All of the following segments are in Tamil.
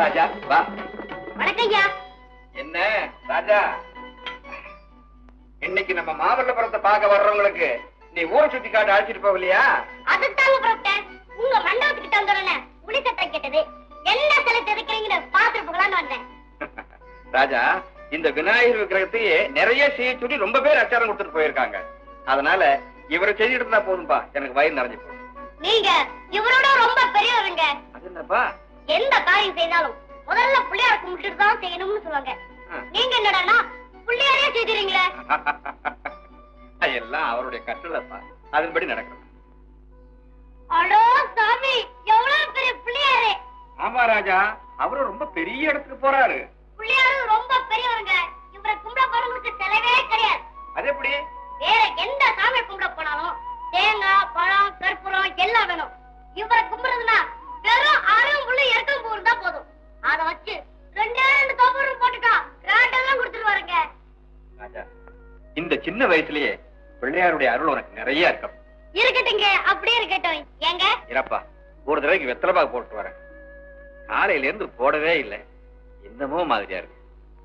ராஜா வா. வணக்கம் ஐயா. என்ன ராஜா, இன்னைக்கு நம்ம மாமல்லபுரத்தை பார்க்க வர்றவங்களுக்கு நீ ஊரை சுத்தி காட்டு அழைச்சிட்டு போகலையா? அதுதாங்க புறப்பட்டேன். உங்க மண்டபத்துக்கிட்ட வந்தோடனே புலி சத்தம் கேட்டது. என்ன சிலை தெரிக்கிறீங்கன்னு பாத்துட்டு போகலான்னு வந்தேன். ராஜா, இந்த விநாயகர் விக்கிரகத்தையே நிறைய செய்ய சொல்லி ரொம்ப பேர் அச்சாரம் கொடுத்துட்டு போயிருக்காங்க. அதனால இவரை செய்துட்டு இருந்தா போதும்பா, எனக்கு வயிறு நிறைஞ்சு போகும். நீங்க இவரோட ரொம்ப பெரியவருங்க. அது என்னப்பா? எந்த காரியம் செய்தாலும் முதல்ல பிள்ளையார கும்பிட்டு தான் செய்யணும்னு சொல்லுவாங்க. நீங்க என்னடான்னா பிள்ளையாரே செய்திருங்களே. எல்லாம் அவருடைய கட்டளைப்பா, அதன்படி நடக்கணும். அடோ சாமி, எவ்வளவு பெரிய பிள்ளையாரு! ஆமா ராஜா, அவரு ரொம்ப பெரிய இடத்துக்கு போறாரு. பிள்ளையாரு ரொம்ப பெரியவருங்க. இவரை கும்பிட போறவங்களுக்கு செலவே கிடையாது. அது எப்படி? வேற எந்த சாமி கும்பிட போனாலும் தேங்காய், பழம், கற்பூரம் எல்லாம் வேணும். இவரை கும்பிடுறதுன்னா வெறும் அரும்புள்ள எருக்கம் பூ தான் போதும். அதை வச்சு 2 கோபுரம் போட்டுட்டா கிராண்டெல்லாம் கொடுத்துருவாருங்க. ராஜா, இந்த சின்ன வயசுலயே பிள்ளையாருடைய அருள் உனக்கு நிறைய இருக்கும். இருக்கட்டுங்க, அப்படியே இருக்கட்டும். ஏங்க இறப்பா, ஒரு தடவைக்கு வெத்தலைபாக்கு போட்டு வரேன். காலையில இருந்து போடவே இல்லை, என்னமோ மாதிரியா இருக்கு.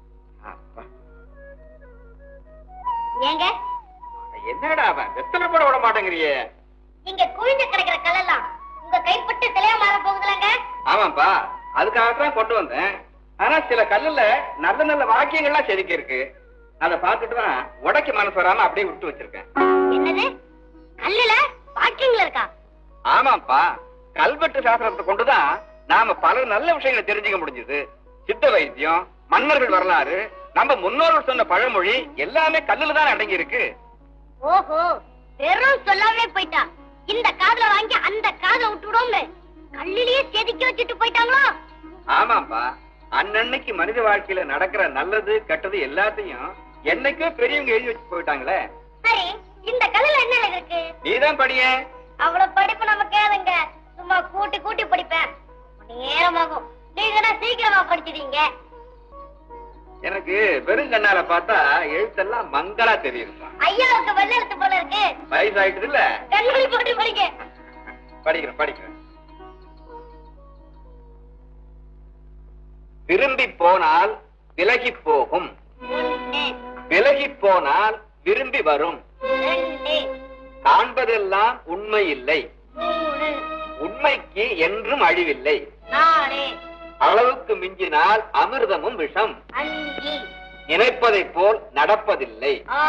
ஏங்க என்னடா அவன் வெத்தலை போட விட மாட்டேங்கிறியே? இங்க குவிஞ்சு கிடக்கிற கல்லெல்லாம் உங்க கைப்பட்டு சிலையா மாற போகுதுலங்க? ஆமாப்பா, அதுக்காகத்தான் கொண்டு வந்தேன். ஆனா சில கல்லுல நல்ல நல்ல வாக்கியங்கள்லாம் செதுக்கி இருக்கு. அதை பார்த்துட்டு தான் உடைக்க மனசு வராம அப்படியே விட்டு வச்சிருக்கேன். என்னது, கல்லுல வாக்கியங்கள் இருக்கா? ஆமாப்பா, கல்வெட்டு சாஸ்திரத்தை கொண்டுதான் நாம பல நல்ல விஷயங்களை தெரிஞ்சுக்க முடிஞ்சது. சித்த வைத்தியம், மன்னர்கள் வரலாறு, நம்ம முன்னோர்கள் சொன்ன பழமொழி எல்லாமே கல்லுல தான் அடங்கி இருக்கு. ஓஹோ, வெறும் சொல்லாமே போயிட்டா. இந்த காதுல வாங்கி அந்த காதுல விட்டுடும்னு கல்லிலேயே செதுக்கி வச்சுட்டு போயிட்டாங்களோ? ஆமாப்பா, அன்னன்னைக்கு மனித வாழ்க்கையில நடக்கிற நல்லது கெட்டது எல்லாத்தையும் என்னைக்கோ பெரியவங்க எழுதி வச்சு போயிட்டாங்களே. சரி, இந்த கல்லுல என்ன இருக்கு? நீதான் படிய. அவ்வளவு படிப்பு நமக்கு ஏதுங்க? சும்மா கூட்டி கூட்டி படிப்பேன், நேரமாகும். நீங்க சீக்கிரமா படிச்சிட்டீங்க. எனக்கு வெறும் கண்ணால பார்த்தா எழுத்தெல்லாம் மங்களா தெரியும். ஐயாவுக்கு வெள்ள எழுத்து போல இருக்கு. வயசாயிட்டு இல்ல, கண்மணி போட்டு படிங்க. படிக்கிறேன். விரும்பி போனால் விலகி போகும், விலகி போனால் விரும்பி வரும். காண்பதெல்லாம் உண்மை இல்லை, உண்மைக்கு என்றும் அழிவில்லை. அளவுக்கு மிஞ்சினால் அமிர்தமும் விஷம், நினைப்பதை போல் நடப்பதில்லை.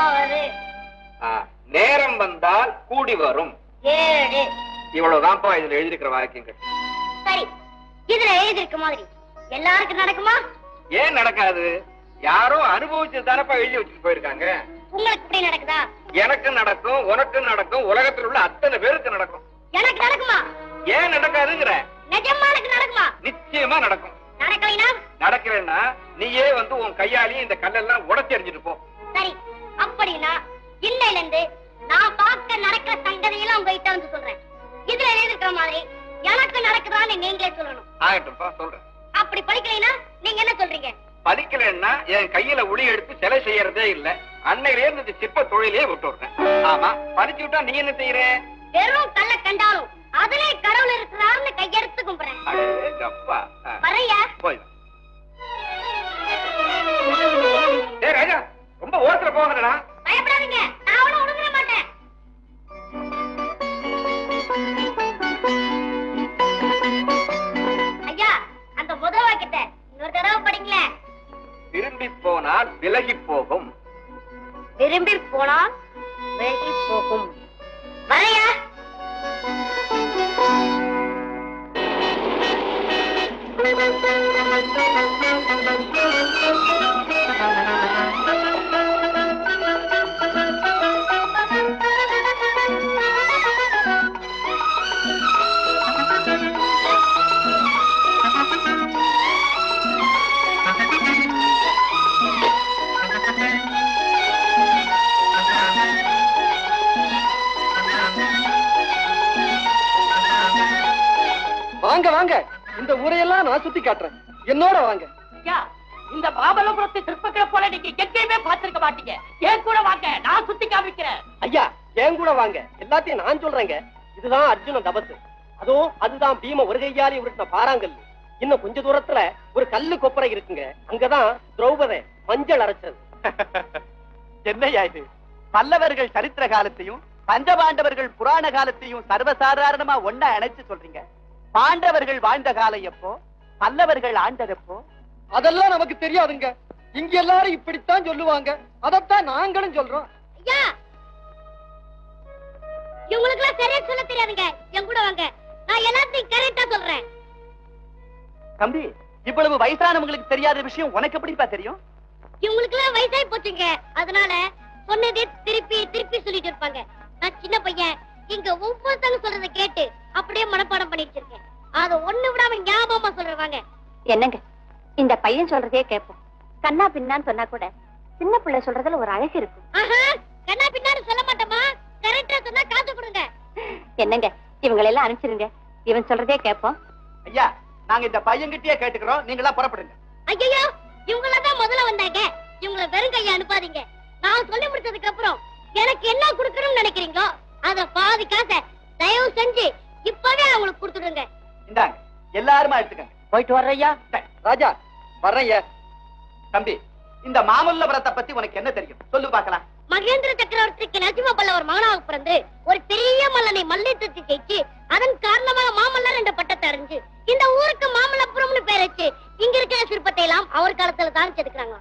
நேரம் வந்தால் கூடி வரும். இவ்வளவுதான்ப்பா இதுல எழுதியிருக்கிற வாக்கியங்கள். சரி, இதுல எழுதியிருக்க மாதிரி எல்லாருக்கும் நடக்குமா? ஏன் நடக்காது? யாரோ அனுபவிச்சு தானப்பா எழுதி வச்சுட்டு போயிருக்காங்க. உங்களுக்கு இப்படி நடக்குதா? எனக்கு நடக்கும், உனக்கு நடக்கும், உலகத்தில் உள்ள அத்தனை பேருக்கு நடக்கும். எனக்கு நடக்குமா? ஏன் நடக்காதுங்கிற? நிஜமா எனக்கு நடக்குமா? நிச்சயமா நடக்கும். நடக்கலைனா? நடக்கிறேன்னா நீயே வந்து உன் கையாலேயே இந்த கல்லெல்லாம் உடைச்சு எறிஞ்சிட்டு போ. சரி, அப்படின்னா இன்னையில இருந்து நான் பார்க்க நடக்கிற சங்கதியெல்லாம் உங்ககிட்ட வந்து சொல்றேன். இதுல எழுதிருக்கிற மாதிரி எனக்கு நடக்குதான்னு நீங்களே சொல்லணும். ஆகட்டும்ப்பா, சொல்றேன். அப்படி படிக்கலைன்னா நீங்க என்ன சொல்றீங்க? படிக்கலன்னா என் கையில உளி எடுத்து சிலை செய்யறதே இல்ல. அன்னையிலே இந்த சிற்ப தொழிலே விட்டு விடுறேன். ஆமா, படிச்சு விட்டா நீ என்ன செய்யற? வெறும் கல்ல கண்டாலும் அதிலே கடவுள் இருக்கிறாருன்னு கையெடுத்து கும்பிடுறேன். வரையா போய். ஏய் ராஜா, ரொம்ப ஓரத்துல போங்கடா. பயப்படாதீங்க, நான் அவனை உடுங்க மாட்டேன். ஐயா, அந்த முதல் வாக்கியத்தை இன்னொரு தடவை படிங்களேன். விரும்பி போனால் விலகி போகும், விரும்பி போனால் விலகி போகும். வரையா? வாங்க வாங்க, இந்த ஊரையெல்லாம் நான் சுத்தி காட்டுறேன், என்னோட வாங்க. இந்த மாமல்லபுரத்தை சிற்பங்களை போல நீங்க எங்கேயுமே பார்த்திருக்க மாட்டீங்க. ஏன் கூட வாங்க, நான் சுத்தி காமிக்கிறேன். ஐயா, ஏன் கூட வாங்க, எல்லாத்தையும் நான் சொல்றேங்க. இதுதான் அர்ஜுன தபசு, அதுவும் அதுதான் பீம ஒரு கையாலே உருட்டின பாறாங்கல். இன்னும் கொஞ்ச தூரத்துல ஒரு கல்லு கொப்பரை இருக்குங்க. அங்கதான் திரௌபதி மஞ்சள் அரைச்சது. என்னையா இது? பல்லவர்கள் சரித்திர காலத்தையும் பஞ்சபாண்டவர்கள் புராண காலத்தையும் சர்வசாதாரணமா ஒன்னா இணைச்சு சொல்றீங்க. பாண்டவர்கள் வாழ்ந்த காலம் எப்போ, பல்லவர்கள் ஆண்டதப்போ? அதெல்லாம் நமக்கு தெரியாதுங்க. இங்க எல்லாரும் இப்படித்தான் சொல்லுவாங்க. அதத்தான் நாங்களும் சொல்றோம். ஐயா, இவங்களுக்கு எல்லாம் சரியா சொல்ல தெரியாதுங்க. என் கூட வாங்க, நான் எல்லாத்தையும் கரெக்டா சொல்றேன். தம்பி, இவ்வளவு வயசானவங்களுக்கு தெரியாத விஷயம் உனக்கு எப்படிப்பா தெரியும்? இவங்களுக்கு எல்லாம் வயசாகி போச்சுங்க. அதனால சொன்னதே திருப்பி திருப்பி சொல்லிட்டு இருப்பாங்க. நான் சின்ன பையன், இங்க ஒவ்வொருத்தங்க சொல்றதை கேட்டு அப்படியே மனப்பாடம் பண்ணிட்டு இருக்கேன். அத ஒண்ணு விடாம ஞாபகமா சொல்றாங்க. என்னங்க, இந்த பையன் சொல்றதே கேட்போம். கண்ணா பின்னான்னு சொன்னா கூட சின்ன பிள்ளை சொல்றதுல ஒரு அழகு இருக்கு. ஆஹா, கண்ணா பின்னான்னு சொல்ல மாட்டோமா, கரெக்டா சொன்னா காசு கொடுங்க. என்னங்க, இவங்களை எல்லாம் அனுப்பிச்சிருங்க. இவன் சொல்றதே கேட்போம். ஐயா, நாங்க இந்த பையன்கிட்டயே கேட்டுக்கிறோம். நீங்க எல்லாம் புறப்படுங்க. ஐயோ, இவங்களதான் முதல்ல வந்தாங்க. இவங்களை வெறும் கையை அனுப்பாதீங்க. நான் சொல்லி முடிச்சதுக்கு அப்புறம் எனக்கு என்ன கொடுக்கணும்னு நினைக்கிறீங்களோ அத பாதி காசை தயவு செஞ்சு இப்பவே அவங்களுக்கு கொடுத்துடுங்க. இந்தாங்க, எல்லாருமா எடுத்துக்கங்க. போயிட்டு வர்றையா? ராஜா வர்றையா. தம்பி, இந்த மாமல்லபுரத்தை பத்தி உனக்கு என்ன தெரியும் சொல்லு பார்க்கலாம். மகேந்திர சக்கரவர்த்திக்கு நரசிம்ம பல்லவர் மகனாக பிறந்து ஒரு பெரிய மல்லனை மல்யுத்தத்தை ஜெயிச்சு அதன் காரணமாக மாமல்லர் என்ற பட்டத்தை அடைஞ்சு இந்த ஊருக்கு மாமல்லபுரம்னு பேர் வச்சு இங்க இருக்கிற சிற்பத்தை எல்லாம் அவர் காலத்துல தான் செதுக்குறாங்க.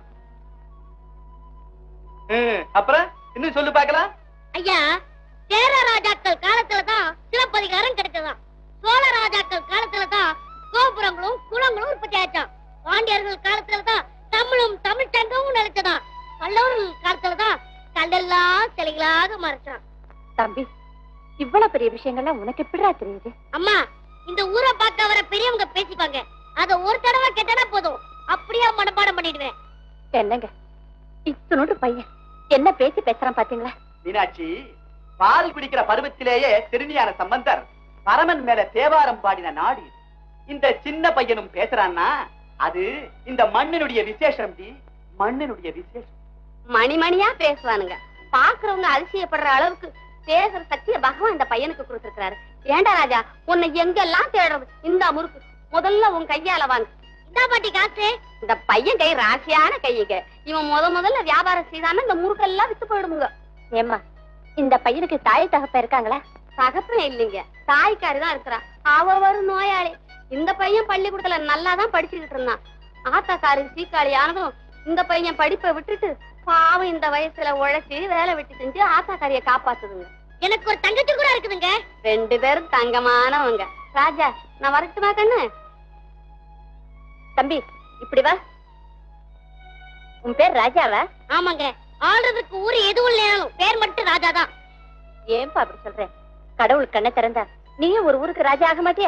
அப்புறம் இன்னும் சொல்லு பார்க்கலாம். ஐயா, சேர ராஜாக்கள் காலத்துலதான் சிலப்பதிகாரம் கிடைச்சதாம். சோழ ராஜாக்கள் காலத்துலதான் கோபுரங்களும் குளங்களும் உற்பத்தி ஆச்சாம். பாண்டியர்கள் காலத்துலதான் தமிழும் தமிழ் சங்கமும் நிலைச்சதாம். பல்லவர்கள் காலத்துலதான் கல்லெல்லாம் சிலைகளாக மறைச்சான். தம்பி, இவ்வளவு பெரிய விஷயங்கள்லாம் உனக்கு எப்படிடா தெரியுது? அம்மா, இந்த ஊரை பார்க்க வர பெரியவங்க பேசிப்பாங்க. அத ஒரு தடவை கேட்டா போதும், அப்படியே மனப்பாடம் பண்ணிடுவேன். என்னங்க, இத்தனோடு பையன் என்ன பேசி பேசுறான் பாத்தீங்களா? மீனாட்சி, பால் குடிக்கிற பருவத்திலேயே திருஞான சம்பந்தர் பரமன் மேல தேவாரம் பாடின நாடு இது. இந்த சின்ன பையனும் பேசுறான்னா அது இந்த மண்ணினுடைய விசேஷம். மண்ணினுடைய விசேஷம். மணி மணியா பேசுவானுங்க. பாக்குறவங்க அதிசயப்படுற அளவுக்கு பேசுற சக்தியை பகவான் இந்த பையனுக்கு கொடுத்திருக்கிறாரு. ஏண்டா ராஜா, உன்னை எங்கெல்லாம் தேடுறது? இந்த முறுக்கு முதல்ல உன் கையால வாங்க. இந்த பாட்டி காசு. இந்த பையன் கை ராசியான கையுங்க. இவன் முதல்ல வியாபாரம் செய்தான இந்த முறுக்கெல்லாம் வித்து போயிடுமுங்க. ஏமா, இந்த பையனுக்கு தாய் தகப்ப இருக்காங்களா? தகப்பன் இல்லைங்க, தாய்க்காரி தான் இருக்கிறா. அவ ஒரு நோயாளி. இந்த பையன் பள்ளிக்கூடத்துல நல்லாதான் படிச்சுக்கிட்டு இருந்தான். ஆத்தாக்காரி சீக்காளி ஆனதும் இந்த பையன் படிப்பை விட்டுட்டு பாவம் இந்த வயசுல உழைச்சி வேலை வெட்டி செஞ்சு ஆத்தாக்காரிய காப்பாத்துதுங்க. எனக்கு ஒரு தங்கச்சி கூட இருக்குதுங்க. 2 பேரும் தங்கமானவங்க. ராஜா, நான் வரட்டுமா கண்ணு? தம்பி, இப்படி வா. உன் பேர் ராஜாவா? ஆமாங்க, ஆள்றதுக்கு ஊரு எதுவும் இல்லைனாலும் பேர் மட்டும் ராஜாதான். ஏன்பா அப்படி சொல்றேன்? கடவுள் கண்ணை திறந்தா நீயும் ஒரு ஊருக்கு ராஜா ஆக மாட்டியா?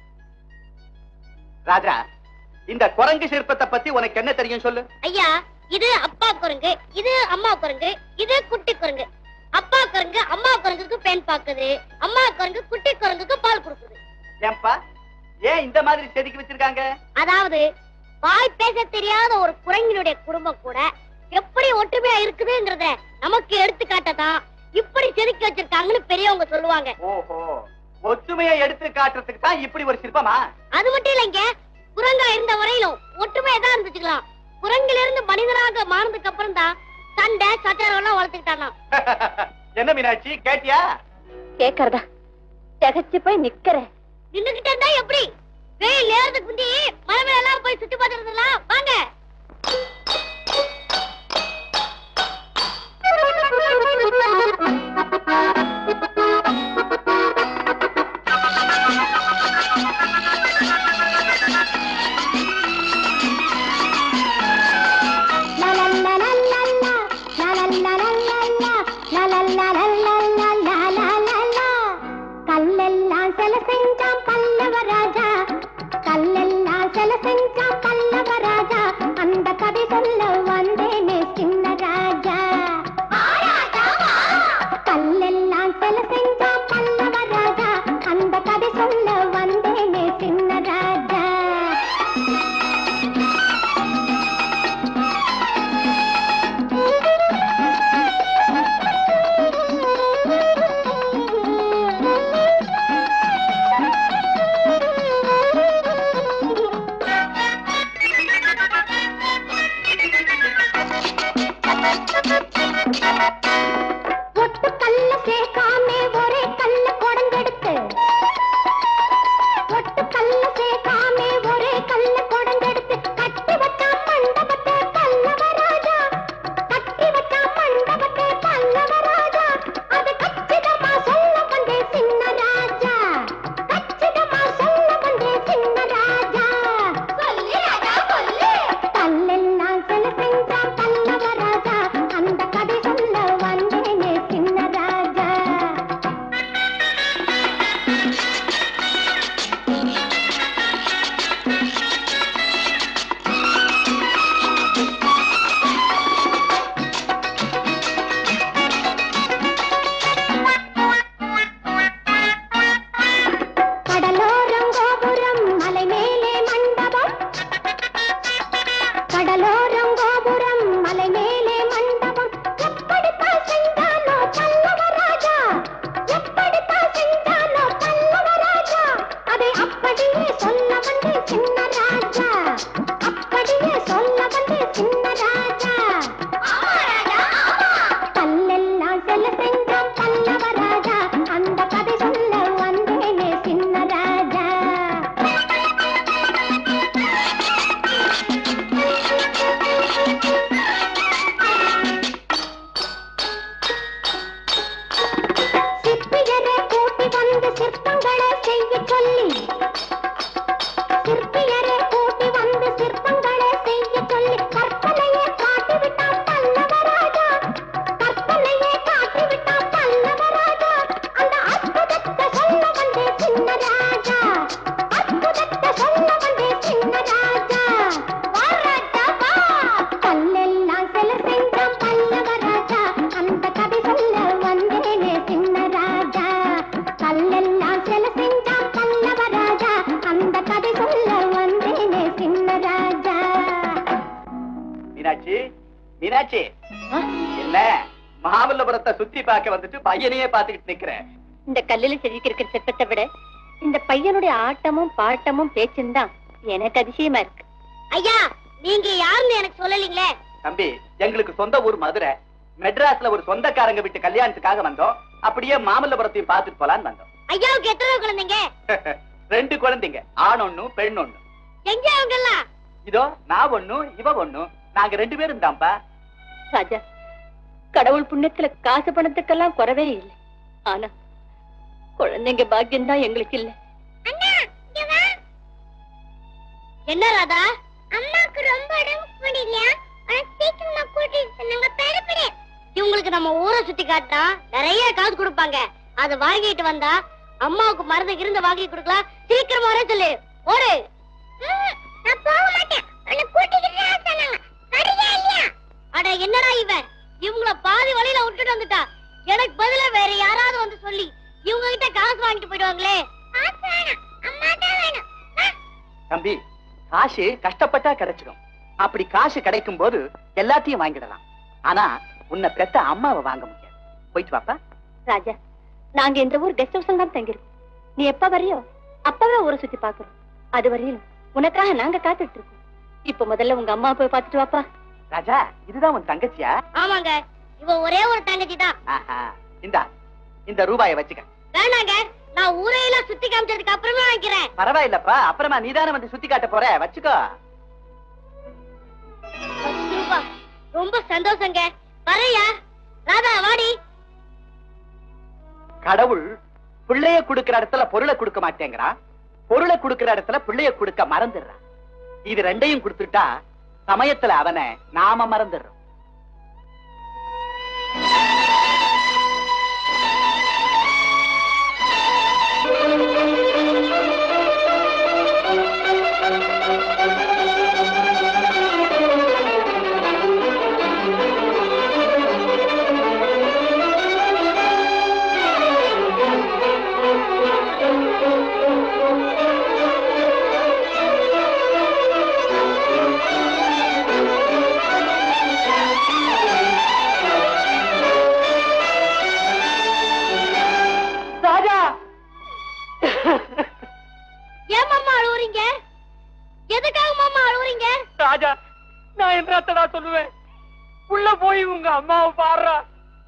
ராஜா, இந்த குரங்கு சிற்பத்தை பத்தி உனக்கு என்ன தெரியும் சொல்லு. ஐயா, இது அப்பா குரங்கு, இது அம்மா குரங்கு, இது குட்டி குரங்கு. அப்பா குரங்கு அம்மா குரங்குக்கு பெண் பாக்குது, அம்மா குரங்கு குட்டி குரங்குக்கு பால் கொடுக்குது. ஏன்பா, ஏன் இந்த மாதிரி செதுக்கி வச்சிருக்காங்க? அதாவது வாய் பேச தெரியாத ஒரு குரங்கினுடைய குடும்பம் கூட எப்படி ஒற்றுமையா இருக்குதுங்கறத நமக்கு எடுத்துக்காட்டதான் இப்படி செதுக்கி வச்சிருக்காங்கன்னு பெரியவங்க சொல்லுவாங்க. ஓஹோ, ஒற்றுமையை எடுத்து காட்டுறதுக்கு தான் இப்படி ஒரு சிற்பமா? அது மட்டும் இல்லைங்க, குரங்கா இருந்த வரையிலும் ஒற்றுமையா தான் இருந்துச்சுக்கலாம். குரங்கில இருந்து மனிதனாக மாறினதுக்கு அப்புறம் தான் சண்டை சச்சரவு எல்லாம் வளர்த்துக்கிட்டானா. என்ன மீனாட்சி, கேட்டியா? கேக்குறதா? திகச்சு போய் நிக்கிற. நின்னுகிட்டே இருந்தா எப்படி? வெயில் நேரத்துக்கு முந்தி மரமே எல்லாம் போய் சுத்தி பார்த்துருந்தலாம். வாங்க. கல்லெல்லாம் சில செஞ்சான் பல்லவ ராஜா. ஒட்டு கல்ல சேர்க்காமே ஒரே கல்ல கொடங்கெடுத்து ஒட்டு கல்ல சேர்க்காமே ஒரே கல்ல கொடங்கெடுத்து கட்டி வச்சா மண்டபத்தை பல்லவராஜா கட்டி வச்சா மண்டபத்தை பல்லவராஜா அது கச்சிதமா சொல்ல வந்தே சின்ன ராஜா கச்சிதமா சொல்ல வந்தே சின்ன ராஜா சொல்லு ராஜா சொல்லு கல்லெல்லாம் சில செஞ்சா பல்லவராஜா அந்த கதை சொல்ல வந்தேனே சின்ன ராஜா கடலோரம் கோபுரம் மலை மேலே மண்டபம் கடலோரம் கோபுரம் மலை மேலே மண்டபம் எப்படித்தான் செஞ்சானோ பல்லவராஜா எப்படித்தான் செஞ்சானோ பல்லவராஜா அதை அப்படியே சொல்ல வந்தே சின்ன ராஜா அப்படியே சொல்ல வந்தே சின்ன ராஜா கல்லெல்லாம் செல்ல செஞ்சான் பல்லவராஜா அந்த கதை சொல்ல வந்தேனே சின்ன ராஜா சிற்பியரை கூட்டி வந்து சிற்பங்களை செய்ய சொல்லி சிற்பியரை கூட்டி வந்து சிற்பங்களை செய்ய சொல்லி கற்பனையை காட்டிவிட்டான் பல்லவராஜா கற்பனையை காட்டிவிட்டான் பல்லவராஜா அந்த அற்புதத்தை சொல்ல வந்தே சின்ன ராஜா அற்புதத்தை சொல்ல வந்தே சின்ன ராஜா வா ராஜா வா கல்லெல்லாம் சில செஞ்சான் பல்லவராஜா அந்த கதை சொல்ல வந்தேனே சின்ன ராஜா கல்லெல்லாம் சில செஞ்சான் பல்லவராஜா அந்த கதை சொல்ல வந்தேனே சின்ன ராஜா மீனாட்சி மீனாட்சி என்ன மகாபல்லபுரத்தை சுத்தி பார்க்க வந்துட்டு பையனையே பார்த்துக்கிட்டு நிக்கிறேன். இந்த கல்லுல செதுக்கிருக்கிற சிற்பத்தை விட இந்த பையனுடைய ஆட்டமும் பாட்டமும் பேச்சும் தான் எனக்கு அதிசயமா இருக்கு. ஐயா நீங்க யாருன்னு எனக்கு சொல்லலீங்களே. தம்பி எங்களுக்கு சொந்த ஊர் மதுரை. மெட்ராஸ்ல ஒரு சொந்தக்காரங்க வீட்டு கல்யாணத்துக்காக வந்தோம். அப்படியே மாமல்லபுரத்தையும் பார்த்துட்டு போலான்னு வந்தோம். ஐயாவுக்கு எத்தனை குழந்தைங்க? 2 குழந்தைங்க, ஆண் ஒண்ணு பெண் ஒண்ணு. எங்க அவங்க எல்லாம்? இதோ நான் ஒண்ணு இவ ஒண்ணு, நாங்க 2 பேரும் தான்ப்பா. ராஜா, கடவுள் புண்ணியத்துல காசு பணத்துக்கெல்லாம் குறவே இல்லை. ஆனா குழந்தைங்க பாக்கியம் தான் எங்களுக்கு இல்ல. என்ன ராதா, அம்மாக்கு ரொம்ப உடம்பு முடியலையா? சீக்கிரமா கூட்டிட்டு நாங்க பெறப்படு. இவங்களுக்கு நம்ம ஊரை சுத்தி காட்டா நிறைய காசு கொடுப்பாங்க. அதை வாங்கிட்டு வந்தா அம்மாவுக்கு மருந்து இருந்து வாங்கி கொடுக்கலாம். சீக்கிரமா வர சொல்லு. ஓடு. நான் போக மாட்டேன். உன்னை கூட்டிக்கிட்டு சொன்னாங்க. சரியா இல்லையா? அட என்னடா இவன், இவங்கள பாதி வழியில விட்டுட்டு வந்துட்டா. எனக்கு பதிலா வேற யாராவது வந்து சொல்லி இவங்க கிட்ட காசு வாங்கிட்டு போயிடுவாங்களே. அம்மா தான் வேணும். தம்பி, காசு கஷ்டப்பட்டா கிடைச்சிடும். அப்படி காசு கிடைக்கும் போது எல்லாத்தையும் வாங்கிடலாம். ஆனா உன்னை பெத்த அம்மாவை வாங்க முடியாது. போயிட்டு வாப்பா. ராஜா, நாங்க இந்த ஊர் கெஸ்ட் ஹவுஸ்ல தான் தங்கிருக்கோம். நீ எப்ப வரையோ அப்பவே ஊரை சுத்தி பாக்குறோம். அது வரையும் உனக்காக நாங்க காத்துட்டு இருக்கோம். இப்ப முதல்ல உங்க அம்மா போய் பாத்துட்டு வாப்பா. ராஜா, இதுதான் உன் தங்கச்சியா? ஆமாங்க, இவ ஒரே ஒரு தங்கச்சி தான். இந்த ரூபாயை வச்சுக்க. வேணாங்க, நான் ஊரையெல்லாம் சுத்தி காமிச்சதுக்கு அப்புறமே வாங்கிக்கிறேன். பரவாயில்லப்பா, அப்புறமா நீதானே வந்து சுத்தி காட்ட போற. வச்சுக்கோ. 10 ரூபாய். ரொம்ப சந்தோஷங்க. வரையா ராதா, வாடி. கடவுள் பிள்ளைய குடுக்கிற இடத்துல பொருளை கொடுக்க மாட்டேங்கிறான். பொருளை கொடுக்கிற இடத்துல பிள்ளைய கொடுக்க மறந்துடுறான். இது ரெண்டையும் கொடுத்துட்டா சமயத்துல அவனை நாம மறந்துடுறோம். ஏன் மாமா அழுவுறீங்க? எதுக்காக மாமா அழுவுறீங்க? ராஜா, நான் என்னத்தடா சொல்லுவேன்? உள்ள போய் உங்க அம்மாவை பாடுறா.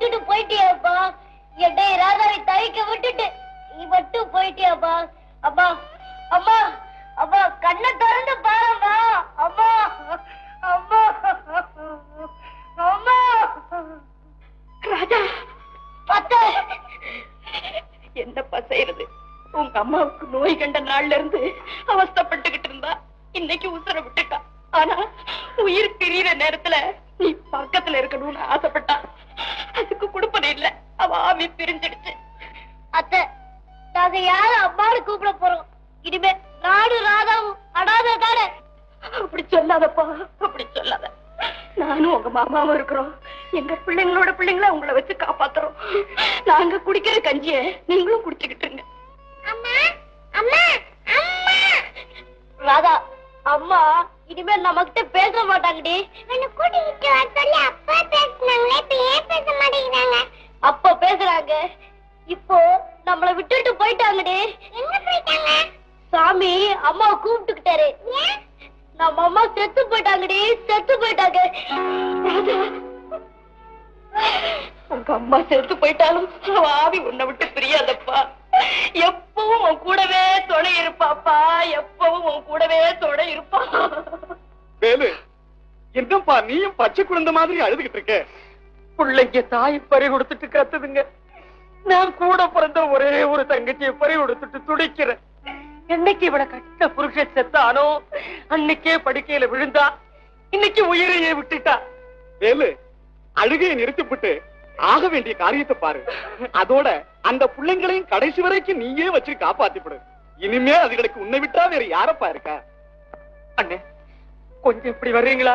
விட்டுட்டு போயிட்டியாப்பா. என்னை ராதாவை தவிக்க விட்டுட்டு நீ மட்டும் போயிட்டியாப்பா. அம்மா அம்மா அம்மா கண்ணை திறந்து பாருமா. அம்மா அம்மா அம்மா. ராஜா அத்தை, என்னப்பா செய்யறது? உங்க அம்மாவுக்கு நோய் கண்ட நாள்ல இருந்து அவஸ்தைப்பட்டுக்கிட்டு இருந்தா இன்னைக்கு உசுர விட்டுட்டா. ஆனா உயிர் பிரியிற நேரத்துல நீ பக்கத்துல இருக்கணும்னு ஆசைப்பட்டா. அதுக்கு கொடுப்பது இல்ல, அவ ஆவி பிரிஞ்சிடுச்சு. அத்தை, நாங்க யார அம்மானு கூப்பிட போறோம்? இனிமே நானும் ராதாவும் அனாதை தானே. அப்படி சொல்லாதப்பா, அப்படி சொல்லாத. நானும் உங்க மாமாவும் இருக்கிறோம். எங்க பிள்ளைங்களோட பிள்ளைங்கள உங்களை வச்சு காப்பாத்துறோம். நாங்க குடிக்கிற கஞ்சிய நீங்களும் குடிச்சுக்கிட்டு இருங்க. அம்மா அம்மா அம்மா. ராதா, அம்மா இனிமே நம்ம கிட்ட பேச மாட்டாங்கடி. என்ன கூட்டிட்டு வர சொல்லி அப்பா பேசுனாங்களே, இப்ப ஏன் பேச மாட்டேங்கிறாங்க? அப்ப பேசுறாங்க, இப்போ நம்மள விட்டுட்டு போயிட்டாங்கடி. எங்க போயிட்டாங்க? சாமி அம்மாவை கூப்பிட்டுக்கிட்டாரு. நம்ம அம்மா செத்து போயிட்டாங்கடி, செத்து போயிட்டாங்க. உங்க அம்மா செத்து போயிட்டாலும் அவ ஆவி உன்னை விட்டு பிரியாதப்பா. எப்பவும் உன் கூடவே துணை இருப்பாப்பா, எப்பவும் உன் கூடவே துணை இருப்பா. வேலு, என்னப்பா நீயும் பச்சை குழந்தை மாதிரி அழுதுகிட்டு இருக்க? பிள்ளைங்க தாய் பறி கொடுத்துட்டு கத்துதுங்க. நான் கூட பிறந்த ஒரே ஒரு தங்கச்சியை பறி கொடுத்துட்டு துடிக்கிறேன். என்னைக்கு இவளை கட்ட புருஷன் செத்தானோ அன்னைக்கே படுக்கையில விழுந்தா, இன்னைக்கு உயிரையே விட்டுட்டா. வேலு, அழுகையை நிறுத்திவிட்டு ஆக வேண்டிய காரியத்தை பாரு. அதோட அந்த பிள்ளைங்களையும் கடைசி வரைக்கும் நீயே வச்சு காப்பாத்திப்படு. இனிமே அதுகளுக்கு உன்னை விட்டா வேற யாரப்பா இருக்கா? அண்ணே, கொஞ்சம் இப்படி வர்றீங்களா?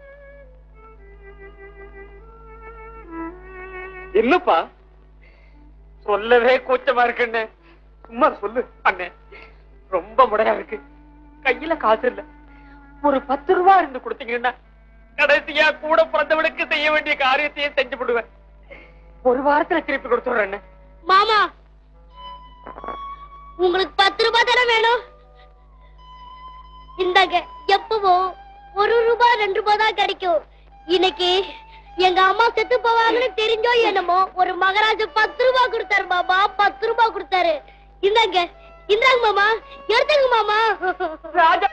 என்னப்பா சொல்லவே கூச்சமா இருக்குன்னு. சும்மா சொல்லு அண்ணே. ரொம்ப முடையா இருக்கு, கையில காசு இல்ல. ஒரு 10 ரூபாய் இருந்து கொடுத்தீங்கன்னா கடைசியா கூட பிறந்தவனுக்கு செய்ய வேண்டிய காரியத்தையே செஞ்சு விடுவேன். ஒரு வாரத்துல திருப்பி கொடுத்துறேன். மாமா, உங்களுக்கு 10 ரூபாய் தானே வேணும்? இந்தாங்க. எப்பவோ 1 ரூபாய் 2 ரூபாய் தான் கிடைக்கும். இன்னைக்கு எங்க அம்மா செத்து போவாங்கன்னு தெரிஞ்சோ என்னமோ ஒரு மகாராஜா 10 ரூபாய் கொடுத்தாரு மாமா, 10 ரூபாய் கொடுத்தாரு. இந்தாங்க, இந்தாங்க மாமா, எடுத்துங்க மாமா. ராஜா,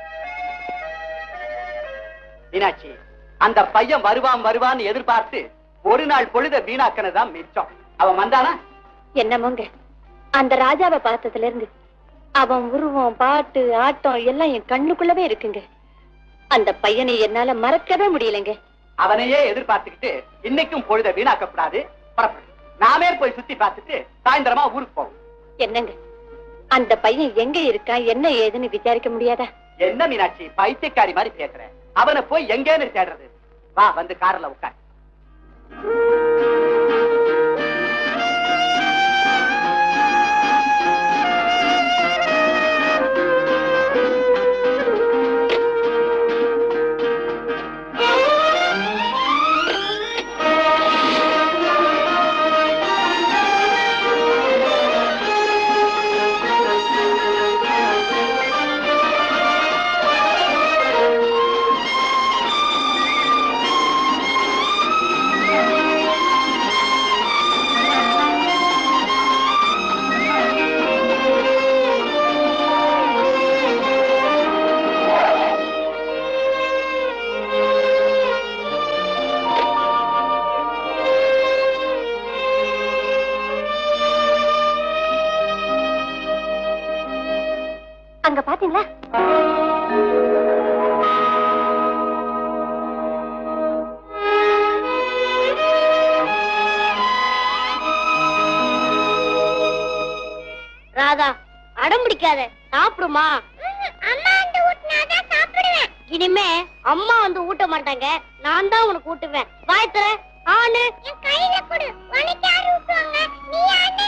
மீனாட்சி, அந்த பையன் வருவான்னு எதிர்பார்த்து ஒரு நாள் பொழுத வீணாக்கனதான் மிச்சம். அவன் வந்தானா? என்னமோங்க, அந்த ராஜாவை பார்த்ததுல இருந்து அவன் உருவம், பாட்டு, ஆட்டம் எல்லாம் என் கண்ணுக்குள்ளவே இருக்குங்க. அந்த பையனை என்னால மறக்கவே முடியலங்க. அவனையே எதிர்பார்த்துக்கிட்டு இன்னைக்கும் பொழுத வீணாக்கப்படாது. புறப்படு, நாமே போய் சுத்தி பார்த்துட்டு சாயந்தரமா ஊருக்கு போவோம். என்னங்க, அந்த பையன் எங்க இருக்கான், என்ன ஏதுன்னு விசாரிக்க முடியாதா? என்ன மீனாட்சி பைத்தியக்காரி மாதிரி பேசுற? அவனை போய் எங்கேன்னு தேடுறது? வா, வந்து கார்ல உட்கார். அங்க பாத்தீங்களா? ராதா, அடம் பிடிக்காத, சாப்பிடுமா. அம்மா வந்து ஊட்டினாதான் சாப்பிடுவேன். இனிமே அம்மா வந்து ஊட்ட மாட்டாங்க, நான் தான் உனக்கு ஊட்டுவேன். வாய் தர. ஆனு, என் கையில கொடு. உனக்கு யாரு ஊட்டுவாங்க? நீ ஆனு.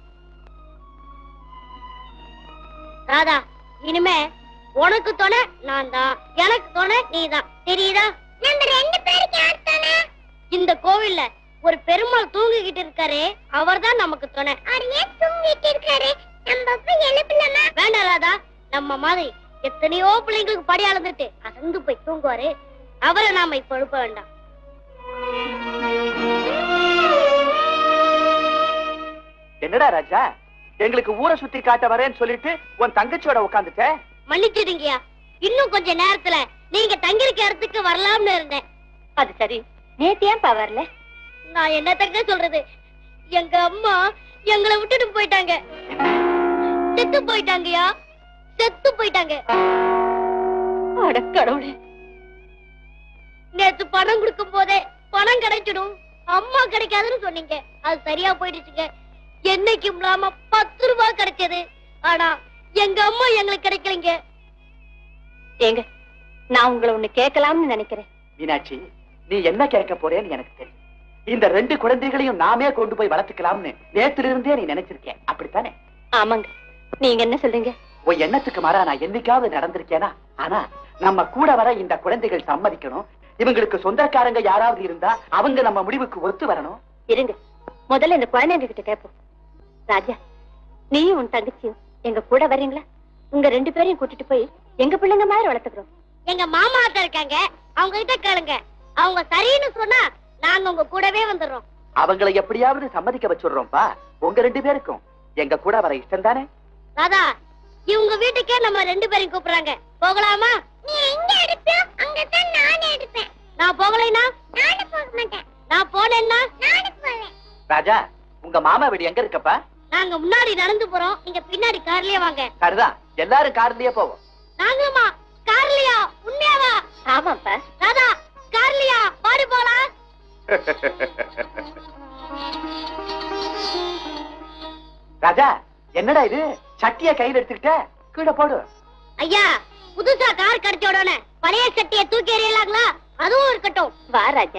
ராதா, இனிமே உனக்கு துணை நான் தான், எனக்கு துணை நீ தான். தெரியுதா? நம்ம 2 பேருக்கு யார் துணை? இந்த கோவில்ல ஒரு பெருமாள் தூங்கிக்கிட்டு இருக்காரு, அவர்தான் நமக்கு துணை. அரையே தூங்கிட்டு இருக்காரு, நம்ம போய் எழுப்பலாமா? வேண்டாம் ராதா, நம்ம மாதிரி எத்தனையோ பிள்ளைங்களுக்கு படி அளந்துட்டு அசந்து போய் தூங்குவாரு, அவரை நாம இப்ப எழுப்ப வேண்டாம். என்னடா ராஜா, எங்களுக்கு ஊரை சுத்தி காட்ட வரேன்னு சொல்லிட்டு உன் தங்கச்சியோட உட்காந்துட்ட? மன்னிச்சிடுங்கயா, இன்னும் கொஞ்ச நேரத்துல நீங்க தங்கிருக்க இடத்துக்கு வரலாம்னு இருந்தேன். அது சரி, நேத்து ஏன்பா வரல? நான் என்னத்தக்க சொல்றது, எங்க அம்மா எங்களை விட்டுட்டு போயிட்டாங்க. செத்து போயிட்டாங்கயா, செத்து போயிட்டாங்க. அட கடவுளே. நேத்து பணம் கொடுக்கும் போதே பணம் கிடைச்சிடும், அம்மா கிடைக்காதுன்னு சொன்னீங்க. அது சரியா போயிடுச்சுங்க. என்னைக்கும் இல்லாம 10 ரூபாய் கிடைச்சது. ஆனா எங்க அம்மா எங்களுக்கு கிடைக்கலைங்க. ஏங்க, நான் உங்களை ஒண்ணு கேட்கலாம்னு நினைக்கிறேன். மீனாட்சி, நீ என்ன கேட்க போறேன்னு எனக்கு தெரியும். இந்த 2 குழந்தைகளையும் நாமே கொண்டு போய் வளர்த்துக்கலாம்னு நேத்துல இருந்தே நீ நினைச்சிருக்கேன், அப்படித்தானே? ஆமாங்க. நீங்க என்ன சொல்றீங்க? உன் எண்ணத்துக்கு மாறா நான் என்னைக்காவது நடந்திருக்கேனா? ஆனா நம்ம கூட வர இந்த குழந்தைகள் சம்மதிக்கணும். இவங்களுக்கு சொந்தக்காரங்க யாராவது இருந்தா அவங்க நம்ம முடிவுக்கு ஒத்து வரணும். இருங்க, முதல்ல இந்த குழந்தைங்க கிட்ட கேட்போம். ராஜா, நீயும் உன் தங்கச்சியும் எங்க கூட வர்றீங்களா? உங்க 2 பேரையும் கூட்டிட்டு போய் எங்க பிள்ளைங்க மாதிரி வளர்த்துக்கிறோம். எங்க மாமா அத்தை இருக்காங்க, அவங்க கிட்ட கேளுங்க. அவங்க சரின்னு சொன்னா நாங்க உங்க கூடவே வந்துடுறோம். அவங்களை எப்படியாவது சம்மதிக்க வச்சுடுறோம்பா. உங்க 2 பேருக்கும் எங்க கூட வர இஷ்டம் தானே? ராதா, இவங்க வீட்டுக்கே நம்ம 2 பேரையும் கூப்பிடுறாங்க. போகலாமா? நீ எங்க எடுப்பியோ அங்கதான் நானே எடுப்பேன். நான் போகலைனா நானும் போக மாட்டேன். நான் போனேன்னா நானும் போவேன். ராஜா, உங்க மாமா வீடு எங்க இருக்கப்பா? நாங்க முன்னாடி நடந்து போறோம், நீங்க பின்னாடி கார்லயே வாங்க. சரிதான், எல்லாரும் கார்லயே போவோம். நாங்கம்மா கார்லயா? உண்மையாவா? ஆமாப்பா. ராதா, கார்லயா? பாடி போலாம். ராஜா, என்னடா இது, சட்டிய கையில எடுத்துக்கிட்ட? கீழே போடு. ஐயா, புதுசா கார் கிடைச்ச உடனே பழைய சட்டியை தூக்கி எறியலாங்களா? அதுவும் இருக்கட்டும். வா ராஜா.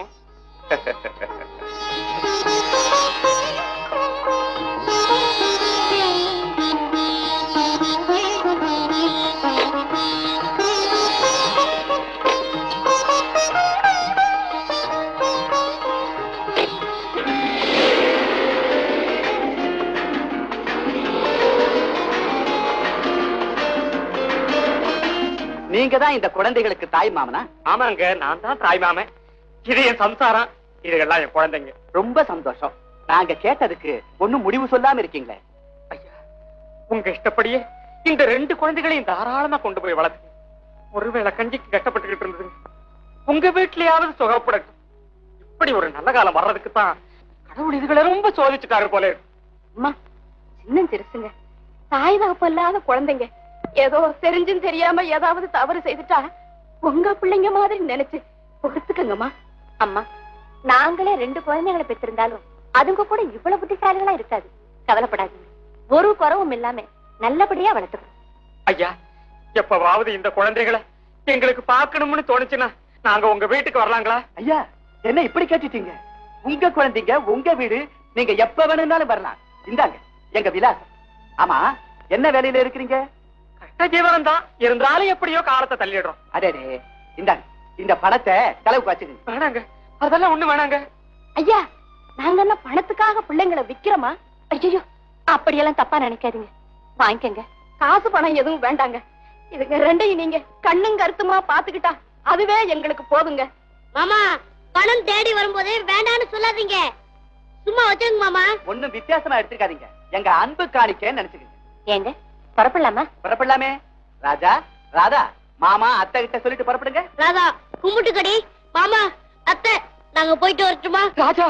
நீங்க தான் இந்த குழந்தைகளுக்கு தாய் மாமனா? ஆமாங்க, நான் தான் தாய் மாமன். இது என் சம்சாரம், இதுகெல்லாம் என் குழந்தைங்க. ரொம்ப சந்தோஷம். நாங்க கேட்டதுக்கு ஒண்ணும் முடிவு சொல்லாம இருக்கீங்களே. ஐயா, உங்க இஷ்டப்படியே இந்த 2 குழந்தைகளையும் தாராளமா கொண்டு போய் வளர்த்து. ஒருவேளை கஞ்சிக்கு கஷ்டப்பட்டுக்கிட்டு இருந்தது உங்க வீட்லயாவது சுகப்படட்டும். இப்படி ஒரு நல்ல காலம் வர்றதுக்கு தான் கடவுள் இதுகளை ரொம்ப சோதிச்சுட்டாரு போல இருக்கு. அம்மா, சின்ன சிறுசுங்க, தாய் வகுப்பு இல்லாத குழந்தைங்க ஏதோ தெரிஞ்சும் தெரியாம ஏதாவது தவறு செய்துட்டா உங்க பிள்ளைங்க மாதிரி நினைச்சு பொறுத்துக்கங்கம்மா. அம்மா, நாங்களே 2 குழந்தைகளை பெற்றிருந்தாலும் அதுங்க கூட இவ்வளவு புத்திசாலிகளா இருக்காது. கவலைப்படாதீங்க, ஒரு குறவும் இல்லாம நல்லபடியா வளர்த்துக்கணும். ஐயா, எப்பவாவது இந்த குழந்தைகளை எங்களுக்கு பார்க்கணும்னு தோணுச்சுன்னா நாங்க உங்க வீட்டுக்கு வரலாங்களா? ஐயா, என்ன இப்படி கேட்டுட்டீங்க? உங்க குழந்தைங்க, உங்க வீடு, நீங்க எப்ப வேணும்னாலும் வரலாம். இந்தாங்க எங்க விலாசம். ஆமா, என்ன வேலையில இருக்கிறீங்க? கஷ்ட ஜீவனம் தான், இருந்தாலும் எப்படியோ காலத்தை தள்ளிடுறோம். அடே, இந்தாங்க இந்த பணத்தை செலவுக்கு வச்சுக்கோங்க. வேணாங்க, அதெல்லாம் ஒண்ணு வேணாங்க. ஐயா, நாங்க என்ன பணத்துக்காக பிள்ளைங்களை விக்கிறோமா? ஐயோ, அப்படியெல்லாம் தப்பா நினைக்காதீங்க. வாங்கிக்கங்க, காசு பணம் எதுவும் வேண்டாங்க. இதுங்க 2ஐயும் நீங்க கண்ணும் கருத்துமா பாத்துக்கிட்டா அதுவே எங்களுக்கு போதுங்க. மாமா, பணம் தேடி வரும்போதே வேண்டான்னு சொல்லாதீங்க, சும்மா வச்சுங்க மாமா. ஒண்ணும் வித்தியாசமா எடுத்துக்காதீங்க. எங்க அன்பு காணிக்கன்னு நினைச்சுக்கோங்க. ஏங்க, புறப்படலாமா? புறப்படலாமே. ராஜா, ராதா, மாமா அத்தை கிட்ட சொல்லிட்டு புறப்படுங்க. ராதா, கும்பிட்டு கடி. மாமா, அத்தை, நாங்க போயிட்டு வரட்டுமா? ராஜா,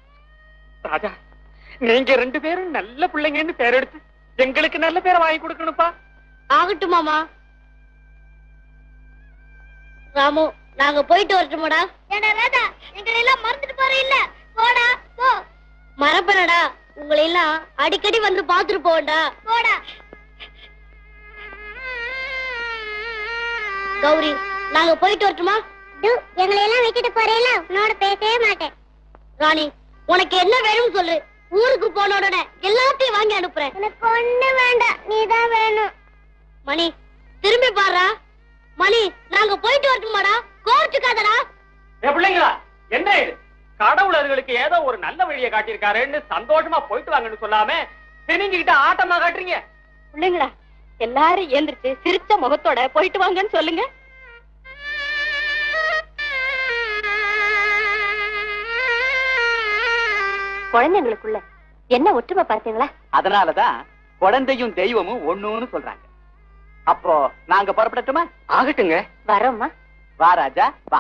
ராஜா, நீங்க 2 பேரும் நல்ல பிள்ளைங்கன்னு பேர் எடுத்து எங்களுக்கு நல்ல பேரை வாங்கி கொடுக்கணும்ப்பா. ஆகட்டும் மாமா. ராமு, நாங்க போயிட்டு வரட்டுமாடா? ஏடா ராதா, எங்களை எல்லாம் மறந்துட்டு போற இல்ல? போடா போ. மறப்பனடா, உங்களை எல்லாம் அடிக்கடி வந்து பாத்துட்டு போடா. போடா. கௌரி, நாங்க போயிட்டு வரட்டுமா? எங்களை எல்லாம் விட்டுட்டு போறேல, உன்னோட பேசவே மாட்டேன். ராணி, உனக்கு என்ன வேணும்னு சொல்லு, ஊருக்கு போன உடனே எல்லாத்தையும் வாங்கி அனுப்புறேன். எனக்கு ஒண்ணு வேண்டாம், நீதான் வேணும். மணி, திரும்பி பாரு. மணி, நாங்க போயிட்டு வரட்டுமாடா? கோர்த்துக்காதடா. ஏ பிள்ளைங்களா, என்ன இது? கடவுள் அதுகளுக்கு ஏதோ ஒரு நல்ல வழியை காட்டியிருக்காருன்னு சந்தோஷமா போயிட்டு வாங்கன்னு சொல்லாம திணிஞ்சுக்கிட்ட ஆட்டமா காட்டுறீங்க. பிள்ளைங்களா, எல்லாரும் ஏந்திரிச்சு சிரிச்ச முகத்தோட போயிட்டு வாங்கன்னு சொல்லுங்க. குழந்தைங்களுக்குள்ள என்ன ஒற்றுமை பார்த்தீங்களா? அதனாலதான் குழந்தையும் தெய்வமும் ஒண்ணுன்னு சொல்றாங்க. அப்போ நாங்க புறப்படட்டுமா? ஆகட்டுங்க. வரோம்மா. வா ராஜா வா.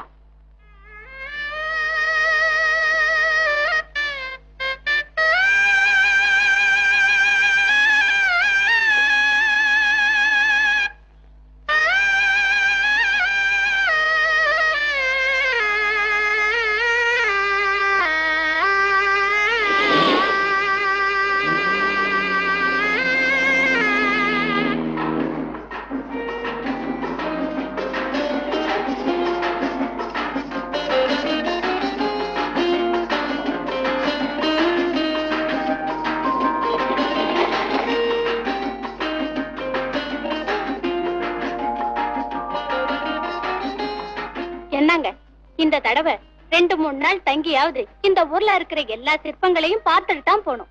என்னங்க, இந்த தடவை 2-3 நாள் தங்கியாவது இந்த ஊர்ல இருக்கிற எல்லா சிற்பங்களையும் பார்த்துட்டு தான் போனோம்.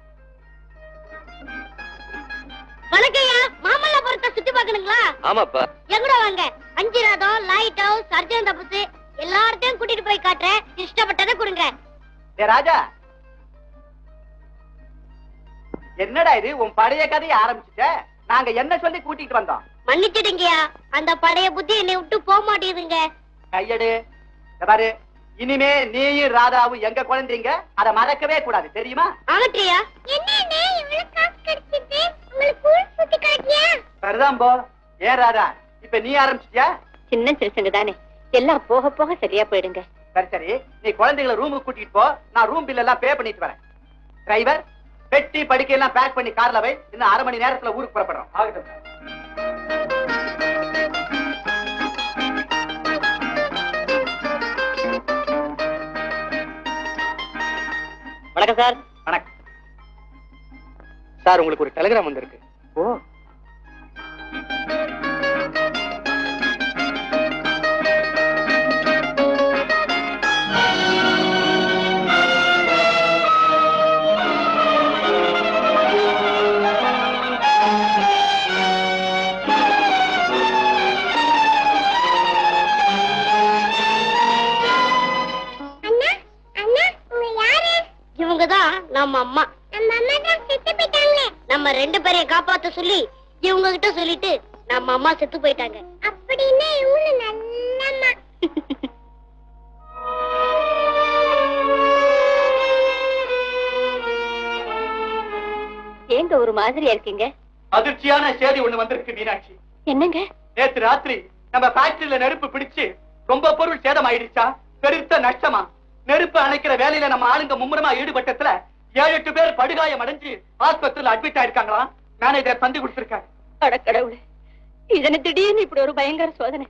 வணக்கையா, மாமல்லபுரத்தை சுத்தி பார்க்கணுங்களா? ஆமாப்பா. எங்கட வாங்க, அஞ்சிராதம், லைட் ஹவுஸ், சர்ஜன் தபசு எல்லார்ட்டையும் கூட்டிட்டு போய் காட்டுறேன். இஷ்டப்பட்டதை கொடுங்க. ராஜா, என்னடா இது உன் பழைய கதையை ஆரம்பிச்சுட்ட? நாங்க என்ன சொல்லி கூட்டிட்டு வந்தோம்? மன்னிச்சிடுங்கயா, அந்த பழைய புத்தி என்னை விட்டு போக மாட்டேங்குதுங்க. கையடு. பாரு, இனிமே நீயும் ராதாவும் எங்க குழந்தைங்க, அதை மறக்கவே கூடாது, தெரியுமா? ஆகட்டியா? என்னண்ணே இவ்வளவு காசு கிடைச்சிட்டு உங்களுக்கு ஊர் சுத்தி காட்டியா? சரிதான் போ. ஏன் ராதா, இப்ப நீ ஆரம்பிச்சிட்டியா? சின்ன சிறுசுங்க தானே, எல்லாம் போக போக சரியா போயிடுங்க. சரி சரி, நீ குழந்தைகளை ரூமுக்கு கூட்டிட்டு போ. நான் ரூம் பில் எல்லாம் பே பண்ணிட்டு வரேன். டிரைவர், பெட்டி படுக்கை எல்லாம் பேக் பண்ணி கார்ல வை. இன்னும் 1/2 மணி நேரத்துல ஊருக்கு புறப்படுறோம். ஆகட்டும். வணக்கம் சார். வணக்கம் சார், உங்களுக்கு ஒரு டெலிகிராம் வந்திருக்கு. ஓ, இவங்கதான் நம்ம அம்மா. நம்ம அம்மா தான் செத்து போயிட்டாங்களே. நம்ம 2 பேரையும் காப்பாத்த சொல்லி இவங்க கிட்ட சொல்லிட்டு நம்ம அம்மா செத்து போயிட்டாங்க. அப்படின்னா இவங்க நல்ல அம்மா. ஏங்க ஒரு மாதிரியா இருக்கீங்க? அதிர்ச்சியான செய்தி ஒண்ணு வந்திருக்கு மீனாட்சி. என்னங்க? நேத்து ராத்திரி நம்ம ஃபேக்டரியில நெருப்பு பிடிச்சு ரொம்ப பொருள் சேதம் ஆயிடுச்சா? பெருத்த நஷ்டமா? நெருப்பு அணைக்கிற வேலையில நம்ம ஆளுங்க மும்முரமா ஈடுபட்டதுல 7-8 பேர் படுகாயம் அடைஞ்சு ஆஸ்பத்திரியில அட்மிட் ஆயிருக்காங்களாம். மேனேஜர் தந்தி கொடுத்திருக்காரு. அடக்கடவுளே, இதனை திடீர்னு இப்படி ஒரு பயங்கர சோதனை.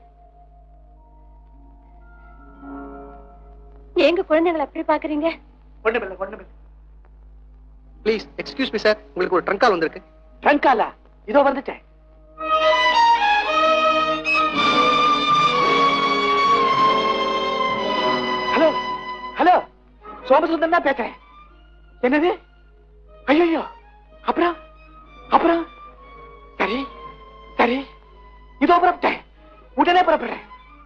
ஏங்க குழந்தைகளை அப்படி பாக்குறீங்க? ஒண்ணுமில்ல. ப்ளீஸ் எக்ஸ்கியூஸ் மீ சார், உங்களுக்கு ஒரு ட்ரங்க் கால் வந்திருக்கு. ட்ரங்க் காலா? இதோ வந்துட்டேன். ஹலோ ஹலோ, சோமசுந்தரம் தான் பேசுறேன். என்னது? ஐயோ, அப்புறம் சரி சரி, இதோ புறப்பட்டேன். உடனே புறப்படுறேன்.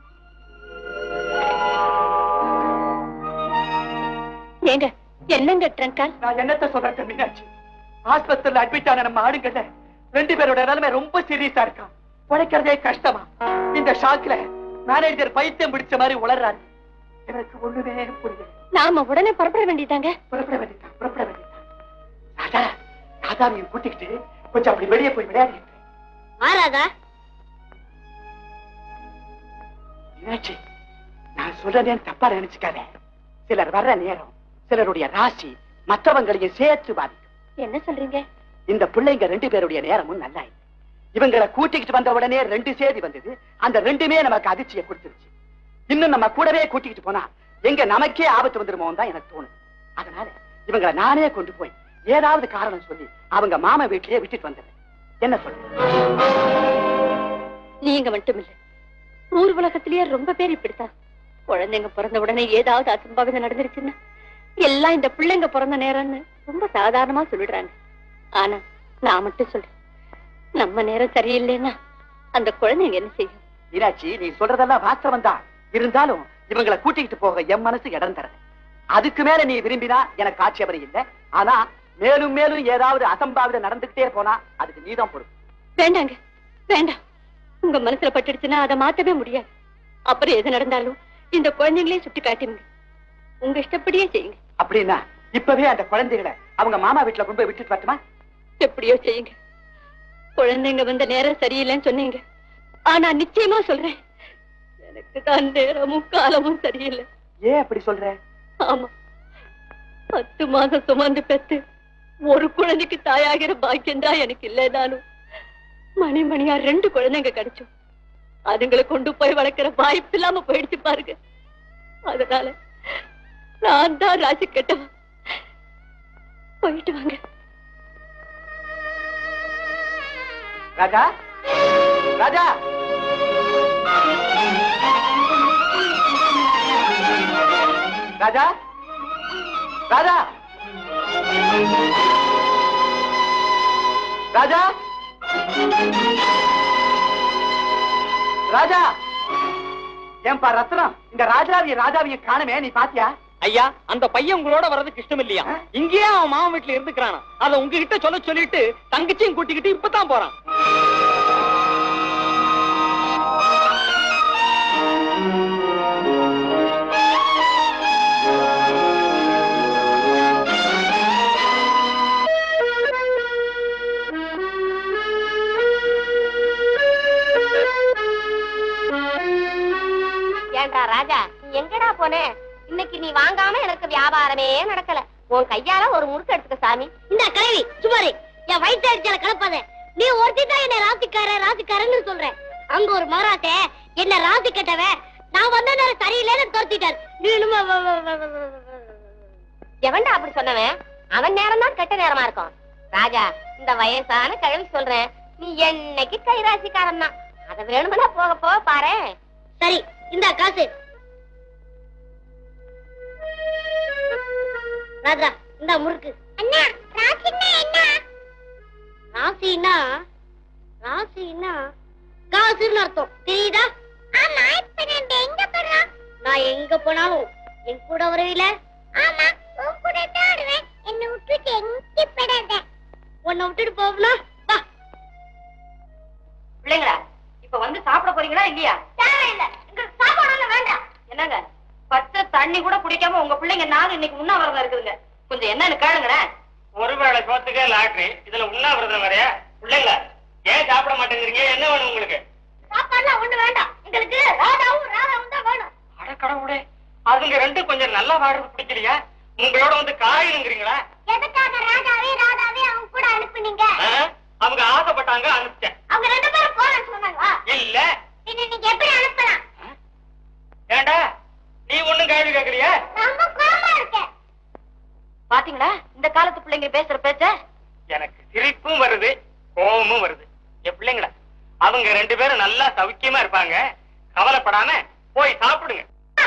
ஏங்க என்னங்க ட்ரங்க் கால்? நான் என்னத்த சொல்றேன் மீனாட்சி, ஆஸ்பத்திரியில அட்மிட் ஆன நம்ம ஆளுங்கள்ல 2 பேரோட நிலைமை ரொம்ப சீரியஸா இருக்கான். உழைக்கிறதே கஷ்டமா. இந்த ஷாக்ல மேனேஜர் பைத்தியம் பிடிச்ச மாதிரி உளறாரு. எனக்கு ஒண்ணுமே புரியல. நாம உடனே புறப்பட வேண்டியதாங்க. புறப்பட வேண்டியதான். ராதாவையும் கூட்டிக்கிட்டு கொஞ்சம் அப்படி வெளியே போய் விளையாடி. ஆராதா, மீனாட்சி, நான் சொல்றேன்னு தப்பா நினைச்சுக்காத. சிலர் வர்ற நேரம் சிலருடைய ராசி மற்றவங்களையும் சேர்த்து பாதிக்கும். என்ன சொல்றீங்க? இந்த பிள்ளைங்க 2 பேருடைய நேரமும் நல்லா இல்லை. இவங்களை கூட்டிக்கிட்டு வந்த உடனே 2 செய்தி வந்தது. அந்த 2மே நமக்கு அதிர்ச்சியை கொடுத்துருச்சு. இன்னும் நம்ம கூடவே கூட்டிக்கிட்டு போனா எங்க நமக்கே ஆபத்து வந்துருமோன்னு தான் எனக்கு தோணுது. அதனால இவங்களை நானே கொண்டு போய் ஏதாவது காரணம் சொல்லி அவங்க மாமா வீட்டிலேயே விட்டுட்டு வந்துடுறேன். என்ன சொல்ற? நீங்க மட்டும் இல்ல, ஊர் உலகத்திலேயே ரொம்ப பேர் இப்படித்தான். குழந்தைங்க பிறந்த உடனே ஏதாவது அசம்பாவிதம் நடந்துருச்சுன்னா எல்லாம் இந்த பிள்ளைங்க பிறந்த நேரம்னு ரொம்ப சாதாரணமா சொல்லிடுறாங்க. ஆனா நான் மட்டும் சொல்றேன், நம்ம நேரம் சரியில்லைன்னா அந்த குழந்தைங்க என்ன செய்யும்? மீனாட்சி, நீ சொல்றதெல்லாம் வாஸ்தவம் தான். இருந்தாலும் இவங்களை கூட்டிக்கிட்டு போக என் மனசு இடம் தரது. அதுக்கு மேல நீ விரும்பினா எனக்கு ஆட்சேபனை இல்லை. ஆனா மேலும் மேலும் ஏதாவது அசம்பாவிதம் நடந்துகிட்டே போனா அதுக்கு நீதான் பொறுப்பு. வேண்டாங்க, வேண்டாம். உங்க மனசுல பட்டுடுச்சுன்னா அதை மாத்தவே முடியாது. அப்புறம் எது நடந்தாலும் இந்த குழந்தைங்களே சுட்டி காட்டிடுங்க. உங்க இஷ்டப்படியே செய்யுங்க. அப்படின்னா இப்பவே அந்த குழந்தைகளை அவங்க மாமா வீட்டுல கொண்டு போய் விட்டுட்டு வரட்டுமா? எப்படியோ செய்யுங்க. குழந்தைங்க வந்த நேரம் சரியில்லைன்னு சொன்னீங்க. ஆனா நிச்சயமா சொல்றேன், எனக்கு தான் நேரமும் காலமும் சரியில்லை. ஏன் அப்படி சொல்ற? ஆமா, 10 மாதம் சுமந்து பெத்து ஒரு குழந்தைக்கு தாயாகிற பாக்கியம் தான் எனக்கு இல்லைதானும். மணிமணியா 2 குழந்தைங்க கிடைச்சோம். அதுங்களை கொண்டு போய் வளர்க்கிற வாய்ப்பு இல்லாம போயிடுச்சு பாருங்க. அதனால நான் தான் ராசி கெட்டவன். போயிட்டு வாங்க. ராஜா, ராஜா, ராஜா, ராஜா, ராஜா, ராஜா. ஏன்பா ரத்னம், இந்த ராஜாவிய காணுமே, நீ பாத்தியா? ஐயா, அந்த பையன் உங்களோட வர்றதுக்கு இஷ்டம் இல்லையா? இங்கேயே அவன் மாமன் வீட்டுல இருந்துக்கிறானா? அத உங்ககிட்ட சொல்லிட்டு தங்கச்சியும் கூட்டிக்கிட்டு இப்பதான் போறான். ஏண்டா ராஜா, நீ எங்கடா போன? இன்னைக்கு நீ வாங்காம எனக்கு வியாபாரமே நடக்கல. உன் கையால ஒரு முறுக்கு எடுத்துக்க சாமி. இந்த கிழவி சுமாரி என் வயிற்று அடிச்சால கலப்பாத. நீ ஒருத்தி தான் என்ன ராசிக்காரன்னு சொல்றேன். அங்க ஒரு மகாராஜே என்ன ராசி கெட்டவ, நான் வந்த நேரம் சரியில்லைன்னு துரத்திட்டார். நீ எவன்டா அப்படி சொன்னவன்? அவன் நேரம் தான் கெட்ட நேரமா இருக்கும். ராஜா, இந்த வயசான கிழவி சொல்றேன், நீ என்னைக்கு கைராசிக்காரன் தான். அத வேணும்னா போக போக பாரு. சரி, இந்த காசு. ராஜா, இந்த முறுக்கு. அண்ணா, ராசின்னா என்ன? ராசின்னா காசுன்னு அர்த்தம். தெரியுதா? ஆமா. இப்ப நான் எங்க போறோம்? நான் எங்க போனாலும் என் கூட வரவில்லை. ஆமா, உன் கூட தான் வருவேன். என்ன விட்டுட்டு எங்க போடாத. உன்னை விட்டுட்டு போகணும். வா பிள்ளைங்களா, இப்ப வந்து சாப்பிட போறீங்களா இல்லையா? தேவையில்லை, எங்களுக்கு சாப்பாடு வேண்டாம். என்னங்க, பச்சை தண்ணி கூட குடிக்காம உங்க பிள்ளைங்க நானும் இன்னைக்கு உண்ணாவிரதம் இருக்குதுங்க. கொஞ்சம் என்னன்னு கேளுங்களேன். ஒருவேளை சோத்துக்கே லாட்ரி, இதுல உண்ணாவிரதம் வரையா? பிள்ளைங்களா, ஏன் சாப்பிட மாட்டேங்கிறீங்க? என்ன வேணும் உங்களுக்கு? சாப்பாடுலாம் ஒண்ணு வேண்டாம். எங்களுக்கு ராதாவும் தான் வேணும். அட கடவுளே, அதுங்க ரெண்டும் கொஞ்சம் நல்லா வாடுறது பிடிக்கலையா? உங்களோட வந்து காயணுங்கிறீங்களா? எதுக்காக ராதாவே அவங்க கூட அனுப்புனீங்க? அவங்க ஆசைப்பட்டாங்க, அனுப்பிச்சேன். அவங்க 2 பேரும் போறேன்னு சொன்னாங்களா? இல்ல. நீங்க எப்படி அனுப்பலாம்? ஏண்டா, நீ ஒண்ணும் கேள்வி கேட்கலையா? ரொம்ப கோவமா இருக்கேன். பாத்தீங்களா இந்த காலத்து பிள்ளைங்க பேசுற பேச்ச? எனக்கு சிரிப்பும் வருது, கோபமும் வருது. என் பிள்ளைங்களா, அவங்க 2 பேரும் நல்லா சௌக்கியமா இருப்பாங்க. கவலைப்படாம போய் சாப்பிடுங்க.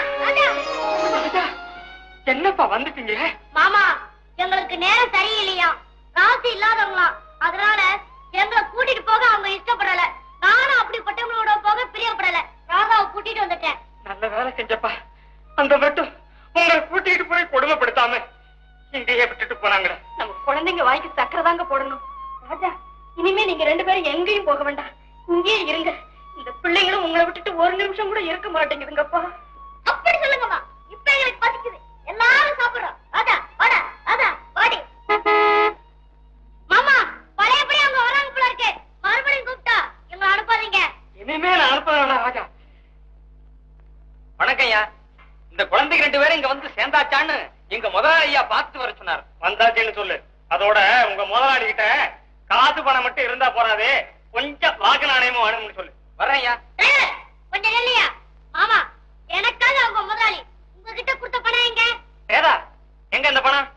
என்னப்பா வந்துட்டீங்க? மாமா, எங்களுக்கு நேரம் சரியில்லையா, ராசி இல்லாதவங்களா, அதனால எங்களை கூட்டிட்டு போக அவங்க இஷ்டப்படல. நானும் அப்படிப்பட்டவங்களோட போக பிரியப்படல. ராதாவை கூட்டிட்டு வந்துட்டேன். நல்ல வேலை செஞ்சப்பா. அந்த மட்டும் உங்களை கூட்டிட்டு போய் கொடுமைப்படுத்தாம இங்கேயே விட்டுட்டு போனாங்கடா. நம்ம குழந்தைங்க வாய்க்கு சக்கரை தாங்க போடணும். ராஜா, இனிமே நீங்க 2 பேரும் எங்கேயும் போக வேண்டாம், இங்கேயே இருங்க. இந்த பிள்ளைங்களும் உங்களை விட்டுட்டு ஒரு நிமிஷம் கூட இருக்க மாட்டேங்குதுங்கப்பா. அப்படி சொல்லுங்கம்மா, இப்ப எங்களுக்கு பசிக்குது. எல்லாரும் சாப்பிடுறோம். ராஜா வாடா, ராஜா வாடி. மாமா, பழையபடி அவங்க வராங்க போல இருக்கு. மறுபடியும் கூப்பிட்டா எங்களை அனுப்பாதீங்க. இனிமே நான் அனுப்ப ராஜா. வணக்கம்யா. இந்த குழந்தைங்க 2 பேரும் இங்க வந்து சேர்ந்தாச்சான்னு எங்க முதலாளி ஐயா பார்த்து வர சொன்னார். வந்தாச்சுன்னு சொல்லு. அதோட உங்க முதலாளி கிட்ட காசு பணம் மட்டும் இருந்தா போறாதே, கொஞ்சம் வாக்கு நாணயமும் வேணும்னு சொல்லு. வர்றேன்யா. கொஞ்சம் இல்லையா மாமா, எனக்காக அவங்க முதலாளி உங்ககிட்ட கொடுத்த பணம் எங்க? ஏதா எங்க இந்த பணம்?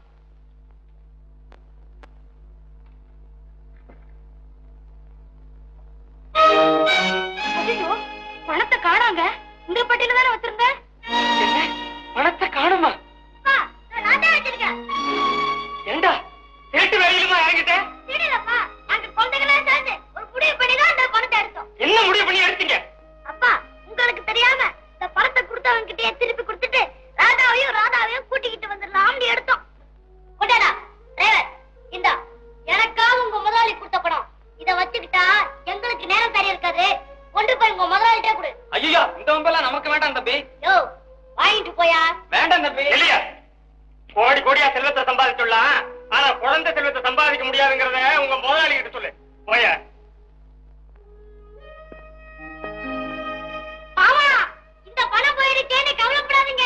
பணத்தை காணாங்க. இந்த பட்டியல தானே வச்சிருந்த. என்ன, பணத்தை காணுமா? நான் தான் வச்சிருக்கேன். ஏண்டா திருட்டு வேலையிலுமா இறங்கிட்டேன்? தெரியலப்பா, அந்த குழந்தைகளே சேர்ந்து ஒரு முடிவு பண்ணி தான் அந்த பணத்தை எடுத்தோம். என்ன முடிவு பண்ணி எடுத்தீங்க? அப்பா, உங்களுக்கு தெரியாம இந்த பணத்தை கொடுத்தவங்க கிட்டே திருப்பி கொடுத்துட்டு ராதாவையும் கூட்டிக்கிட்டு வந்துடலாம்னு எடுத்தோம். கோடியா செல்வத்தை சம்பாதிச்சுடலாம், ஆனா குழந்தை செல்வத்தை சம்பாதிக்க முடியாதுங்கிறத உங்க முதலாளி கிட்ட சொல்லு. போய மாமா, இந்த பணம் போயிருக்கேன்னு கவலைப்படாதீங்க.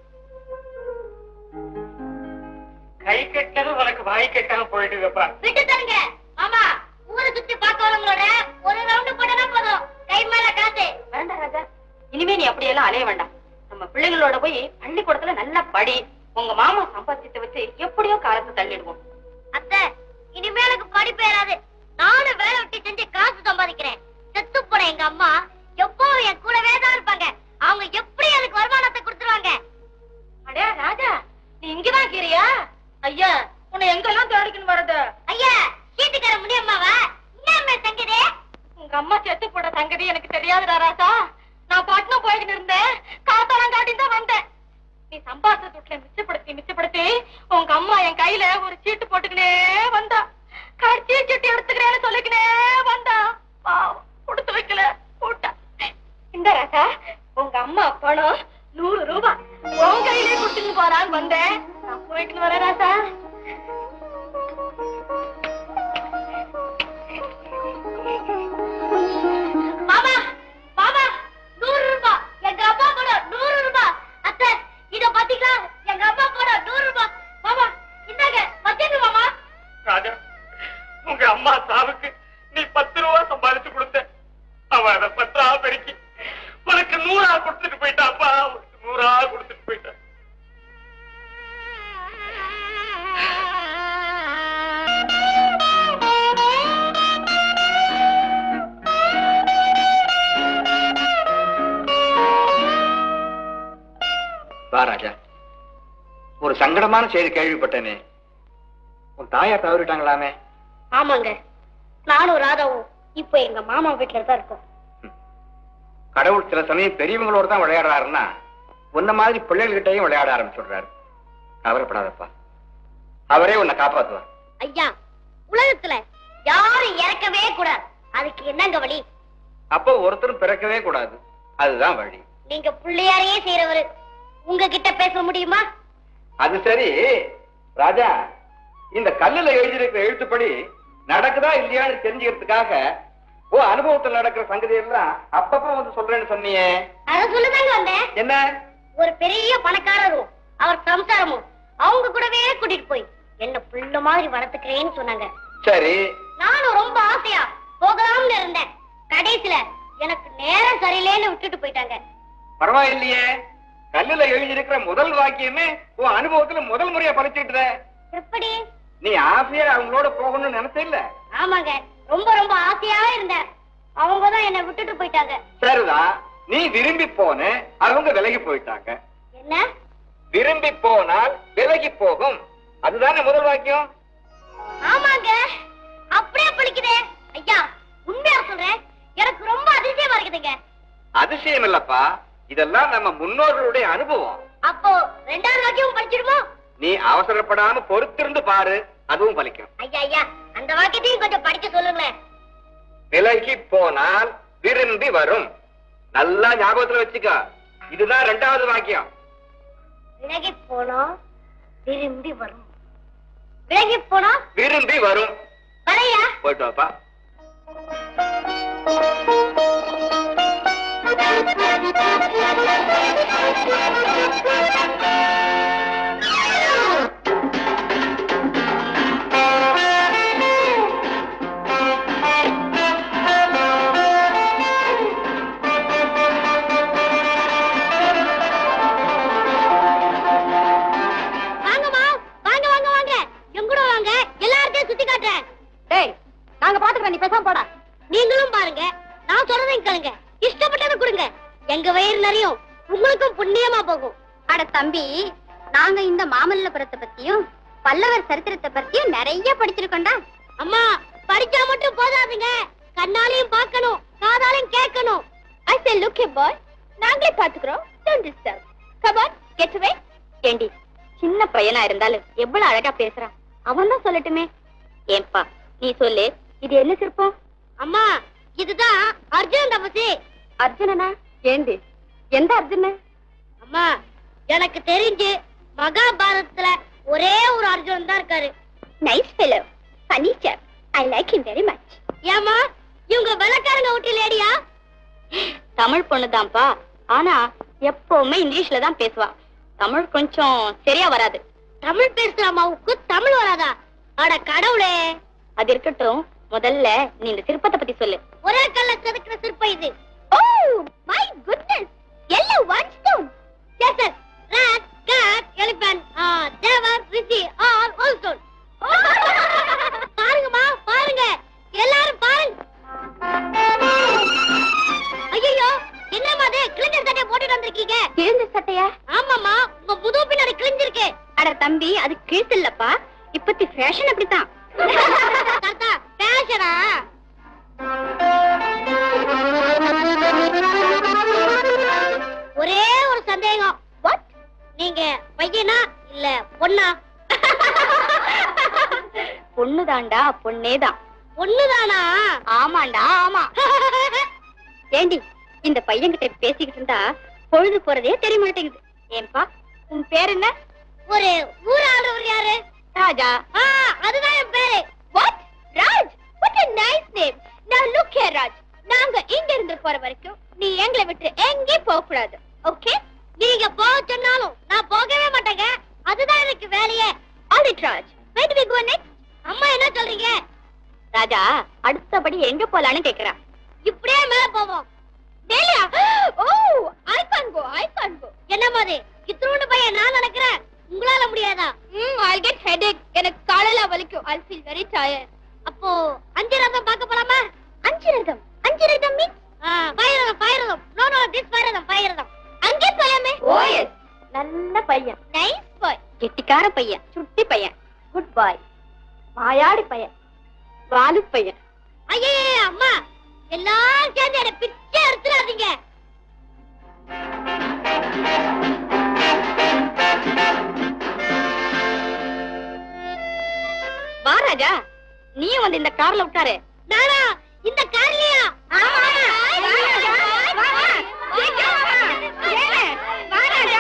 கை கெட்டது உனக்கு வாய் கெட்டாம போயிட்டுப்பா. விட்டு தருங்க மாமா. ஊரை சுத்தி பார்க்கவங்களோட ஒரு ரவுண்டு போட்டா போதும். கை மேல காசு வேண்டாம் ராஜா, இனிமே நீ அப்படியெல்லாம் அலைய வேண்டாம். நம்ம பிள்ளைகளோட போய் பள்ளிக்கூடத்துல நல்லா படி. உங்க மாமா சம்பாதிச்சத்தை வச்சு எப்படியோ காலத்தை தள்ளிடுவோம். அத்தை, இனிமே எனக்கு படிப்பு ஏறாது. நானும் வேலை விட்டு செஞ்சு காசு சம்பாதிக்கிறேன். செத்து போன எங்க அம்மா எப்பவும் என் கூடவே தான் இருப்பாங்க. அவங்க எப்படி எனக்கு வருமானத்தை கொடுத்துருவாங்க. அடே ராஜா, நீ இங்கதான் இருக்கிறியா? ஐயா, உன்னை எங்கெல்லாம் தேடிக்கணும் வரது? ஐயா, சீட்டுக்கார முடியம்மாவா? என்ன தங்குதே? உங்க அம்மா செத்து போட சங்கதி எனக்கு தெரியாதுடா ராஜா. நான் பட்டணம் போய்கிட்டு இருந்தேன், காத்தாலாம் காட்டி தான் வந்தேன். நீ சம்பாதிச்ச துட்டுல மிச்சப்படுத்தி உங்க அம்மா என் கையில ஒரு சீட்டு போட்டுக்கினே வந்தா. கடைசி சீட்டு எடுத்துக்கிறேன்னு சொல்லிக்கினே வந்தா. கொடுத்து வைக்கல போட்டா. இந்த ராஜா, உங்க அம்மா பணம் 100 ரூபாய் உன் கையிலே கொடுத்துட்டு போறான்னு வந்தேன். நான் போய்க்கின்னு வரேன் ராஜா. மாமா, மாமா, 100 ரூபாய். எங்க அப்பா பணம் 100 ரூபாய். அத்தை, இத பாத்தீங்களா? எங்க அப்பா பணம் 100 ரூபாய். மாமா, இந்தாங்க வச்சுங்க மாமா. ராஜா, உங்க அம்மா சாவுக்கு நீ 10 ரூபா சம்பாதிச்சு கொடுத்த. அவ அதை 10 பெருக்கி உனக்கு 100 கொடுத்துட்டு போயிட்டாப்பா. 100 கொடுத்துட்டு போயிட்டா. வா ராஜா, ஒரு சங்கடமான செய்தி கேள்விப்பட்டேனே. உன் தாயார் தவறிட்டாங்களாமே? ஆமாங்க, நானும் ராதாவும் இப்ப எங்க மாமா வீட்டுல தான் இருக்கோம். கடவுள் சில சமயம் பெரியவங்களோட தான் விளையாடுறாருன்னா உன்ன மாதிரி பிள்ளைகள்கிட்டையும் விளையாட ஆரம்பிச்சுடுறாரு. கவலைப்படாதப்பா, அவரே உன்னை காப்பாத்துவார். ஐயா, உலகத்துல யாரும் இறக்கவே கூடாது. அதுக்கு என்னங்க வழி? அப்போ ஒருத்தரும் பிறக்கவே கூடாது, அதுதான் வழி. நீங்க பிள்ளையாரையே செய்யறவரு, உங்ககிட்ட பேச முடியுமா? அது சரி ராஜா, இந்த கல்லுல எழுதியிருக்கிற எழுத்துப்படி நடக்குதா இல்லையான்னு தெரிஞ்சுக்கிறதுக்காக அனுபவத்தில் நடக்கிற சங்கதி எல்லாம் அப்பப்ப வந்து சொல்றேன்னு சொன்னியே, அத சொல்லுதாங்க வந்தேன். என்ன? ஒரு பெரிய பணக்காரரும் அவர் சம்சாரமும் அவங்க கூடவே கூட்டிட்டு போய் என்ன புள்ள மாதிரி வளர்த்துக்கிறேன்னு சொன்னாங்க. சரி, நானும் ரொம்ப ஆசையா போகலாம்னு இருந்தேன். கடைசியில எனக்கு நேரம் சரியில்லைன்னு விட்டுட்டு போயிட்டாங்க. பரவாயில்லையே, கல்லுல எழுதியிருக்கிற முதல் வாக்கியமே உன் அனுபவத்துல முதல் முறையா படிச்சுட்டு. எப்படி? நீ ஆசையா அவங்களோட போகணும்னு நினைச்ச இல்ல? ஆமாங்க, ரொம்ப ரொம்ப ஆசையாவே இருந்தேன். அவங்கதான் என்ன விட்டுட்டு போயிட்டாங்க. சரிதான், நீ விரும்பி போன, அவங்க விலகி போயிட்டாங்க. என்ன? விரும்பி போனால் விலகி போகும், அதுதானே முதல் வாக்கியம்? ஆமாங்க, அப்படியே படிக்குதே. ஐயா, உண்மையா சொல்றேன், எனக்கு ரொம்ப அதிசயமா இருக்குதுங்க. அதிசயம் இல்லப்பா, இதெல்லாம் நம்ம முன்னோர்களுடைய அனுபவம். அப்போ 2வது வாக்கியம் படிச்சிடுமோ? நீ அவசரப்படாம பொறுத்திருந்து பாரு, அதுவும் பலிக்கும். ஐயா ஐயா, அந்த வாக்கியத்தையும் கொஞ்சம் படிக்க சொல்லுங்களேன். விலகி போனால் விரும்பி வரும். நல்லா ஞாபகத்துல வச்சுக்க, இதுதான் 2வது வாக்கியம். விலகி போனா விரும்பி வரும். விலகி போனா விரும்பி வரும். வரையா? போயிட்டு வாப்பா. நீங்களும் பாருங்க, நான் சொல்றதையும் கேளுங்க. இஷ்டப்பட்டதை கொடுங்க, எங்க வயிறு நிறையும், உங்களுக்கும் புண்ணியமா போகும். அட தம்பி, நாங்க இந்த மாமல்லபுரத்தை பத்தியும் பல்லவர் சரித்திரத்தை பத்தியும் நிறைய படிச்சிருக்கோம்டா. அம்மா, படிச்சா மட்டும் போதாதுங்க, கண்ணாலையும் பார்க்கணும், காதாலையும் கேட்கணும். I say look here boy, நாங்களே பாத்துக்கிறோம், don't disturb. Come on, get away. ஏண்டி, சின்ன பையனா இருந்தாலும் எவ்வளவு அழகா பேசுறான், அவன் தான் சொல்லட்டுமே. ஏன்பா நீ சொல்லு, இது என்ன சிற்பம்? அம்மா, இதுதான் அர்ஜுனன் தபசி. அர்ஜுனனா? ஏண்டி, எந்த அர்ஜுனன்? அம்மா, எனக்கு தெரிஞ்சு மகாபாரதத்துல ஒரே அர்ஜுன் தான் இருக்காரு. Nice fellow, funny chap. I like him very much. ஏமா இவங்க வெள்ளக்காரங்க ஊட்டி லேடியா? தமிழ் பொண்ணுதான்ப்பா, ஆனா எப்பவுமே இங்கிலீஷ்ல தான் பேசுவா. தமிழ் கொஞ்சம் சரியா வராது. தமிழ் பேசுற அம்மாவுக்கு தமிழ் வராதா? அட கடவுளே. அது இருக்கட்டும், முதல்ல நீ இந்த சிற்பத்தை பத்தி சொல்லு. ஒரே கல்ல செதுக்கிற சிற்பம் இது. ஓ மை குட்னஸ், எல்லாம் one stone. Yes sir. Rat, cat, elephant, devar, rishi all one stone. பாருங்கம்மா பாருங்க, எல்லாரும் பாருங்க. ஐயோ என்னம்மா அது கிழிஞ்ச சட்டையை போட்டுட்டு வந்திருக்கீங்க? கிழிஞ்ச சட்டையா? ஆமாம்மா, உங்க முதுகு பின்னாடி கிழிஞ்சிருக்கு. அட தம்பி, அது கிழித்து இல்லப்பா, இப்பத்தி ஃபேஷன் அப்படித்தான். தாத்தா பேஷனா? ஒரே ஒரு சந்தேகம். வாட்? நீங்க பையனா இல்ல பொண்ணா? பொண்ணுதான்டா, பொண்ணேதான். பொண்ணுதானா? ஆமாண்டா ஆமா. ஏண்டி, இந்த பையன்கிட்ட பேசிக்கிட்டு இருந்தா பொழுது போறதே தெரிய மாட்டேங்குது. ஏன்பா, உன் பேர் என்ன? ஒரு ஊர் ஆளுவர் யாரு? ராஜா. அதுதான் என் பேரு. What? Raj? What a nice name. Now look here Raj, நாங்க இங்க இருந்து போற வரைக்கும் நீ எங்களை விட்டு எங்கேயும் போக கூடாது. ஓகே? நீங்க போக சொன்னாலும் நான் போகவே மாட்டேங்க. அதுதான் எனக்கு வேலையே. All right Raj, where do we go next? அம்மா என்ன சொல்றீங்க? ராஜா, அடுத்தபடி எங்க போலான்னு கேக்குறா. இப்படியே மேல போவோம். டேலியா, oh I can't go, I can't go. என்ன மாதிரி இத்தனோண்டு பையன் நான் நினைக்கிறேன், உங்களால முடியாதா? I'll get headache. எனக்கு காலையில வலிக்கும். I'll feel very tired. அப்போ அஞ்சு ரதம் பார்க்க போலாமா? அஞ்சிரதம்? அஞ்சிரதம் மீன்ஸ்? பைரதம். நோ நோ, திஸ் பைரதம். அங்கே போலாமே. ஓ எஸ், நல்ல பையன், நைஸ் பாய், கெட்டிக்கார பையன், சுட்டி பையன், குட் பாய், மாயாடி பையன், வாலு பையன். ஐயே அம்மா, எல்லாரும் சேர்ந்து என்ன பிச்சை எடுத்துறாதீங்க. வா ராஜா, நீயும் வந்து இந்த கார்ல உட்காரு. நானா இந்த கார்லயா? ஆமா, வா ராஜா, வா வா, சீக்கிரம் வா. ஏலே, வா ராஜா.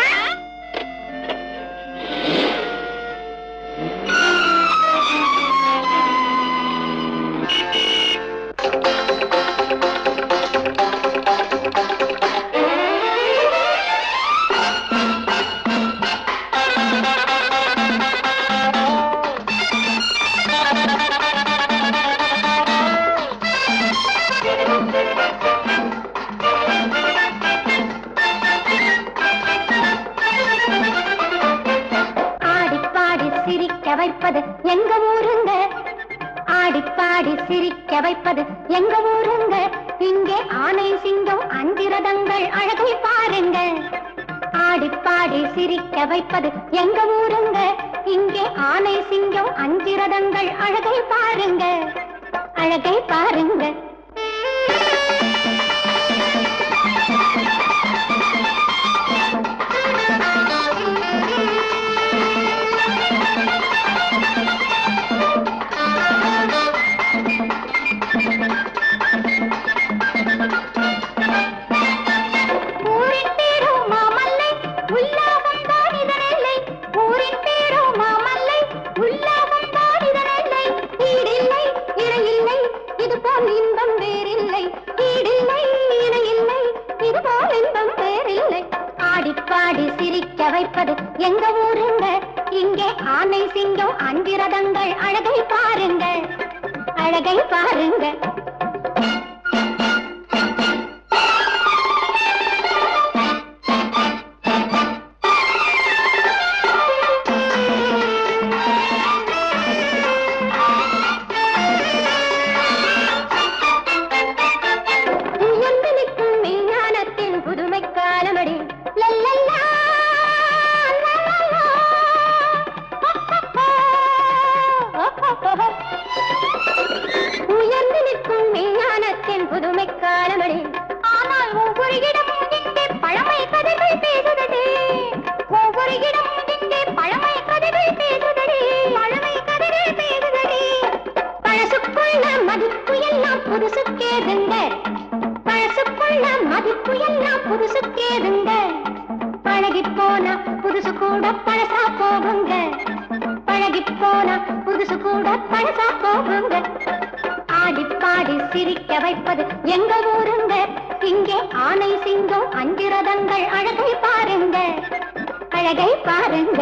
வைப்பது எங்க ஊருங்க, ஆடிப்பாடி சிரிக்க வைப்பது எங்க ஊருங்க. இங்கே ஆனை சிங்கம் அஞ்சிரதங்கள் அழகை பாருங்க. ஆடிப்பாடி சிரிக்க வைப்பது எங்க ஊருங்க. இங்கே ஆனை சிங்கம் அஞ்சிரதங்கள் அழகை பாருங்க, அழகை பாருங்க. ஆடிப்பாடி சிரிக்க வைப்பது எங்க ஊருங்க. இங்கே ஆனை சிங்கம் அஞ்சிரதங்கள் அழகை பாருங்க, அழகை பாருங்க. உயர்ந்து நிற்கும் விஞ்ஞானத்தின் புதுமை காலமடி. ஆனால் ஒவ்வொரு இடமும் இங்கே பழமை கதைகள் பேசுதே, ஒவ்வொரு இடமும் இங்கே பழமை கதைகள் பேசுதே, பழமை கதைகள் பேசுதே. பழசுக்குள்ள மதிப்பு எல்லாம் புதுசுக்கேதுங்க, பழசுக்குள்ள மதிப்பு எல்லாம் புதுசுக்கேதுங்க. பழகி போனா புதுசு கூட பழசா போகுங்க, பழகி பழசா போகுங்க. ஆடி பாடி சிரிக்க வைப்பது எங்க ஊருங்க. இங்கே ஆனை சிங்கம் அஞ்சு ரதங்கள் அழகை பாருங்க, அழகை பாருங்க.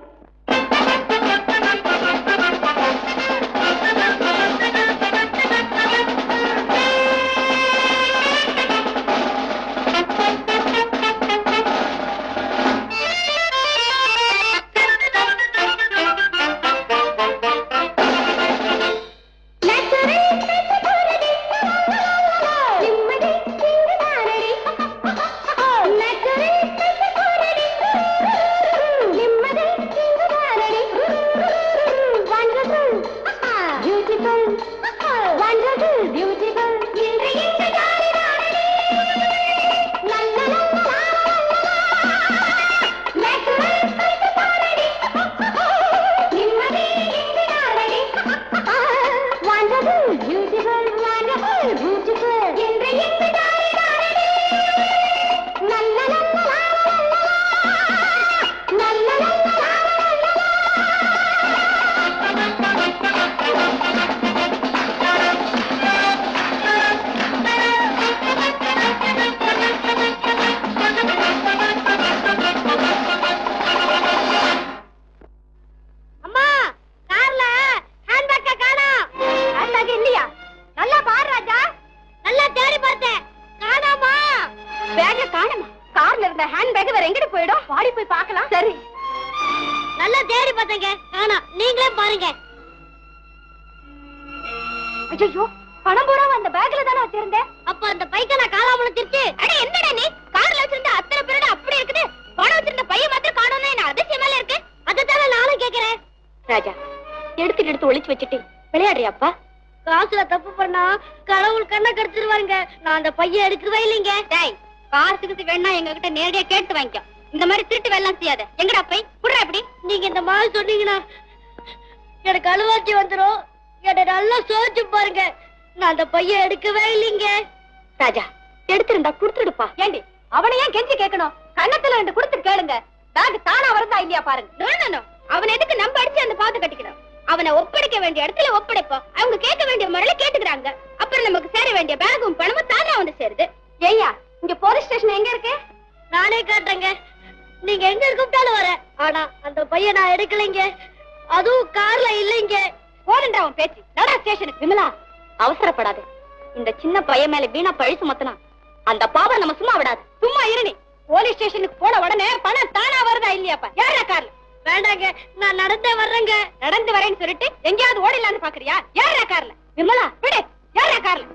அவசரப்படாது. இந்த சின்ன பையன் மேல வீணா பழி சுமத்தினா அந்த பாவம் நம்ம சும்மா விடாது. சும்மா இருனி. போலீஸ் ஸ்டேஷனுக்கு போன உடனே பணம் தானா வருதா இல்லையாப்பா? யாரா கார்ல? வேண்டாங்க, நான் நடந்தே வர்றேங்க. நடந்து வரேன்னு சொல்லிட்டு எங்கேயாவது ஓடிடலான்னு பாக்குறியா? யாரா கார்ல? விமலா விடு. யாரா கார்ல?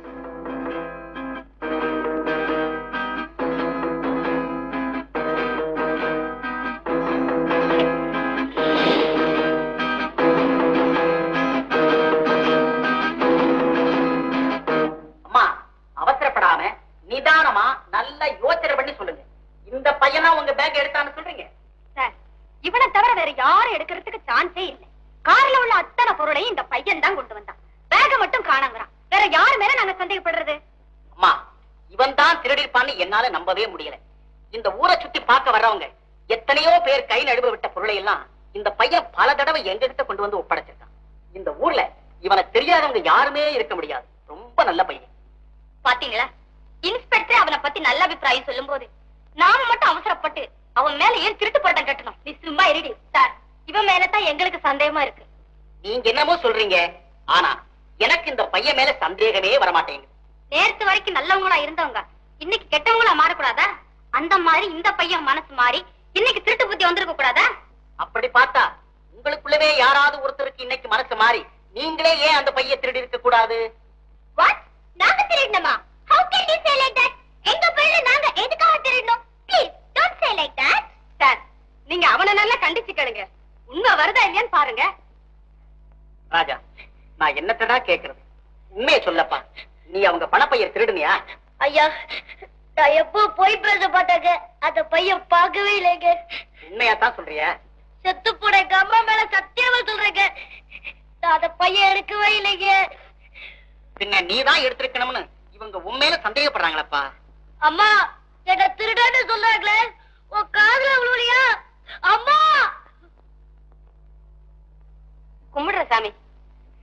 நிதானமா நல்ல யோசனை பண்ணி சொல்லுங்க. இந்த பையனா உங்க பேக் எடுத்தான்னு சொல்றீங்க? சார், இவனை தவிர வேற யாரும் எடுக்கிறதுக்கு சான்ஸே இல்லை. கார்ல உள்ள அத்தனை பொருளையும் இந்த பையன் தான் கொண்டு வந்தான். பேக மட்டும் காணாங்கிறான். வேற யாரு மேல நாங்க சந்தேகப்படுறது? அம்மா, இவன் தான் திருடிருப்பான்னு என்னால நம்பவே முடியல. இந்த ஊரை சுத்தி பார்க்க வர்றவங்க எத்தனையோ பேர் கை நழுவ விட்ட பொருளை எல்லாம் இந்த பையன் பல தடவை எங்கிட்ட கொண்டு வந்து ஒப்படைச்சிருக்கான். இந்த ஊர்ல இவனை தெரியாதவங்க யாருமே இருக்க முடியாது. ரொம்ப நல்ல பையன். பாத்தீங்களா, இன்ஸ்பெக்டர் அவனை பத்தி நல்ல அபிப்பிராயம் சொல்லும் போது நாம மட்டும் அவசரப்பட்டு அவன் மேல ஏன் திருட்டு பட்டம் கட்டணும்? நீ சும்மா இருடி. சார், இவன் மேலதான் எங்களுக்கு சந்தேகமா இருக்கு. நீங்க என்னமோ சொல்றீங்க, ஆனா எனக்கு இந்த பையன் மேல சந்தேகமே வரமாட்டேங்க. நேற்று வரைக்கும் நல்லவங்களா இருந்தவங்க இன்னைக்கு கெட்டவங்களா மாறக்கூடாதா? அந்த மாதிரி இந்த பையன் மனசு மாறி இன்னைக்கு திருட்டு புத்தி வந்திருக்க கூடாதா? அப்படி பார்த்தா உங்களுக்குள்ளவே யாராவது ஒருத்தருக்கு இன்னைக்கு மனசு மாறி நீங்களே ஏன் அந்த பையன் திருடி இருக்க கூடாது? வாட்? நாங்க திருடணுமா? How can you say like that? எங்க பையல நாங்க எதுக்காக திருடணும்? Please don't say like that. Sir, நீங்க அவனை நல்லா கண்டிச்சு கேளுங்க. உண்மை வருதா இல்லையான்னு பாருங்க. ராஜா, நான் என்னத்தடா கேக்குறது? உண்மையை சொல்லப்பா. நீ அவங்க பணப்பையர் திருடுனியா? ஐயா, நான் எப்போ போய் பேச மாட்டாங்க. அந்த பையன் பார்க்கவே இல்லைங்க. உண்மையாத்தான் சொல்றியா? செத்து போன எங்க அம்மா மேல சத்தியமா சொல்றேங்க, நான் அந்த பையன் எடுக்கவே இல்லைங்க. பின்ன நீதான் எடுத்திருக்கணும்னு இவங்க உண்மையில சந்தேகப்படுறாங்களப்பா. அம்மா, என்ன திருடன்னு சொல்றாங்களே, உன் காதுல விழுவலையா? அம்மா! கும்பிடுற சாமி,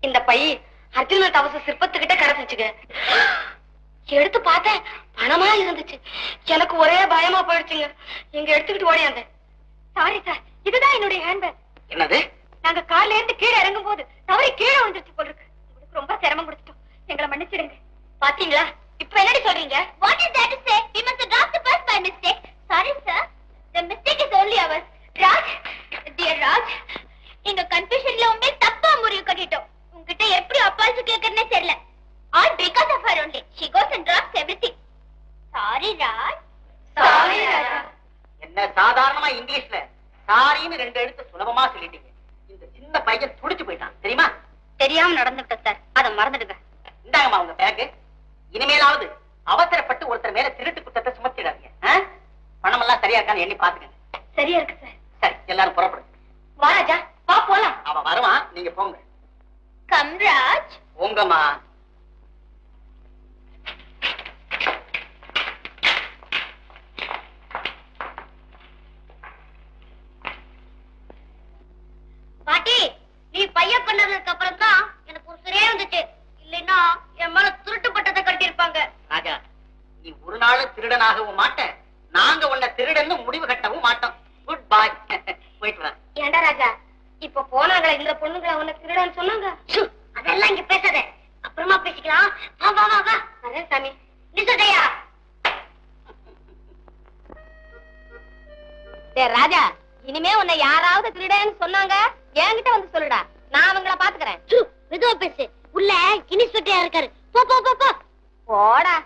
இந்த பை அர்ஜுன தவச சிற்பத்துக்கிட்ட கிடந்துச்சுங்க. எடுத்து பார்த்தேன், பணமா இருந்துச்சு. எனக்கு ஒரே பயமா போயிடுச்சுங்க. நீங்க எடுத்துக்கிட்டு ஓடியாங்க. சாரி சார், இதுதான் என்னுடைய ஹேண்ட்பேக். என்னது? நாங்க கார்ல இருந்து கீழே இறங்கும் போது தவறி கீழே வந்துருச்சு போல இருக்கு. உங்களுக்கு ரொம்ப சிரமம் கொடுத்துட்டோம், எங்களை மன்னிச்சிடுங்க. பாத்தீங்களா, இப்ப என்னடி சொல்றீங்க? What is that to say? We must have dropped the purse by mistake. Sorry, sir. The mistake is only ours. Raj, dear Raj, எங்க கன்ஃபியூஷன்ல உண்மை தப்பா முடிவு கட்டிட்டோம். உங்ககிட்ட எப்படி அப்பால்ஸ் கேட்கறனே தெரியல. All because of her only. She goes and drops everything. Sorry, Raj. Sorry, Raja. என்ன சாதாரணமா இங்கிலீஷ்ல சாரின்னு 2 எழுத்து சுலபமா சொல்லிட்டீங்க. இந்த சின்ன பையன் துடிச்சு போயிட்டான் தெரியுமா? தெரியாம நடந்துட்டேன் சார், அதை மறந்துடுங்க. இந்தாங்கம்மா உங்க பேக்கு. இனிமேலாவது அவசரப்பட்டு ஒருத்தர் மேல திருட்டு குற்றத்தை சுமத்திடாதீங்க. பணம் எல்லாம் சரியா இருக்கான்னு எண்ணி பாத்துக்கங்க. சரியா இருக்கு சார். சரி, எல்லாரும் புறப்படுங்க. வா ராஜா, வா போலாம். அவன் வருவான், நீங்க போங்க. Come, Raj. போங்கம்மா. பாட்டி, நீ பைய பண்ணதுக்கு அப்புறம் தான் எனக்கு ஒரு சரியா வந்துச்சு. இல்லைன்னா என் மேல திருட்டு பட்டத்தை கட்டியிருப்பாங்க. ராஜா, நீ ஒரு நாள் திருடனாகவும் மாட்டேன், நாங்க உன்னை திருடன்னு முடிவு கட்டவும் மாட்டோம். Good boy. போயிட்டு வா. ஏண்டா ராஜா, இப்ப போனாங்களே இந்த பொண்ணுங்களை உன்னை திருடன்னு சொன்னாங்க. அதெல்லாம் இங்க பேசாத, அப்புறமா பேசிக்கலாம். வா வா வா வா. அரே சாமி, நிசதையா. டேய் ராஜா, இனிமே உன்னை யாராவது திருடன்னு சொன்னாங்க என்கிட்ட வந்து சொல்லுடா, நான் அவங்கள பாத்துக்கிறேன். மெதுவா பேசு, உள்ள இன்ஸ்பெக்டர் இருக்காரு. போ போ போ போ. போடா.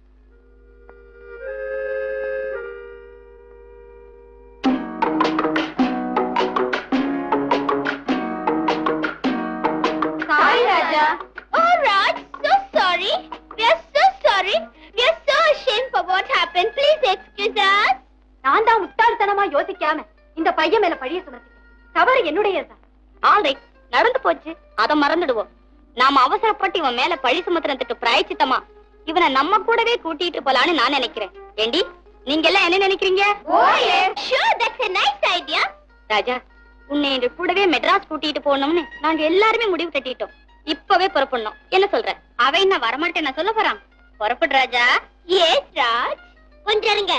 Sorry, Raja. Oh, Raj, so sorry. We are so sorry. We are so ashamed for what happened. Please excuse us. நான் தான் முட்டாள்தனமா யோசிக்காம இந்த பையன் மேல பழிய சுமத்திட்டேன். தவறு என்னுடையதுதான். ஆல்ரைட், நடந்து போச்சு, அதை மறந்துடுவோம். நாம அவசரப்பட்டு இவன் மேல பழி சுமத்துறதுக்கு பிராயச்சித்தமா இவனை நம்ம கூடவே கூட்டிட்டு போலான்னு நான் நினைக்கிறேன். ஏண்டி, நீங்க எல்லாம் என்ன நினைக்கிறீங்க? Sure, that's a nice idea. ராஜா, உன்னை எங்க கூடவே மெட்ராஸ் கூட்டிட்டு போகணும்னு நாங்க எல்லாருமே முடிவு கட்டிட்டோம். இப்பவே புறப்படணும். என்ன சொல்ற? அவ என்ன வரமாட்டேன் நான் சொல்ல போறான். புறப்படு ராஜா. Yes, Raj. கொஞ்சம் இருங்க.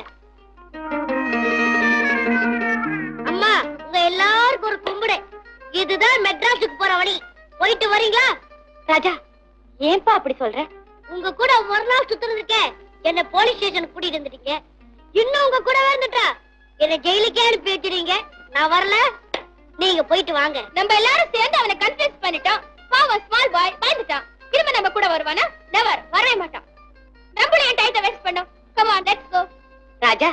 அம்மா, உங்க எல்லாருக்கும் ஒரு கும்பிடு. இதுதான் மெட்ராஸுக்கு போற வழி. போயிட்டு வரீங்களா? ராஜா, ஏன்பா அப்படி சொல்ற? உங்க கூட ஒரு நாள் சுத்துறதுக்கே என்ன போலீஸ் ஸ்டேஷன் கூட்டிட்டு வந்துட்டீங்க. இன்னும் உங்க கூட வந்துட்டா என்ன ஜெயிலுக்கே அனுப்பி வச்சிருங்க. நான் வரல, நீங்க போயிட்டு வாங்க. நம்ம எல்லாரும் சேர்ந்து அவனை கன்ஃபியூஸ் பண்ணிட்டோம். பாவம் ஸ்மால் பாய் பயந்துட்டான். திரும்ப நம்ம கூட வருவானா? நெவர், வரவே மாட்டான். நம்மளும் ஏன் டைத்தை வேஸ்ட் பண்ணோம்? Come on, let's go. Raja,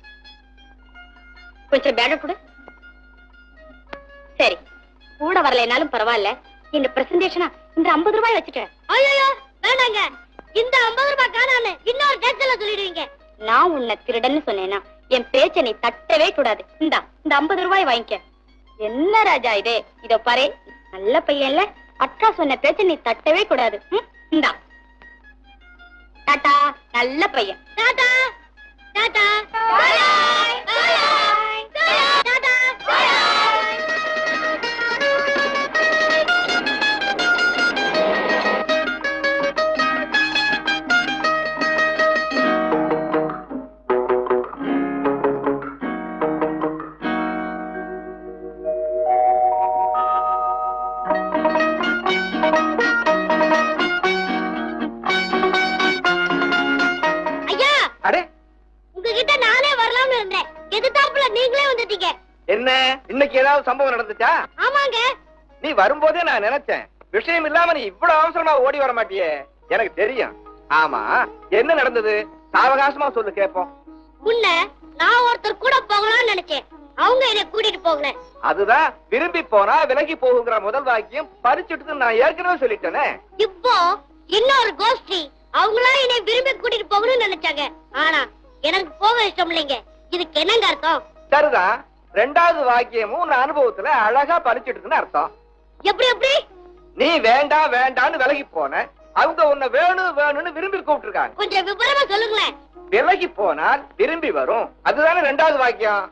கொஞ்சம் பேட கொடு. சரி, கூட வரலைனாலும் பரவாயில்ல. இந்த பிரசன்டேஷனா இந்த 50 ரூபாய் வச்சுட்டேன். ஐயோ வேணாங்க, இந்த 50 ரூபாய் காணான்னு இன்னொரு டேக்ஸ்ல சொல்லிடுவீங்க. நான் உன்னை திருடன்னு சொன்னேனா என் பேச்ச நீ தட்டவே கூடாது. இந்த 50 ரூபாய் வாங்கிக்க. என்ன ராஜா இது? இதோ பாரு, நல்ல பையன்ல, அக்கா சொன்ன பேச்ச நீ தட்டவே கூடாது. இந்தா, டாடா, நல்ல பையன். Tata tata bye bye tata bye. உங்ககிட்ட நானே வரலாம்னு இருந்தேன். எதிர்த்தாப்புல நீங்களே வந்துட்டீங்க. என்ன, இன்னைக்கு ஏதாவது சம்பவம் நடந்துச்சா? ஆமாங்க. நீ வரும்போதே நான் நினைச்சேன், விஷயம் இல்லாம நீ இவ்வளவு அவசரமா ஓடி வர மாட்டியே, எனக்கு தெரியும். ஆமா, என்ன நடந்தது? சாவகாசமா சொல்லு கேப்போம். முன்ன நான் ஒருத்தர் கூட போகலாம்னு நினைச்சேன். அவங்க என்ன கூட்டிட்டு போகல. அதுதான் விரும்பி போனா விலகி போகுங்கிற முதல் வாக்கியம் பறிச்சுட்டு நான் ஏற்கனவே சொல்லிட்டேனே. இப்போ இன்னொரு கோஷ்டி அவங்களா என்னை விரும்பி கூட்டிட்டு போகணும்னு நினைச்சாங்க. ஆனா எனக்கு போக இஷ்டம் இல்லைங்க. இதுக்கு என்னங்க அர்த்தம்? சரிதான், 2வது வாக்கியமும் உன் அனுபவத்துல அழகா பறிச்சுட்டுன்னு அர்த்தம். எப்படி எப்படி? நீ வேண்டாம் வேண்டான்னு விலகி போன, அவங்க உன்னை வேணும் வேணும்னு விரும்பி கூப்பிட்டுருக்காங்க. கொஞ்சம் விவரமா சொல்லுங்களேன். விலகி போனால் விரும்பி வரும், அதுதானே 2வது வாக்கியம்.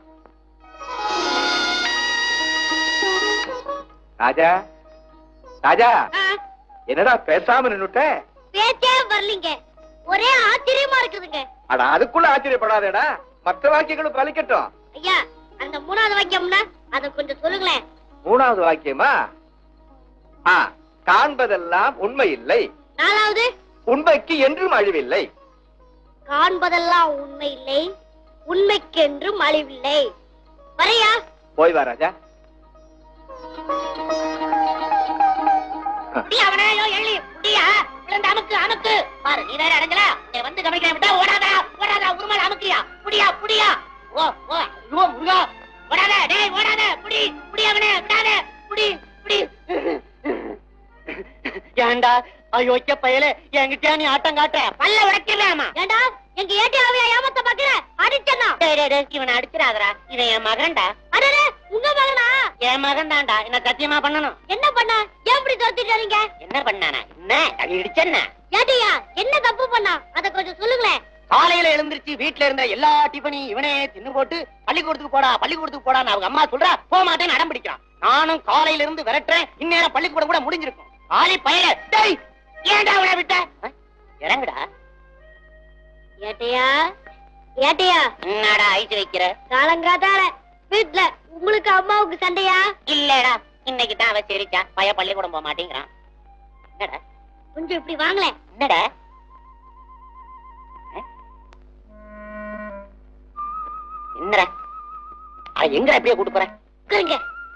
ராஜா ராஜா, என்னடா பேசாம நின்னுட்ட? பேச்சே வரலீங்க, ஒரே ஆச்சரியமா இருக்குதுங்க. அட அதுக்குள்ள ஆச்சரியப்படாதேடா, மற்ற வாக்கியங்களும் பலிக்கட்டும். ஐயா, அந்த 3வது வாக்கியம்னா அத கொஞ்சம் சொல்லுங்களேன். 3வது வாக்கியமா? காண்பதெல்லாம் உண்மை இல்லை, 4வது உண்மைக்கு என்றும் அழிவில்லை. காண்பதெல்லாம் உண்மை இல்லை, உண்மைக்கு என்றும் அழிவில்லை. வரையா? போய் வா ராஜா. அமுக்கு பாரு, நீ வேற அடங்கல. வந்து கவனிக்க விட்டா ஓடாதா ஓடாதா, உருமால அமுக்கியா, புடியா புடியா. ஓ ஓ ஐயோ முருகா, ஓடாத டேய் ஓடாத, புடி புடி அவனே, விடாத, புடி புடி. ஏண்டா அயோக்கிய பயலே, என்கிட்ட நீ ஆட்டம் காட்டுற? பல்ல உடைக்கலாமா? ஏண்டா எங்க ஏட்டியாவையா ஏமாத்த பாக்குற? அடிச்சனா? இவனை அடிச்சிடாதடா, இவன் என் மகன்டா. அடடே, உங்க மகனா? என் மகன் தான்டா, என்ன சத்தியமா பண்ணணும். என்ன பண்ண? ஏன் இப்படி தோத்திட்டீங்க? என்ன பண்ணானா? என்ன இடிச்சன்னா? ஏட்டியா என்ன தப்பு பண்ணா, அத கொஞ்சம் சொல்லுங்களேன். காலையில எழுந்திருச்சு வீட்டுல இருந்த எல்லா டிஃபனையும் இவனே தின்னு போட்டு பள்ளிக்கூடத்துக்கு போடான்னு அவங்க அம்மா சொல்றா, போக மாட்டேன்னு அடம் பிடிக்கிறான். நானும் காலையில இருந்து விரட்டுறேன், இந்நேரம் பள்ளிக்கூடம் கூட முடிஞ்சிருக்கும். காலை பயல, டேய் ஏன்டா அவனை விட்ட? இறங்குடா. ஏட்டியா ஏட்டியா, என்னடா ஐஸ் வைக்கிற? காலங்காத்தால வீட்டுல உங்களுக்கு அம்மாவுக்கு சண்டையா? இல்லடா, இன்னைக்கு தான் அவ சரிச்சா, பையன் பள்ளிக்கூடம் போக மாட்டேங்கிறான். என்னடா கொஞ்சம் இப்படி வாங்களேன். என்னடா என்னடா எங்க எப்படியே கூட்டு போற? உட்காருங்க.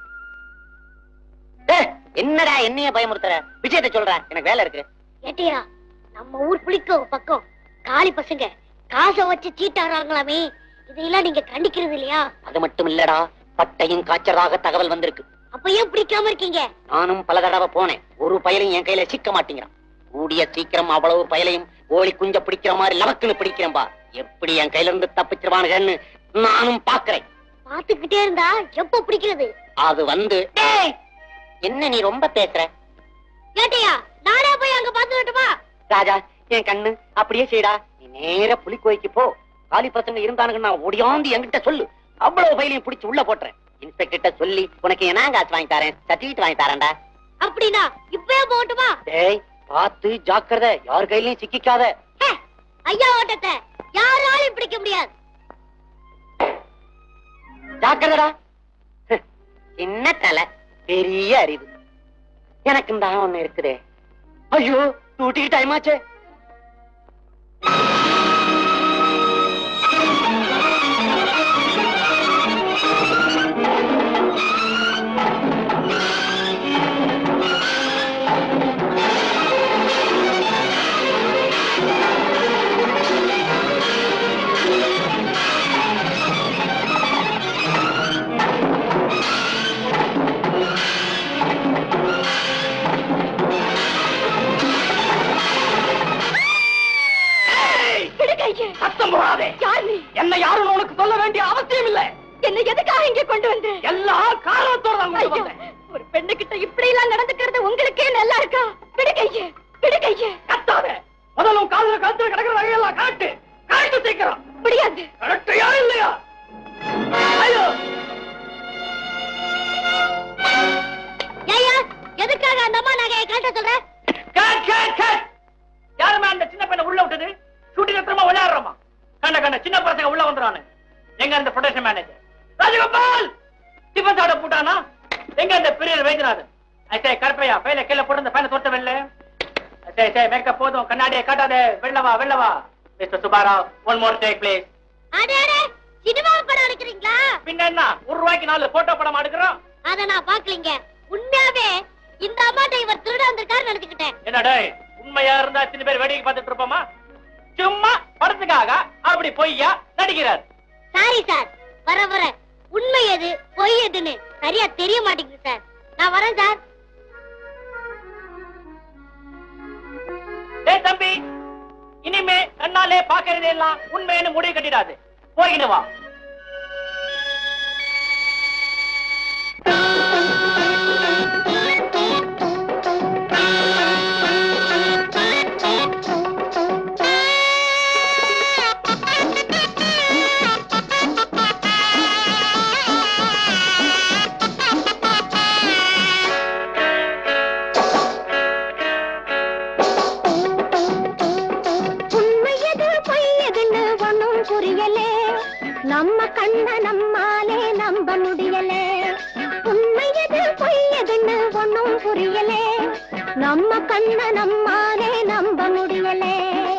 என்னடா என்னைய பயமுறுத்துற? விஷயத்தை சொல்ற, எனக்கு வேலை இருக்கு. ஏட்டியா, நம்ம ஊர் புளிக்க ஒரு பக்கம் காளி பசங்க காசை வச்சு சீட்டாடுறாங்களாமே, இதையெல்லாம் நீங்க கண்டிக்கிறது இல்லையா? அது மட்டும் இல்லடா, பட்டையும் காய்ச்சறதாக தகவல் வந்திருக்கு. அப்ப ஏன் பிடிக்காம இருக்கீங்க? நானும் பல தடவை போனேன், ஒரு பயலையும் என் கையில சிக்க மாட்டேங்கிறான். கூடிய சீக்கிரம் அவ்வளவு பயலையும் கோழி குஞ்ச பிடிக்கிற மாதிரி லவக்குன்னு பிடிக்கிறேன்பா. எப்படி என் கையில இருந்து தப்பிச்சிருவானுங்கன்னு நானும் பாக்குறேன். பாத்துக்கிட்டே இருந்தா எப்ப பிடிக்கிறது? அது வந்து என்ன நீ ரொம்ப பேசுற? ஏட்டியா, நானே போய் அங்க பாத்து விட்டுமா? ராஜா, என் கண்ணு அப்படியே செய்டா. நீ நேர புலிக்கோய்க்கு போ. காலி பசங்க இருந்தானுங்க, நான் ஒடியாந்து என்கிட்ட சொல்லு. அவ்வளவு பயிலையும் பிடிச்சு உள்ள போட்டுறேன். இன்ஸ்பெக்டர் சொல்லி உனக்கு என்ன காசு வாங்கி தரேன், சர்டிபிகேட் வாங்கி தரேன்டா. அப்படின்னா இப்பவே போகட்டுமா? டேய் பாத்து ஜாக்கிரதை, யார் கையிலயும் சிக்கிக்காத. ஐயா ஓட்டத்தை யாராலும் பிடிக்க முடியாது. ஜாக்கிரதா. என்ன தலை, பெரிய அறிவு. எனக்கு தான் ஒண்ணு இருக்குதே. ஐயோ, டூட்டி டைம் ஆச்சு. என்ன யாரும் உனக்கு சொல்ல வேண்டிய அவசியம் இல்ல. என்ன எதுக்காக இங்க கொண்டு வந்து? எல்லா காரணத்தோட ஒரு பெண்ணு கிட்ட இப்படி எல்லாம் நடந்துக்கிறது உங்களுக்கே நல்லா இருக்கா? விடுகையே விடுகையே. கத்தாத. முதலும் காதுல கழுத்துல கிடக்கிற நகையெல்லாம் காட்டு காட்டு சீக்கிரம். முடியாது. கரெக்டையா இல்லையா? ஐயோ, ஏய்யா, எதுக்காக அந்த அம்மா நகையை காட்ட சொல்ற? யாருமே அந்த சின்ன பையனை உள்ள விட்டது? ஷூட்டிங் திரும்ப விளையாடுறோமா? கண்ண கண்ண சின்ன பசங்க உள்ள வந்துறானு. எங்க அந்த ப்ரொடக்ஷன் மேனேஜர் ராஜகோபால் டிஃபன் சாப்பிட போட்டானா? எங்க அந்த பெரிய வைத்தியநாதன்? ஐசே கருப்பையா பையில கீழே போட்டு அந்த பையனை தோட்ட வெல்ல. ஐசே மேக்கப் போதும், கண்ணாடியை காட்டாதே, வெள்ளவா வெள்ளவா. Mister Subbarao, one more take please. அடே அடே, சினிமா படம் எடுக்கிறீங்களா? பின்ன என்ன, ₹1 4 போட்டோ படம் எடுக்கிறோம். அத நான் பாக்கலீங்க. உண்மையாவே இந்த அம்மாட்ட இவர் திருட வந்திருக்காரு நினைச்சுக்கிட்டேன். என்னடா உண்மையா இருந்தா இத்தனை பேர் வேடிக்கை பார்த்துட்டு இருப்போமா? சும்மா படத்துக்காக அப்படி பொய்யா நடிக்கிறார். சாரி சார், வர வர உண்மை எது பொய் எதுன்னு சரியா தெரிய மாட்டேங்குது சார். நான் வரேன் சார். டேய் தம்பி, இனிமே கண்ணாலே பாக்குறதெல்லாம் உண்மைன்னு முடிவு கட்டிடாது. போயிடு வா. நம்ம கண்ண நம்மாலே நம்ப முடியலே உண்மை எது பொய் எதுன்னு ஒண்ணும் புரியலே நம்ம கண்ண நம்மாலே நம்ப முடியலே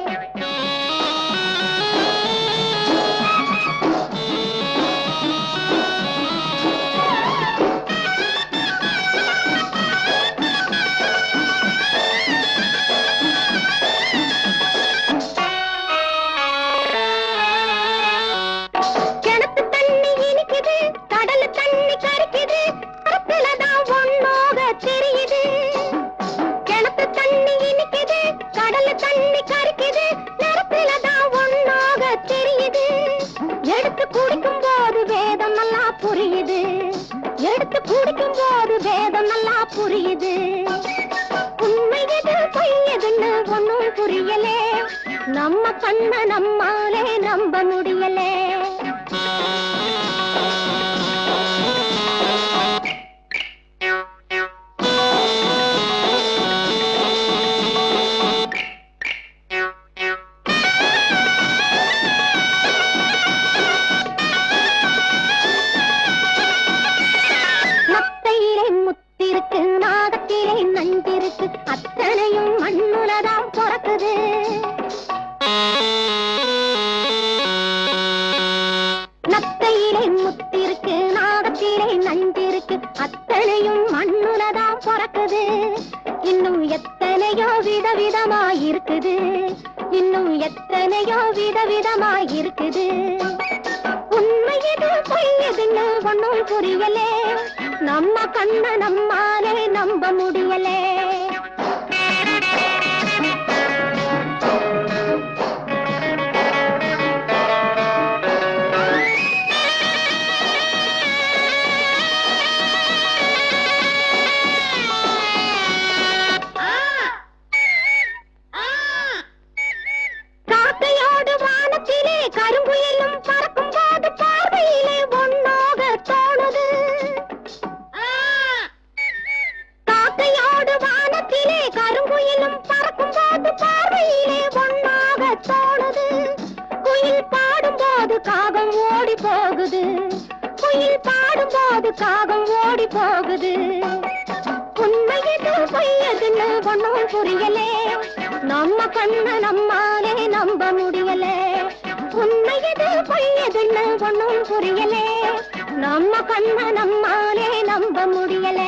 எடுத்து குடிக்கும் போது வேதம் நல்லா புரியுது உண்மை எது பொய் எதுன்னு ஒண்ணும் புரியலே நம்ம கண்ண நம்மாலே நம்ப முடியலே அத்தனையும் மண்ணுலதான் பிறக்குது நத்தையிலே முத்திருக்கு நாகத்திலே நஞ்சிருக்கு அத்தனையும் மண்ணுலதான் பிறக்குது இன்னும் எத்தனையோ விதவிதமாயிருக்குது இன்னும் எத்தனையோ விதவிதமாயிருக்குது உண்மை எது பொய் எதுன்னு ஒண்ணும் புரியலே நம்ம கண்ண நம்மாலே நம்ப முடியலே காக்கையோடு வானத்திலே கருங்குயிலும் பறக்கும் போது பார்வையிலே ஒன்னாக தோணுது காக்கையோடு வானத்திலே கருங்குயிலும் பறக்கும் போது பார்வையிலே ஒன்னாக தோணுது குயில் பாடும்போது காகம் ஓடி போகுது குயில் பாடும்போது காகம் ஓடி போகுது உண்மை எது பொய் எதுன்னு ஒண்ணும் புரியலே நம்ம கண்ண நம்மாலே நம்ப முடியலே உண்மை எது பொய் எதுன்னு ஒண்ணும் புரியலே நம்ம கண்ண நம்மாலே நம்ப முடியலே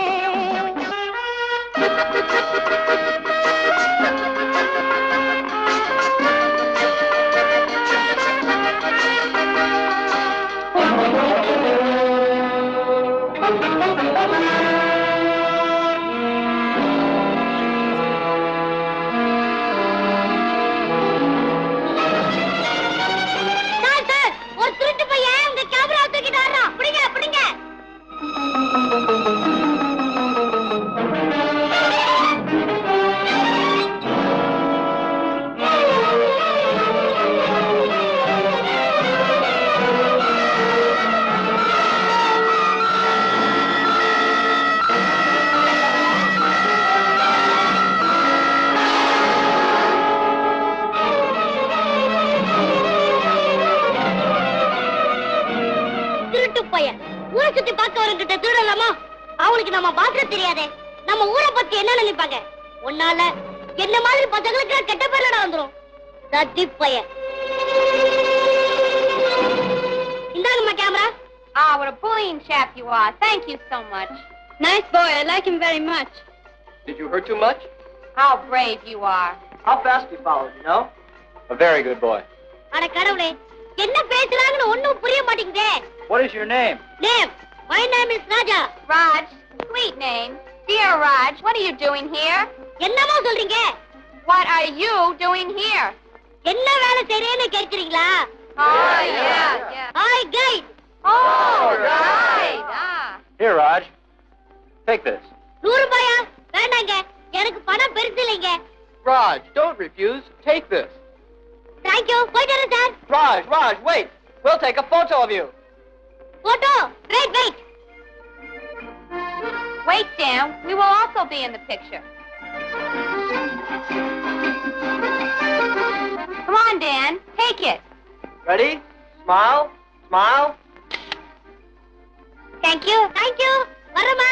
ஊரை சுத்தி பார்க்க வரங்கிட்ட திருடலாமா அவங்களுக்கு நம்ம பாத்திர தெரியாதே நம்ம ஊரை பத்தி என்ன நினைப்பாங்க உன்னால என்ன மாதிரி பசங்களுக்கு கெட்ட பேர்லடா வந்துரும் தத்தி பையன் இந்தாங்கம்மா camera what a bullying chap you are. Thank you so much. Nice boy, I like him very much. Did you hurt too much? How brave you are. How fast he followed, you know? A very good boy. அட கடவுளே என்ன பேசுறாங்கன்னு ஒண்ணும் புரிய மாட்டேங்குதே What is your name? Name My name is Raja. Raj, sweet name. Dear Raj, what are you doing here? என்னமா சொல்றீங்க What are you doing here? என்ன வேலை செய்றேன்னு கேக்குறீங்களா Oh, yeah. Hi guide. Oh, right. Here, Raj. Take this. 100 ரூபாயா வேண்டாங்க எனக்கு பணம் பெருசு இல்லைங்க Raj, don't refuse. Take this. Thank you. போயிட்டு வரேன் sir Raj, wait. We'll take a photo of you. Photo? Wait. Wait, Dan. We will also be in the picture. Come on, Dan. Take it. Ready? Smile. Smile. Thank you thank you. வரமா.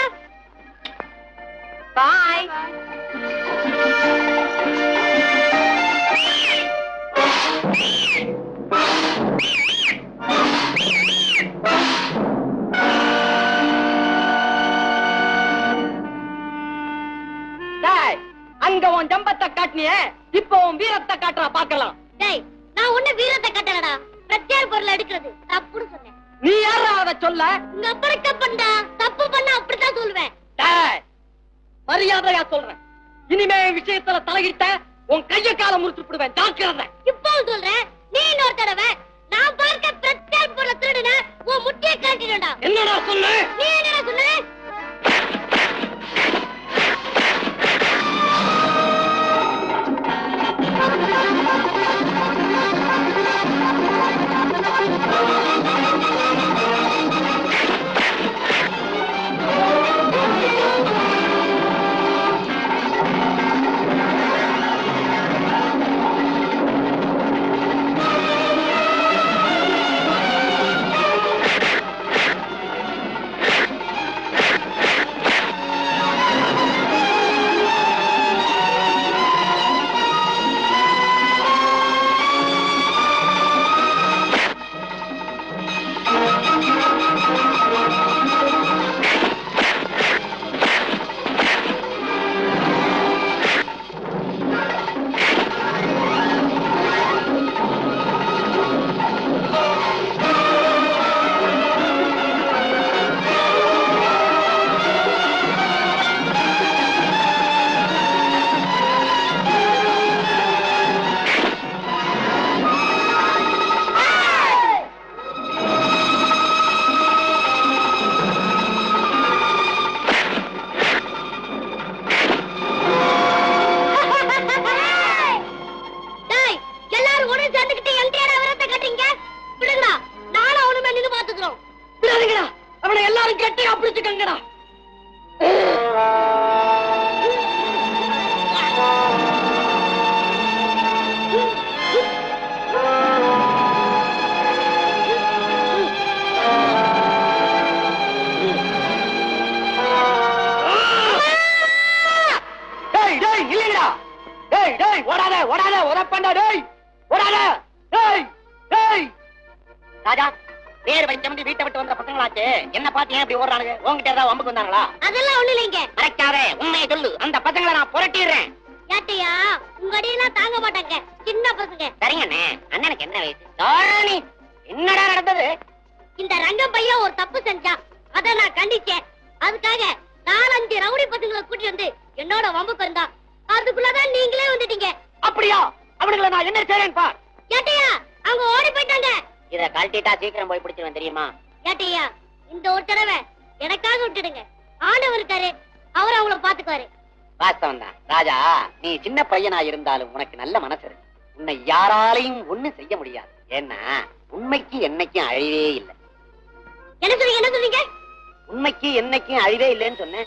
பாய். அங்க உன் ஜம்பத்தை காட்டினியே, இப்போ உன் வீரத்தை காட்டுறா பாக்கலாம். டேய், நான் ஒண்ணு வீரத்தை கட்டலடா, பிரச்சார பொருள் எடுக்கிறது தப்புன்னு சொன்னேன். நீ யாரா அதை சொல்ல? உங்க அப்பா தப்புண்டா, தப்பு பண்ணா அப்படித்தான் சொல்லுவேன். மரியாதையா சொல்றேன், இனிமே விஷயத்துல தலையிட்ட உன் கைய கால முறிச்சு விடுவேன், ஜாக்கிரதை. இப்போ சொல்றேன், நீ இன்னொரு தடவை நான் பார்க்க பிரச்சார பொருள் திருடுன உன் முட்டியை காட்டிடா. என்னடா சொன்ன? நீ என்னடா சொன்ன? ராஜா, பேர் வைக்க வீட்டை விட்டு வந்த பசங்களாச்சு, என்ன பாத்து ஏன் இப்படி ஓடுறானுங்க? உங்ககிட்ட ஏதாவது வம்புக்கு வந்தாங்களா? அதெல்லாம் ஒண்ணு இல்லைங்க. மறைக்காதே, உண்மையை சொல்லு. அந்த பசங்களை நான் புரட்டிடுறேன். ஏட்டையா, உங்க அடியெல்லாம் தாங்க மாட்டாங்க, சின்ன பசங்க. சரிங்க அண்ணே, அண்ணனுக்கு என்ன வயசு? தாரணி, என்னடா நடந்தது? இந்த ரங்கம் பையன் ஒரு தப்பு செஞ்சான், அத நான் கண்டிச்சேன். அதுக்காக 4-5 ரவுடி பசங்களை கூட்டி வந்து என்னோட வம்புக்கு இருந்தா, அதுக்குள்ளதான் நீங்களே வந்துட்டீங்க. அப்படியா? அவனுங்களை நான் என்ன செய்றேன் பார். ஏட்டையா, அவங்க ஓடி போயிட்டாங்க. இத கழட்டிட்டா சீக்கிரம் போய் பிடிச்சிருவேன் தெரியுமா? ஏட்டையா, இந்த ஒரு தடவை எனக்காக விட்டுடுங்க. ஆண்டவர் இருக்காரு, அவர் அவங்கள பாத்துக்குவாரு. வாஸ்தவம் தான் ராஜா, நீ சின்ன பையனா இருந்தாலும் உனக்கு நல்ல மனசு இருக்கு. உன்னை யாராலையும் ஒண்ணு செய்ய முடியாது. ஏன்னா உண்மைக்கு என்னைக்கும் அழிவே இல்லை. என்ன சொல்றீங்க? என்ன சொல்றீங்க? உண்மைக்கு என்னைக்கும் அழிவே இல்லைன்னு சொன்னேன்.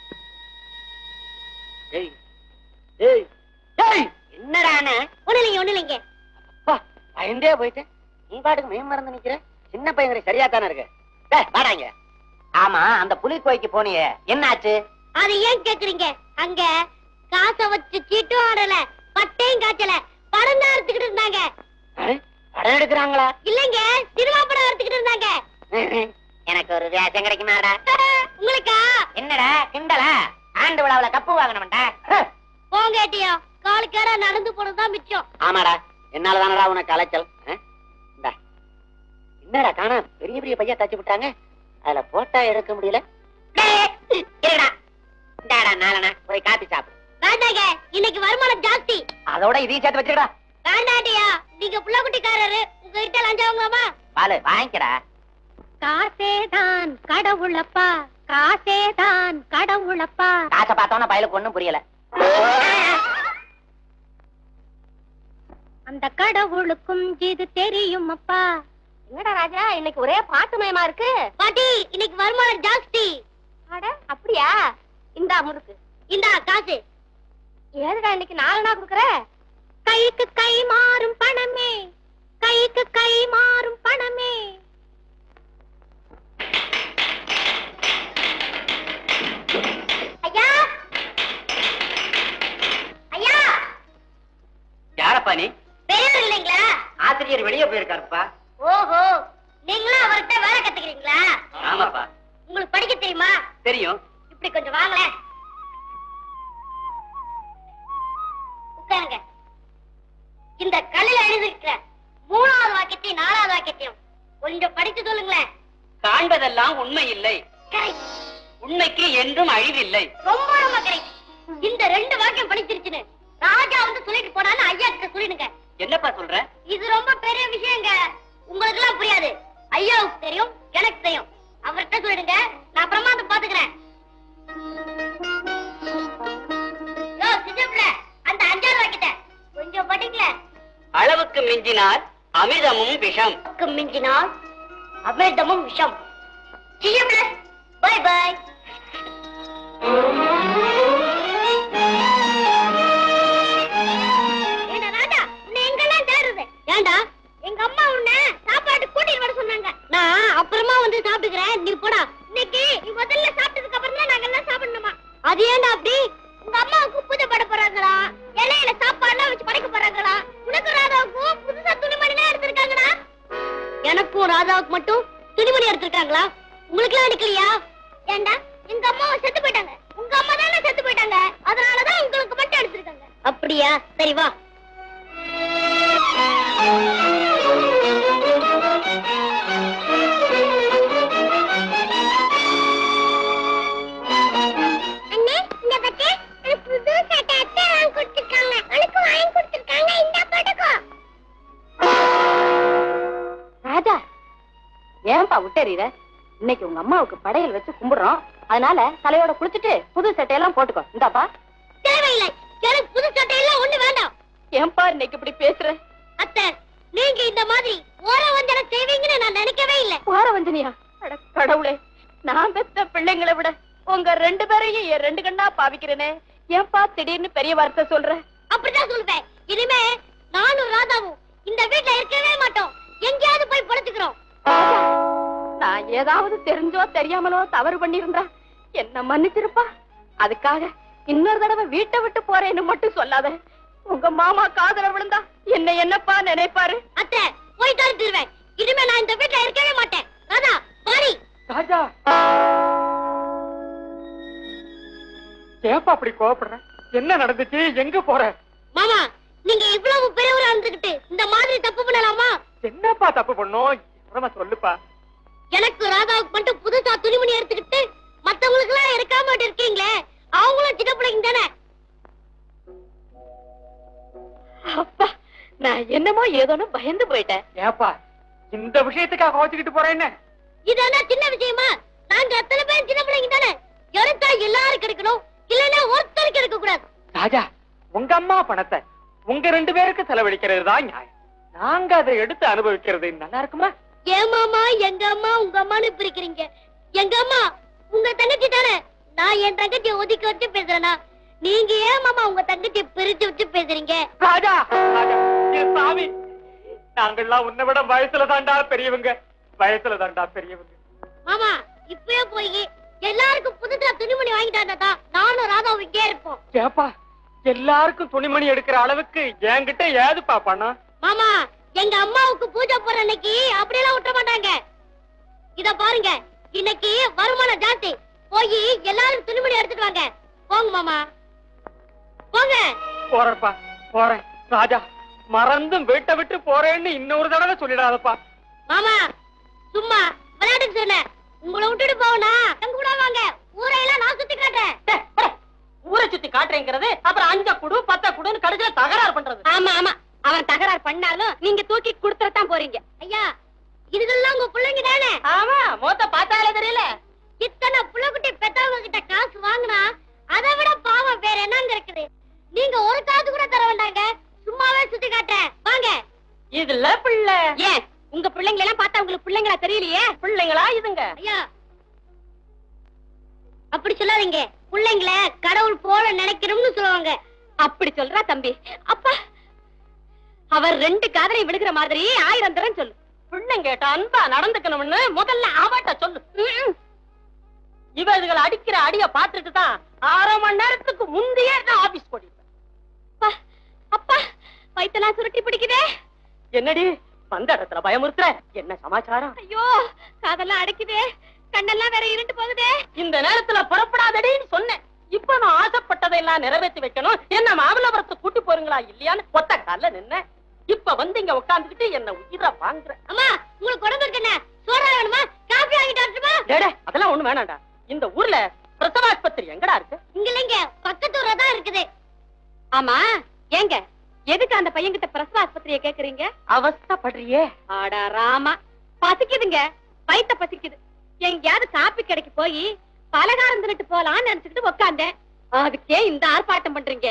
என்னடானே? ஒண்ணு இல்லைங்க. பயந்தே போயிட்டேன். நீ பாட்டுக்கு மேம் மறந்து நிக்கிற. சின்ன பையன் சரியா தானே இருக்கு. வாடாங்க. ஆமா, அந்த புலிக்கோய்க்கு போனியே, என்னாச்சு? அது ஏன் கேக்குறீங்க? அங்க காசை வச்சு சீட்டும் ஆடல, பட்டையும் காய்ச்சல, படம் தான் எடுத்துக்கிட்டு இருந்தாங்க. படம் எடுக்கிறாங்களா? இல்லைங்க, சினிமா படம் எடுத்துக்கிட்டு இருந்தாங்க. எனக்கு ஒரு வேஷம் கிடைக்குமாடா? உங்களுக்கா? என்னடா கிண்டலா? ஆண்டு விழாவுல கப்பு வாங்கணும்டா. போங்க ஏட்டியா, காலுக்கேடா நடந்து போனதுதான் மிச்சம். ஆமாடா, என்னாலதானடா உனக்கு அலைச்சல். என்னடா காணா, பெரிய பெரிய பையா தச்சு விட்டாங்க, அதுல போட்டா எடுக்க முடியல. போய் காப்பி சாப்பிடு. வேண்டாங்க, இன்னைக்கு வருமானம் ஜாஸ்தி. அதோட இதையும் சேர்த்து வச்சுடா. வேண்டாட்டியா, நீங்க புள்ள குட்டிக்காரரு, உங்ககிட்ட லஞ்சவங்களாமா? பாலு வாங்கிக்கடா. காசேதான் கடவுளப்பா, காசேதான் கடவுளப்பா. காசை பார்த்தோன்னா பயலுக்கு ஒண்ணும் புரியல. அந்த கடவுளுக்கும் இது தெரியும் அப்பா. என்னடா ராஜா, இன்னைக்கு ஒரே பாட்டு மயமா இருக்கு. பாட்டி, இன்னைக்கு வருமானம் ஜாஸ்தி. அட அப்படியா? இந்தா முறுக்கு, இந்தா காசு. ஏதுடா இன்னைக்கு 4 நாள் குடுக்கற? கைக்கு கை மாறும் பணமே, கைக்கு கை மாறும் பணமே, யாரப்பா நீ? பெரியவர் இல்லைங்களா? ஆசிரியர் வெளியே போயிருக்காருப்பா. ஓஹோ, நீங்களும் அவர்கிட்ட வேலை கத்துக்கிறீங்களா? ஆமாப்பா. உங்களுக்கு படிக்க தெரியுமா? தெரியும். இப்படி கொஞ்சம் வாங்களேன். உட்காருங்க. இந்த கல்லில் எழுதிருக்கிற 3வது வாக்கியத்தையும் 4வது வாக்கியத்தையும் கொஞ்சம் படித்து சொல்லுங்களேன். காண்பதெல்லாம் உண்மை இல்லை, கரெக்ட். உண்மைக்கு என்றும் அழிவில்லை. ரொம்ப ரொம்ப கரெக்ட். இந்த 2 வாக்கியம் படிச்சிருச்சுன்னு ராஜா வந்து சொல்லிட்டு போனான்னு ஐயா கிட்ட சொல்லிடுங்க. என்னப்பா சொல்ற? இது ரொம்ப பெரிய விஷயங்க. உங்களுக்கு எல்லாம் புரியாது. ஐயாவுக்கு தெரியும், எனக்கு தெரியும். அவர்கிட்ட சொல்லிடுங்க, நான் அப்புறமா அதை பாத்துக்கிறேன். அந்த 5வது வாக்கியத்தை கொஞ்சம் படிக்கல. அளவுக்கு மிஞ்சினால் அமிர்தமும் விஷம். மிஞ்சினால் அமிர்தமும் விஷம். Bye bye. ஏண்டா எங்க அம்மா உன்னை சாப்பாடு கூட்டிட்டு வர சொன்னாங்க. நான் அப்புறமா வந்து சாப்பிட்டுக்கிறேன், நீ போடா. இன்னைக்கு நீ முதல்ல சாப்பிட்டதுக்கு அப்புறம் தான் நாங்க எல்லாம் சாப்பிடணுமா? அது ஏண்டா அப்படி? உங்க அம்மாவுக்கு பூஜை பண்ண போறாங்களா, இலையில சாப்பாடுலாம் வச்சு படைக்க போறாங்களா? உனக்கு ராதாவுக்கும் புதுசா துணிமணி எடுத்திருக்காங்களா? எனக்கும் ராதாவுக்கு மட்டும் துணிமணி எடுத்திருக்காங்களா? உங்களுக்கு எல்லாம் எடுக்கலையா? ஏண்டா எங்க அம்மாவை செத்து போயிட்டாங்க. உங்க அம்மா தானே செத்து போயிட்டாங்க, அதனாலதான் உங்களுக்கு மட்டும் எடுத்திருக்காங்க. அப்படியா? சரி வா. அண்ணே, இந்த பத்தி புது சட்டை அத்தை வாங்கி கொடுத்திருக்காங்க. உனக்கு வாங்கி கொடுத்திருக்காங்க, இந்த போட்டுக்கோ. ராஜா, ஏன்பா விட்டறீர? இன்னைக்கு உங்க அம்மாவுக்கு படையல் வச்சு கும்பிடுறோம், அதனால தலையோட குளிச்சுட்டு புது சட்டையெல்லாம் போட்டுக்கோ. இந்தாப்பா. தேவையில்லை, எனக்கு புது சட்டையெல்லாம் ஒண்ணு வேண்டாம். ஏன்பா இன்னைக்கு இப்படி பேசுற? அத்தை, நீங்க இந்த மாதிரி ஓர வஞ்சனை செய்வீங்கன்னு நான் நினைக்கவே இல்லை. வார வஞ்சனியா? அட கடவுளே, நான் பெத்த பிள்ளைங்களை விட உங்க 2 பேரையும் என் 2 கண்ணா பாவிக்கிறேனே. ஏன்பா திடீர்னு பெரிய வார்த்தை சொல்ற? அப்படிதான் சொல்லுவேன். இனிமே நானும் ராதாவும் இந்த வீட்டுல இருக்கவே மாட்டோம், எங்கேயாவது போய் படுத்துக்கிறோம். நான் ஏதாவது தெரிஞ்சோ தெரியாமலோ தவறு பண்ணிருந்தா என்ன மன்னிச்சிருப்பா. அதுக்காக இன்னொரு தடவை வீட்டை விட்டு போறேன்னு மட்டும் சொல்லாத. உங்க மாமா காதல விழுந்தா என்ன என்னப்பா நினைப்பாரு? அத்தை, போய் தருவேன். இனிமே நான் இந்த வீட்டுல இருக்கவே மாட்டேன். ராதா, பாரி. ராஜா, ஏப்பா அப்படி கோவப்படுற? என்ன நடந்துச்சு? எங்க போற? மாமா, நீங்க இவ்வளவு பெரியவரா இருந்துகிட்டு இந்த மாதிரி தப்பு பண்ணலாமா? என்னப்பா தப்பு பண்ணோம்? சொல்லுப்பா. எனக்கு ராதாவுக்கு மட்டும் புதுசா துணிமணி எடுத்துக்கிட்டு மத்தவங்களுக்கு எல்லாம் எடுக்காம இருக்கீங்களே, அவங்களும் சின்ன பிள்ளைங்க தானே. அப்பா, நான் என்னமோ ஏதோன்னு பயந்து போயிட்டேன். ஏப்பா இந்த விஷயத்துக்காக கோச்சுக்கிட்டு போறேன்? என்ன இது என்ன சின்ன விஷயமா? நாங்க அத்தனை பேர் சின்ன பிள்ளைங்க தானே. எடுத்தா எல்லாரும் கிடைக்கணும், இல்லன்னா ஒருத்தருக்கு எடுக்க கூடாது. ராஜா, உங்க அம்மா பணத்தை உங்க 2 பேருக்கு செலவழிக்கிறது தான் நியாயம். நாங்க அதை எடுத்து அனுபவிக்கிறது நல்லா இருக்குமா? ஏன் மாமா எங்க அம்மா உங்க அம்மான்னு பிரிக்கிறீங்க? எங்க அம்மா உங்க தங்கச்சி தானே. நான் என் தங்கச்சியை ஒதுக்கி வச்சு பேசுறேனா? நீங்க ஏன் மாமா உங்க தங்கச்சியை பிரிச்சு வச்சு பேசுறீங்க? ராஜா, ராஜா, என் சாமி, நாங்கெல்லாம் உன்னை விட வயசுல தாண்டா பெரியவங்க. வயசுல தாண்டா பெரியவங்க. மாமா, இப்பயே போய் எல்லாருக்கும் புதுசா துணிமணி வாங்கிட்டாண்டா நானும் ராதாவும் இங்கே இருப்போம். ஏப்பா, எல்லாருக்கும் துணிமணி எடுக்கிற அளவுக்கு என்கிட்ட ஏதுப்பா பணம்? மாமா, எங்க அம்மாவுக்கு பூஜை போற அன்னைக்கு அப்படியெல்லாம் விட்ட மாட்டாங்க. இத பாருங்க, இன்னைக்கு வருமானம் ஜாஸ்தி. போய் எல்லாரும் துணிமணி எடுத்துட்டு வாங்க. போங்க மாமா, போங்க. போறப்பா, போறேன். ராஜா, மறந்தும் வீட்டை விட்டு போறேன்னு இன்னொரு தடவை சொல்லிடாதப்பா. மாமா, சும்மா விளையாட்டுக்கு சொன்னேன். உங்களை விட்டுட்டு போவனா எங்க கூட வாங்க. ஊரையெல்லாம் நான் சுத்தி காட்டுறேன். ஊரை சுத்தி காட்டுறேங்கிறது அப்புறம் 5 குடு 10 குடுன்னு கடைசியில தகராறு பண்றது. ஆமா ஆமா, அவன் தகராறு பண்ணாலும் நீங்க தூக்கி கொடுத்துறதான் போறீங்க. ஐயா, இதுக்கெல்லாம் உங்க பிள்ளைங்க தானே? ஆமா, மொத்த பார்த்தாலே தெரியல. இத்தனை புள்ளக்குட்டி பெத்தவங்க கிட்ட காசு வாங்கினா அதை விட பாவம் வேற என்னங்க இருக்குது? நீங்க ஒரு காசு கூட தர வேண்டாங்க, சும்மாவே சுத்தி காட்டுறேன் வாங்க. இதுல பிள்ளை ஏன் உங்க பிள்ளைங்களை எல்லாம் பார்த்தா உங்களுக்கு பிள்ளைங்களா தெரியலையே? பிள்ளைங்களா இதுங்க? ஐயா, அப்படி சொல்லாதீங்க. பிள்ளைங்களை கடவுள் போல நினைக்கிறோம்னு சொல்லுவாங்க. அப்படி சொல்றா தம்பி. அப்பா, அவர் 2 காதலை விடுகிற மாதிரி 1000 தரம் சொல்லு. பிள்ளைங்க கேட்ட அன்பா நடந்துக்கணும்னு முதல்ல அவட்ட சொல்லு. இவ இதுகளை அடிக்கிற அடிய பாத்துட்டு தான் 1/2 மணி நேரத்துக்கு முந்தையே நான் ஆபீஸ் போடிப்பேன். அப்பா, கழுத்தெல்லாம் சுருட்டி பிடிக்குதே. என்னடி வந்த இடத்துல பயமுறுத்துற? என்ன சமாச்சாரம்? ஐயோ காதெல்லாம் அடைக்குதே, கண்ணெல்லாம் வேற இருண்டு போகுதே. இந்த நேரத்துல புறப்படாதடின்னு சொன்னேன். இப்ப நான் ஆசைப்பட்டதையெல்லாம் நிறைவேற்றி வைக்கணும். என்ன மாமல்லபுரத்தை கூட்டி போறீங்களா இல்லையான்னு ஒத்த கால நின்ன. இப்ப வந்து இங்க உட்காந்துக்கிட்டு என்ன உயிரா வாங்குற. அம்மா உங்களுக்கு உடம்பு இருக்குண்ணே, சோறா வேணுமா, காபி வாங்கிட்டு வரட்டுமா? அதெல்லாம் ஒண்ணு வேணாண்டா. இந்த ஊர்ல பிரசவாஸ்பத்திரி எங்கடா இருக்கு? இங்க இல்லைங்க, பக்கத்து ஊர்ல தான் இருக்குது. ஆமா ஏங்க, எதுக்கு அந்த பையன்கிட்ட பிரசவ ஆஸ்பத்திரியை கேக்குறீங்க? அவஸ்தப்படுறியே. ஆடா ராமா, பசிக்குதுங்க, வயித்த பசிக்குது. எங்கயாவது காப்பி கடைக்கு போய் பலகாரம் தின்னுட்டு போலான்னு நினைச்சுக்கிட்டு உட்காந்தேன். அதுக்கே இந்த ஆர்ப்பாட்டம் பண்றீங்க.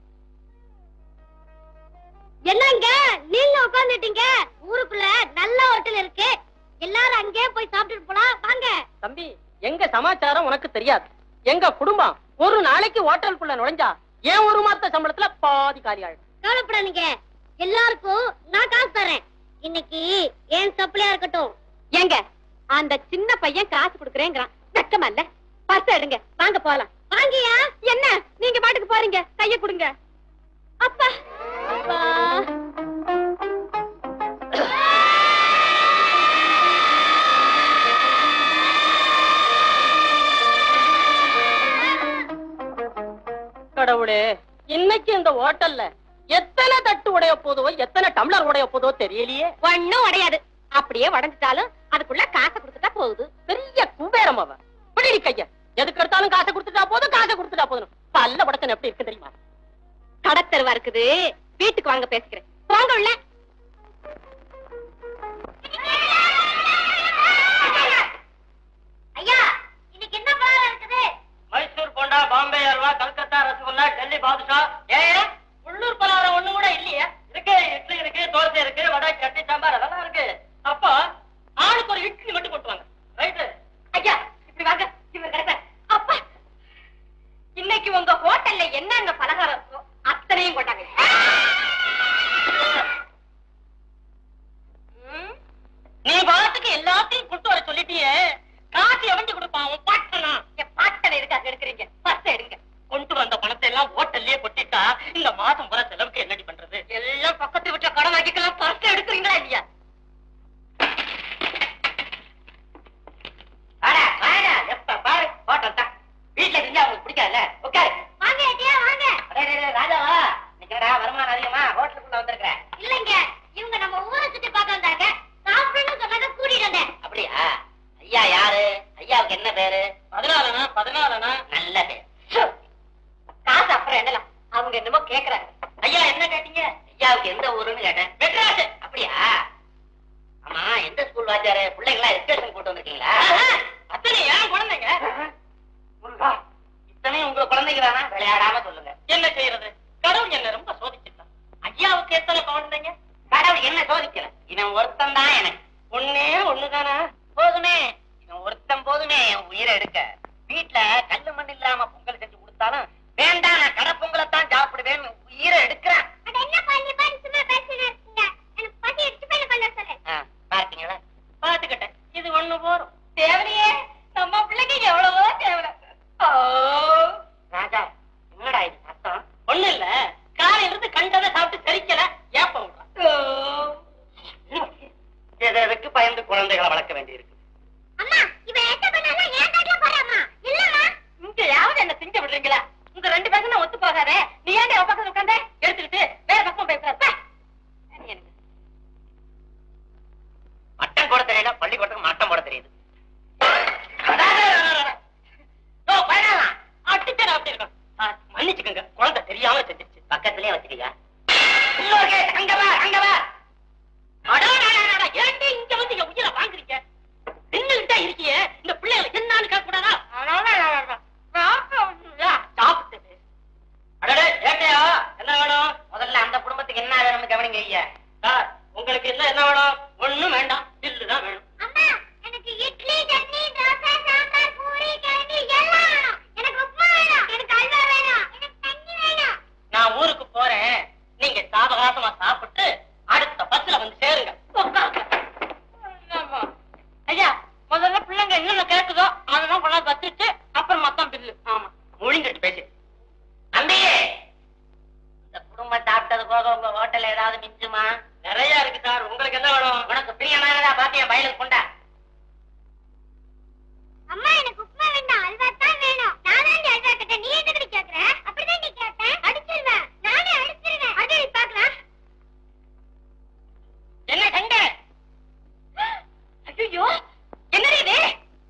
என்னங்க நீங்க உட்காந்துட்டீங்க? ஊருக்குள்ள நல்ல ஹோட்டல் இருக்கு, எல்லாரும் அங்கே போய் சாப்பிட்டுட்டு போலாம் வாங்க. தம்பி, எங்க சமாச்சாரம் உனக்கு தெரியாது. எங்க குடும்பம் ஒரு நாளைக்கு ஹோட்டலுக்குள்ள நுழைஞ்சா ஏன் ஒரு மாத்த சம்பளத்துல பாதி காலியாயிடும். கவலைப்படாதீங்க, எல்லாருக்கும் நான் காசு தரேன். இன்னைக்கு ஏன் சப்ளையா இருக்கட்டும். ஏங்க அந்த சின்ன பையன் காசு கொடுக்கறேங்கிறான், வெக்கமா இல்ல? பர்ஸ் எடுங்க, வாங்க போலாம். வாங்கியா? என்ன நீங்க பாட்டுக்கு போறீங்க, கைய கொடுங்க. அப்பா அப்பா கடவுளே, இன்னைக்கு இந்த ஹோட்டல்ல எத்தனை தட்டு உடைய போதோ, எத்தனை டம்ளர் உடைய போதோ தெரியலையே. ஒண்ணும் உடையாது, அப்படியே உடஞ்சிட்டாலும் அதுக்குள்ள காசை கொடுத்துட்டா போகுது. பெரிய குபேரம் அவ. பிடி கைய, எதுக்கு எடுத்தாலும் காசை கொடுத்துட்டா போதும், காசை கொடுத்துட்டா போதும். பல்ல படத்தன் எப்படி இருக்கு தெரியுமா? கடத்தருவா இருக்குது, வீட்டுக்கு வாங்க பேசிக்கிறேன். வாங்க உள்ள. ஐயா இன்னைக்கு என்ன பலகாரம் இருக்குது? மைசூர் போண்டா, பாம்பே அல்வா, கல்கத்தா ரசகுல்லா, டெல்லி பாதுஷா. உள்ளூர் பலகாரம் ஒண்ணு கூட இல்லையா? இருக்கு, இட்லி இருக்கு, தோசை இருக்கு, வடை, சட்னி, சாம்பார் அதெல்லாம் இருக்கு. அப்பா ஆளுக்கு ஒரு இட்லி மட்டும் கொட்டுவாங்க. ரைட்டு ஐயா இப்படி வாங்க, இவர் கிடைப்ப. அப்பா இன்னைக்கு உங்க ஹோட்டல்ல என்னென்ன பலகாரம் இருக்கோ அத்தனையும் கொண்டாங்க. நீ பாட்டுக்கு எல்லாத்தையும் கொண்டு வர சொல்லிட்டியே, காசு எவண்டி கொடுப்பான்? உன் பாட்டனா? என் பாட்டனை எதுக்காக எடுக்கிறீங்க? பர்ஸ் எடுங்க. கொண்டு வந்த பணத்தை எல்லாம் ஹோட்டல்லயே கொட்டிட்டா இந்த மாசம் வர செலவுக்கு என்னடி பண்றது? எல்லாம் பக்கத்து வீட்டுல கடன் வாங்கிக்கலாம், பர்ஸ் எடுக்கிறீங்களா இல்லையா? எப்ப பாரு ஹோட்டல் தான். வீட்டுல செஞ்சா அவங்களுக்கு பிடிக்காதுல்ல. உட்காரு. வாங்க ஐயா வாங்க. ராஜாவா நிக்கிறா? வருமானம் அதிகமா ஹோட்டலுக்குள்ள வந்திருக்கிற? இல்லைங்க, இவங்க நம்ம ஊரை சுத்தி பார்க்க வந்தாங்க, சாப்பிடணும்னு சொன்னாங்க, கூட்டிட்டு வந்தேன். அப்படியா? ஐயா யாரு? ஐயாவுக்கு என்ன பேரு? 14 நல்ல பேர். காசு அப்புறம் என்னலாம், அவங்க என்னமோ கேக்குறாங்க. ஐயா என்ன கேட்டீங்க? ஐயாவுக்கு எந்த ஊருன்னு கேட்டேன். மெட்ராஸ். அப்படியா? ஆமா, எந்த ஸ்கூல் வாத்தியாரு? பிள்ளைங்களா எஜுகேஷன் போட்டு வந்திருக்கீங்களா? அத்தனை ஏன் குழந்தைங்க? முருகா, இத்தனை உங்க குழந்தைங்க தானா? விளையாடாம சொல்லுங்க. என்ன செய்யறது? கடவுள் என்ன ரொம்ப சோதிச்சுட்டான். ஐயாவுக்கு எத்தனை குழந்தைங்க? கடவுள் என்ன சோதிக்கல. இவன் ஒருத்தன் தான் எனக்கு. ஒண்ணே ஒண்ணுதானா? போதுமே, இவன் ஒருத்தன் போதுமே என் உயிரை எடுக்க. வீட்டுல கல்லு மண் இல்லாம பொங்கல் செஞ்சு கொடுத்தாலும் வேண்டாம், நான் கடை பொங்கலைத்தான் சாப்பிடுவேன் உயிரை எடுக்கிறேன். பாத்தீங்களா? பாத்துக்கிட்டேன். இது ஒண்ணு போறோம். தேவலையே, நம்ம பிள்ளைங்க எவ்வளவோ தேவலை. ராஜா என்னடா இது சத்தம்? ஒண்ணு இல்ல, காலையில இருந்து கண்டதை சாப்பிட்டு செரிக்கல, ஏப்ப விடுறான். எதற்கு பயந்து குழந்தைகளை வளர்க்க வேண்டியிருக்கு? அம்மா இவன் என்ன பண்ணாலும் ஏன் காட்டுல போறாமா? இல்லம்மா, இங்க யாவது என்ன திங்க விடுறீங்களா? உங்க 2 பேருக்கு ஒத்து போகாத. நீ ஏன் பக்கத்துல உட்கார்ந்த எடுத்துக்கிட்டு வேற பக்கம் போய் மட்டம் போட தெரியல, பள்ளிக்கூடத்துக்கு மட்டம் போட தெரியுது. மன்னிச்சுக்கங்க, குழந்தை தெரியாம செஞ்சிருச்சு. பக்கத்திலே வச்சுக்கீங்க. ஏன்டி இங்க வந்து என் உயிரை வாங்குறீங்க? நின்னுகிட்டா இருக்கிய, இந்த பிள்ளைகளை என்னன்னு கேட்க கூடாதா? சாப்பிட்டு ஏட்டையா என்ன வேணும்? முதல்ல அந்த குடும்பத்துக்கு என்ன வேணும்னு கவனிங்க ஐயா. சார் உங்களுக்கு என்ன வேணும்? ஒண்ணும் வேண்டாம், பில்லு தான் வேணும். அம்மா எனக்கு இட்லி, சட்னி, தோசை, சாம்பார், பூரி, கிழங்கு எல்லாம் வேணும். எனக்கு உப்புமா வேணும், எனக்கு அல்வா வேணும், எனக்கு தண்ணி வேணும். நான் ஊருக்கு போறேன், நீங்க சாவகாசமா சாப்பிட்டு அடுத்த பஸ்ல வந்து சேருங்க. ஐயா முதல்ல பிள்ளைங்க என்னென்ன கேட்குதோ அதெல்லாம் கொண்டாந்து வச்சுட்டு அப்புறம் மொத்தம் பில்லு. ஆமா, முழிஞ்சிட்டு பேசி. தம்பி, இந்த குடும்பம் சாப்பிட்டது போக உங்க ஹோட்டல் ஏதாவது ஏதாவது மிஞ்சுமா? நிறைய இருக்கு சார். உங்களுக்கு என்ன வேணும்? உனக்கு பிரியமானதா பாத்தியா வயலுக்கு கொண்டா. அம்மா எனக்கு உப்புமா வேண்டாம், அல்வா தான் வேணும். நானே அல்வா கேட்டேன், நீ எதுக்கு கேக்குற? அப்படிதான் நீ கேட்ட. அடிச்சிருவேன், நானே அடிச்சிருவேன். அடி பாக்கலாம். என்ன கண்ட? ஐயோ என்னது இது?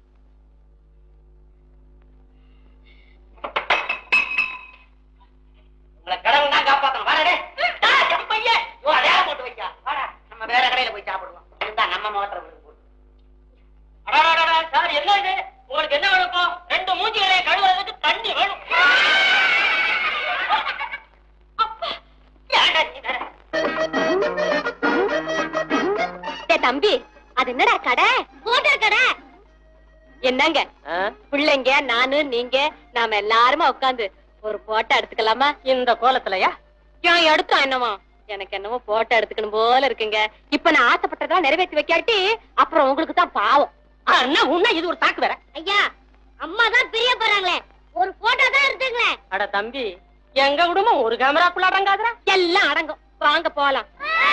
உங்களை கடவுள் தான் காப்பாத்தணும். வாடா பையன், வேலை போட்டு வைக்கா. வாடா நம்ம வேற கடையில போய் சாப்பிடுவோம். இதுதான் நம்ம மோட்டர் வீடு போட்டு. சார் என்ன இது? உங்களுக்கு என்ன வேணும்? 2 மூஞ்சிகளை கழுவுறதுக்கு தண்ணி வேணும். தம்பி, அது என்னடா கடை? மோட்டார் கடை. என்னங்க பிள்ளைங்க, நானு, நீங்க, நாம எல்லாருமா உட்காந்து ஒரு போட்டோ எடுத்துக்கலாமா? இந்த கோலத்துலயா? ஏன் எடுத்தா என்னவா? எனக்கு என்னவோ போட்டோ எடுத்துக்கணும் போல இருக்குங்க. இப்ப நான் ஆசைப்பட்டதெல்லாம் நிறைவேற்றி வைக்காட்டி அப்புறம் உங்களுக்கு தான் பாவம். உன்ன இது ஒரு தாக்கு வேற. ஐயா, அம்மா தான் பிரிய போறாங்களே, ஒரு போட்டோ தான் எடுத்துங்களேன். அட தம்பி, எங்க குடும்பம் ஒரு கேமராக்குள்ள அடங்காதுடா. எல்லாம் அடங்கும், வாங்க போலாம்.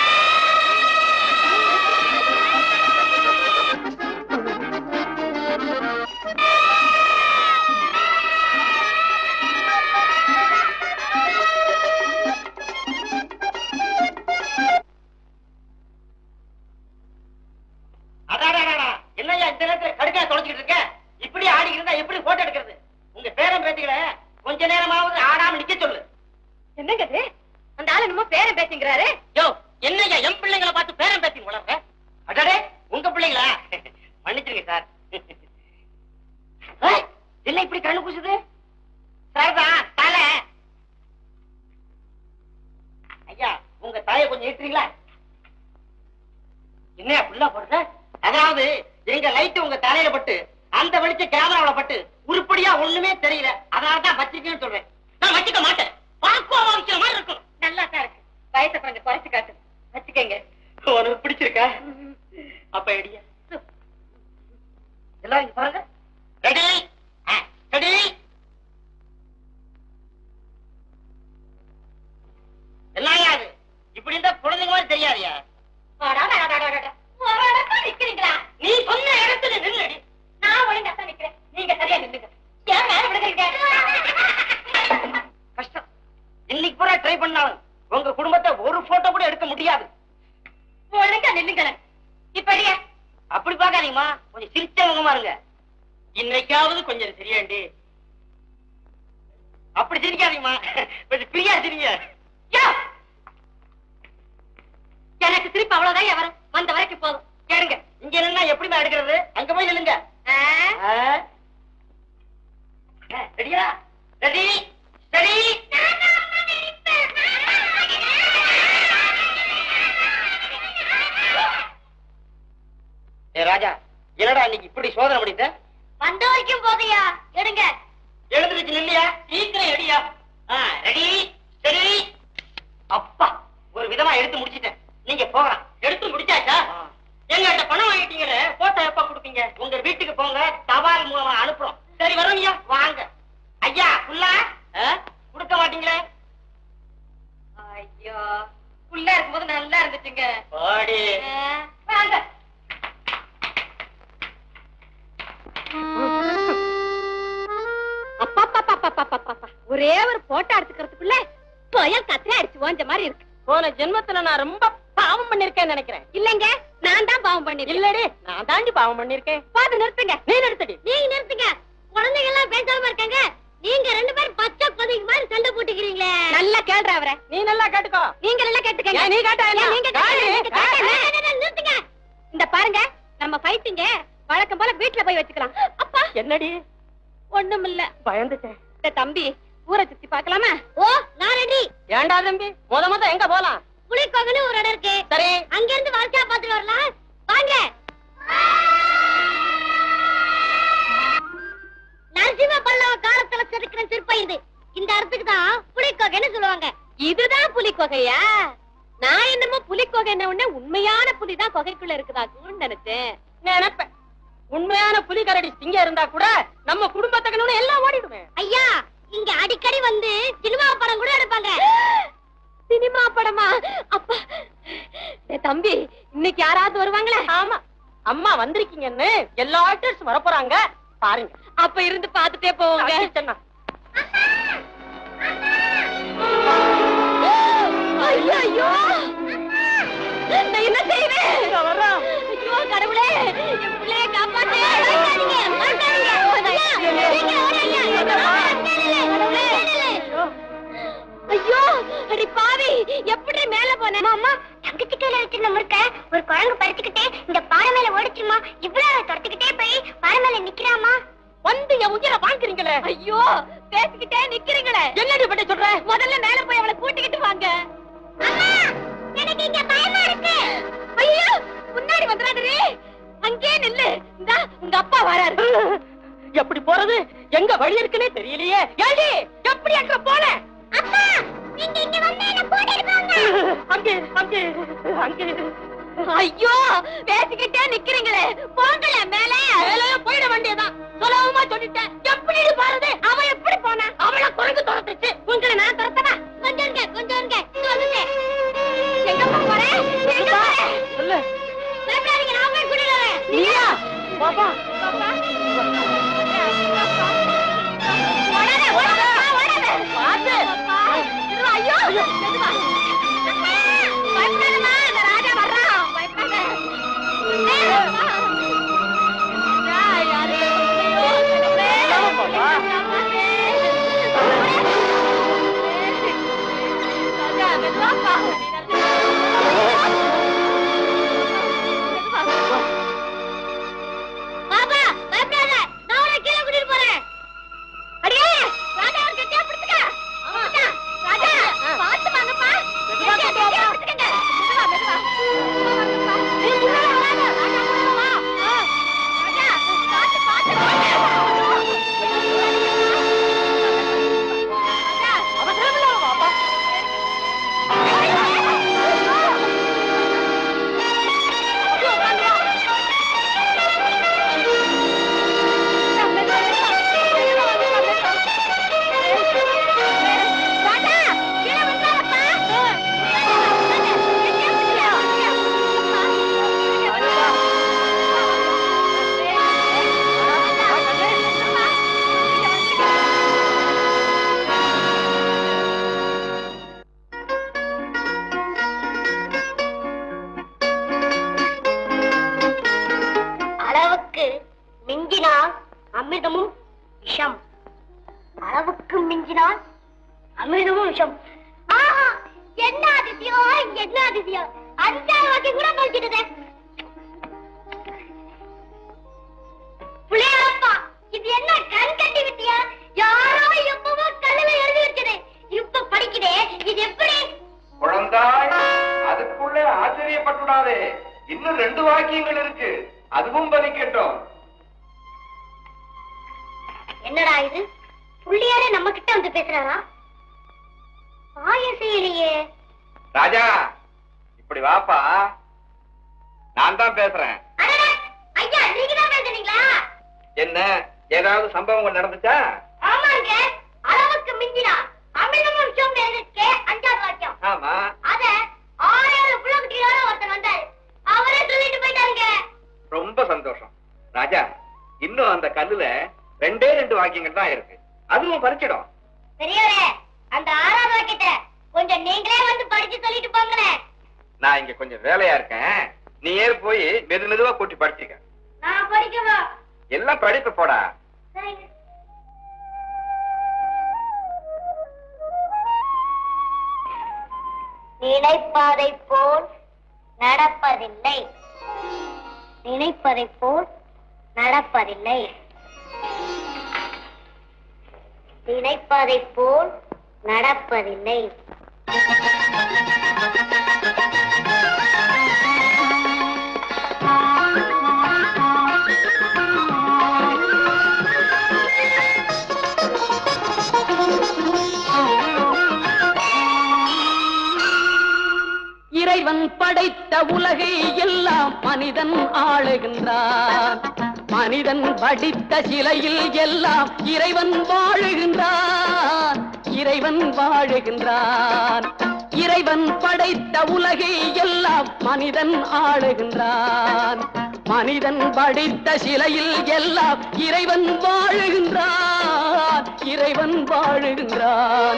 என்னையா இந்த நேரத்துல கடுக்கா தொலைச்சிட்டு இருக்க? இப்படி ஆடிக்கிட்டு இருந்தா எப்படி போட்டோ எடுக்கிறது? உங்க பேரன் பேத்திகளை கொஞ்ச நேரமாவது ஆடாம நிக்க சொல்லு. என்னங்க இது? அந்த ஆளு நம்ம பேரன் பேசிங்கிறாரு. யோ, என்னையா என் பிள்ளைங்களை பார்த்து பேரன் பேத்தி உளர்ற? அடடே, உங்க பிள்ளைங்களா? மன்னிச்சிருங்க சார். என்ன இப்படி கண்ணு பூசுது? சார்தான் தலை. ஐயா, உங்க தலையை கொஞ்சம் ஏற்றுறீங்களா? என்னையா புல்லா போடுற? அதாவது எங்க லைட் உங்க தலையில பட்டு அந்த வெளிச்ச கேமராவில பட்டு உருப்படியா ஒண்ணுமே தெரியல. அதனாலதான் வச்சிருக்கேன்னு சொல்றேன். நான் வச்சுக்க மாட்டேன். பாக்குவா விஷயம் மாதிரி இருக்கும். நல்லா தான் இருக்கு. வயசை கொஞ்சம் குறைச்சு காட்டு. வச்சுக்கங்க. உனக்கு பிடிச்சிருக்கா? அப்ப எடியா எல்லாரும் இங்க பாருங்க. Ready ready. எல்லாம் யாரு இப்படி இருந்தா குழந்தைங்க மாதிரி தெரியாதியா? நீ சொன்ன இடத்துல நில்லடி. நான் ஒழுங்காத்தான் நிக்கிறேன், நீங்க சரியா நில்லுங்க. ஏன் மேல விடுறீங்க? கஷ்டம். இன்னைக்கு பூரா ட்ரை பண்ணாலும் உங்க குடும்பத்தை ஒரு போட்டோ கூட எடுக்க முடியாது. ஒழுங்கா நில்லுங்களேன். இப்படியா? அப்படி பாக்காதீங்கம்மா, கொஞ்சம் சிரிச்ச முகமா இருங்க. இன்னைக்காவது கொஞ்சம் சரியாண்டி. அப்படி சிரிக்காதீங்கம்மா, கொஞ்சம் பிரியா சிரிங்க. எனக்கு திருப்பி அவ்வளவுதான் வரும். வந்த வரைக்கும் போதும். கேளுங்க. இங்க நின்னா எப்படிமா எடுக்கிறது? அங்க போய் நில்லுங்க. ரெடியா? Ready ready. ராஜா, என்னடா இன்னைக்கு இப்படி சோதனை பண்ணிட்ட? வந்த வரைக்கும் போதையா, எடுங்க. எழுந்துருச்சு நில்லையா? சீக்கிரம் எடியா. Ready ready. அப்பா, ஒரு விதமா எடுத்து முடிச்சிட்டேன். நீங்க போகலாம். எடுத்து முடிச்சாச்சா? எங்கிட்ட பணம் வாங்கிட்டீங்களே, போட்டோ எப்ப கொடுப்பீங்க? உங்க வீட்டுக்கு போங்க, தபால் மூலமா அனுப்புறோம். சரி வரோம்யா, வாங்க. ஐயா புல்லா கொடுக்க மாட்டீங்களே? ஐயோ, புள்ளா இருக்கும்போது நல்லா இருந்துச்சுங்க. பாடி வாங்க. ஒரே ஒரு போட்டோ எடுத்துக்கிறதுக்குள்ள புயல் கத்திரி அடிச்சு ஓஞ்ச மாதிரி இருக்கு. போன ஜென்மத்துல நான் ரொம்ப பாவம் பண்ணிருக்கேன் நினைக்கிறேன். இல்லங்க, நான் தான் பாவம் பண்ணிருக்கேன். இல்லடி, நான் தாண்டி பாவம் பண்ணிருக்கேன். பாத்து நிறுத்துங்க. நீ நிறுத்தடி. நீங்க நிறுத்துங்க. குழந்தைங்க எல்லாம் பேசாம இருக்காங்க. நீங்க 2 பேரும் பச்சை குழந்தைங்க மாதிரி சண்டை போட்டுக்கிறீங்களே. நல்லா கேள்ற அவரை. நீ நல்லா கேட்டுக்கோ. நீங்க நல்லா கேட்டுக்கங்க. நீ கேட்டா என்ன? நீங்க நிறுத்துங்க. இந்த பாருங்க, நம்ம ஃபைட்டிங்க வழக்கம் போல வீட்டுல போய் வச்சுக்கலாம். அப்பா என்னடி? ஒண்ணும் இல்ல, பயந்துட்டேன். தம்பி ஊரை சுத்தி பாக்கலாமா? ஓ, நான் ரெடி. ஏண்டா தம்பி, முத எங்க போலாம்? புலிக்கோகன்னு ஒரு இடம் இருக்கு. சரி, அங்க இருந்து வாழ்க்கையா பாத்துட்டு வரலாம். வாங்க. நரசிம்ம பல்லவ காலத்துல செதுக்கிற சிற்பம் இது. இந்த இடத்துக்கு தான் புலிக்கோகைன்னு சொல்லுவாங்க. இதுதான் புலிக்கொகையா? நான் என்னமோ புலிக்கொகை என்ன உடனே உண்மையான புலிதான் கொகைக்குள்ள இருக்குதாக்குன்னு நினைச்சேன். நினைப்பேன். உண்மையான புலி கரடி இங்க இருந்தா கூட நம்ம குடும்பத்துக்கு எல்லாம் ஓடிடுவேன். ஐயா, இங்க அடிக்கடி வந்து சினிமா படம் கூட எடுப்பாங்க. சினிமா படமா? அப்பா தம்பி, இன்னைக்கு யாராவது வருவாங்களா? ஆமா, அம்மா வந்திருக்கீங்கன்னு எல்லா ஆக்டர்ஸ் வர போறாங்க பாருங்க. அப்ப இருந்து பாத்துட்டே போவாங்க. ஐயோ, நான் என்ன செய்வேன்? ஐயோ கடவுளே, என் பிள்ளைய காப்பாத்து. ஐயோ அடி பாவி, எப்படி மேல போன? அம்மா, தங்கச்சி கையில வச்சிருந்த முறுக்க ஒரு குரங்கு பறிச்சுக்கிட்டே இந்த பாறை மேல ஓடிச்சுமா. இவ்வளவு துரத்துக்கிட்டே போய் பாறை மேல நிக்கிறாமா. வந்து என் உயிரை வாங்குறீங்களே. ஐயோ, பேசிக்கிட்டே நிக்கிறீங்களே. என்னடி பண்ண சொல்ற? முதல்ல மேல போய் அவளை கூட்டிக்கிட்டு வாங்க. அம்மா, எனக்கு இங்க பயமா இருக்கு. ஐயோ, முன்னாடி வந்துடாதே, அங்கே நில்லு. இந்தா உங்க அப்பா வராரு. எப்படி போறது? எங்க வழி இருக்குன்னே தெரியலையே. ஏண்டி எப்படி அங்க போன? அப்பா, நீங்க இங்க வந்து என்ன கூட்டிட்டு போங்க. அங்கே அங்கே அங்கே. ஐயோ, பேசிக்கிட்டே நிக்கிறீங்களே, போங்கல மேல. மேலே போயிட வேண்டியதான். சுலபமா சொல்லிட்டேன். எப்படி பாருது? அவ எப்படி போனா? அவளை குரங்கு துரத்துச்சு. உங்களை நான் துரத்தவா? கொஞ்சம் இருங்க, கொஞ்சம் இருங்க. இங்க வந்துட்டு எங்க போறேன்? எங்க போறேன்? சொல்லு. பயப்படாதீங்க, நான் போய் கூட்டிட்டு வரேன். நீயா? பாப்பா. பாப்பா. ஓடாத, ஓடாத, ஓடாத. பாத்து. பாப்பா. மெதுவா, ஐயோ, மெதுவா. அம்மா, பயப்படாதம்மா, அந்த ராஜா வர்றான். பயப்படாத. அப்பா. யாரு? ஐயோ, கடவுளே. பாப்பா. ராஜா, மெதுவாப்பா. பாப்பா, பயப்படாத. நான் உன்னை கீழே கூட்டிட்டு போறேன். அடியே, ராஜா ஒரு கட்டியா பிடிச்சுக்க. ராஜா, ராஜா, பார்த்து வாங்கப்பா. மெதுவா கட்டியா கொண்டு வாப்பா. பிடிச்சுக்கங்க. மெதுவா, மெதுவா. வாங்கப்பா. மெதுவா வராத. ராஜா கூட வா. ராஜா, பார்த்து, பார்த்து வாங்க. ராஜா, அவசரம் இல்லாம வாப்பா. அளவுக்கு மிஞ்சினால் அமிர்தமும் விஷம். அளவுக்கு மிஞ்சினால் அமிர்தமும் விஷம். ஆஹா, என்ன அதிசயம், என்ன அதிசயம். 5 வாக்கியம் கூட படிச்சுட்டதே. புள்ளையாப்பா, இது என்ன கண் கட்டி விட்டியா? யாரோ எப்பவோ கல்லுல எழுதி வச்சது இப்ப படிக்குதே, இது எப்படி? குழந்தாய், அதுக்குள்ளே ஆச்சரியப்பட்டுடாதே. இன்னும் 2 வாக்கியங்கள் இருக்கு, அதுவும் பலிக்கட்டும். என்னடா இது, புள்ளியாரே நம்ம கிட்ட வந்து பேசுறாரா? செய்யலையே. ராஜா, இப்படி வாப்பா, நான் தான் பேசுறேன். அடடே, ஐயா, நீங்க தான் பேசுறீங்களா? என்ன, ஏதாவது சம்பவங்கள் நடந்துச்சா? ஆமாங்க, அளவுக்கு மிஞ்சினா அமிர்தமும் விஷம் எழுதிருக்கே 5வது வாக்கியம். ஆமா. அத 6 புள்ளக்குட்டியோட ஒருத்தர் வந்தாரு, அவரே சொல்லிட்டு போயிட்டாருங்க. ரொம்ப சந்தோஷம். ராஜா, இன்னும் அந்த கல்லுல 2 வாக்கியங்கள் தான் இருக்கு, அதுவும் பறிச்சிடும். பெரியவரே, அந்த 6வது வாக்கியத்தை கொஞ்சம் நீங்களே வந்து படிச்சு சொல்லிட்டு போங்களேன். நான் இங்க கொஞ்சம் வேலையா இருக்கேன், நீ ஏறு போய் மெதுவா கூட்டி படிச்சுக்க. நான் படிக்கவா? எல்லாம் படிப்பு போடா. சரிங்க. நினைப்பதை போல் நடப்பதில்லை, நினைப்பதை போல் நடப்பதில்லை, நினைப்பதை போல் நடப்பதில்லை. இறைவன் படைத்த உலகை எல்லாம் மனிதன் ஆளுகின்றான். மனிதன் படித்த சிலையில் எல்லாம் இறைவன் வாழுகின்றான். இறைவன் வாழுகின்றான். இறைவன் படைத்த உலகை எல்லாம் மனிதன் ஆளுகின்றான். மனிதன் படைத்த சிலையில் எல்லாம் இறைவன் வாழுகின்றான். இறைவன் வாழுகின்றான்.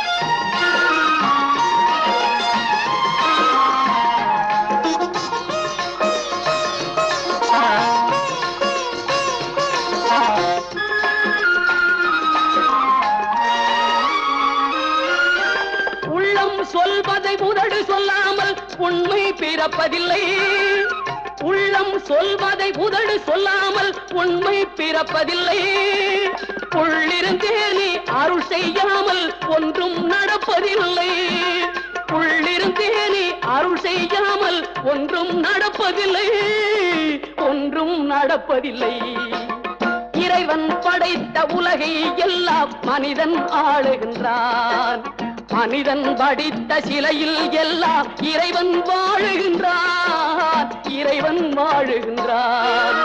சொல்வதை உதடு சொல்லாமல் உண்மை பிறப்பதில்லை. உள்ளம் சொல்வதை உதடு சொல்லாமல் உண்மை பிறப்பதில்லை. உள்ளிருந்தே நீ அருள் செய்யாமல் ஒன்றும் நடப்பதில்லை. உள்ளிருந்தே நீ அருள் செய்யாமல் ஒன்றும் நடப்பதில்லை. ஒன்றும் நடப்பதில்லை. இறைவன் படைத்த உலகை எல்லாம் மனிதன் ஆளுகின்றான். மனிதன் படித்த சிலையில் எல்லாம் இறைவன் வாழுகின்றான். இறைவன் வாழுகின்றான்.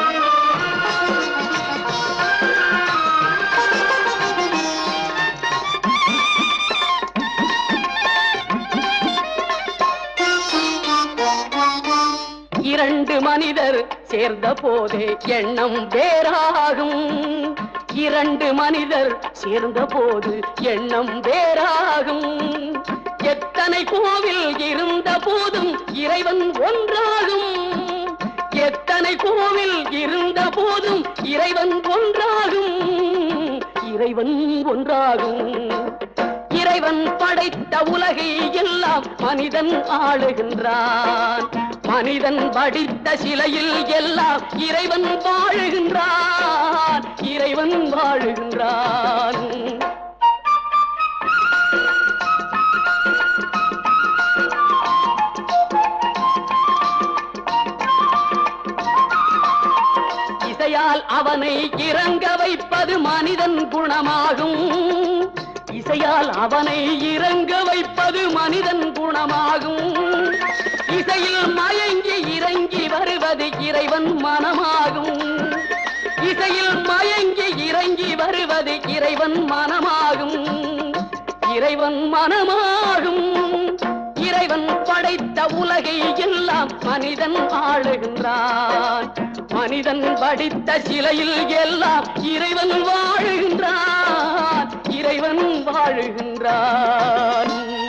இரண்டு மனிதர் சேர்ந்த போதே எண்ணம் வேறாகும். இரண்டு மனிதர் சேர்ந்த போது எண்ணம் வேறாகும். எத்தனை கோவில் இருந்த போதும் இறைவன் ஒன்றாகும். எத்தனை கோவில் இருந்த போதும் இறைவன் ஒன்றாகும். இறைவன் ஒன்றாகும். இறைவன் படைத்த உலகை எல்லாம் மனிதன் ஆளுகின்றான். மனிதன் படித்த சிலையில் எல்லாம் இறைவன் வாழுகின்றான். இறைவன் வாழுகின்றான். இசையால் அவனை இறங்க வைப்பது மனிதன் குணமாகும். இசையால் அவனை இறங்க வைப்பது மனிதன் குணமாகும். இசையில் மயங்கி இறங்கி வருவது இறைவன் மனமாகும். இசையில் மயங்கி இறங்கி வருவது இறைவன் மனமாகும். இறைவன் மனமாகும். இறைவன் படைத்த உலகை எல்லாம் மனிதன் ஆளுகின்றான். மனிதன் படித்த சிலையில் எல்லாம் இறைவன் வாழுகின்றான். இறைவன் வாழுகின்றான்.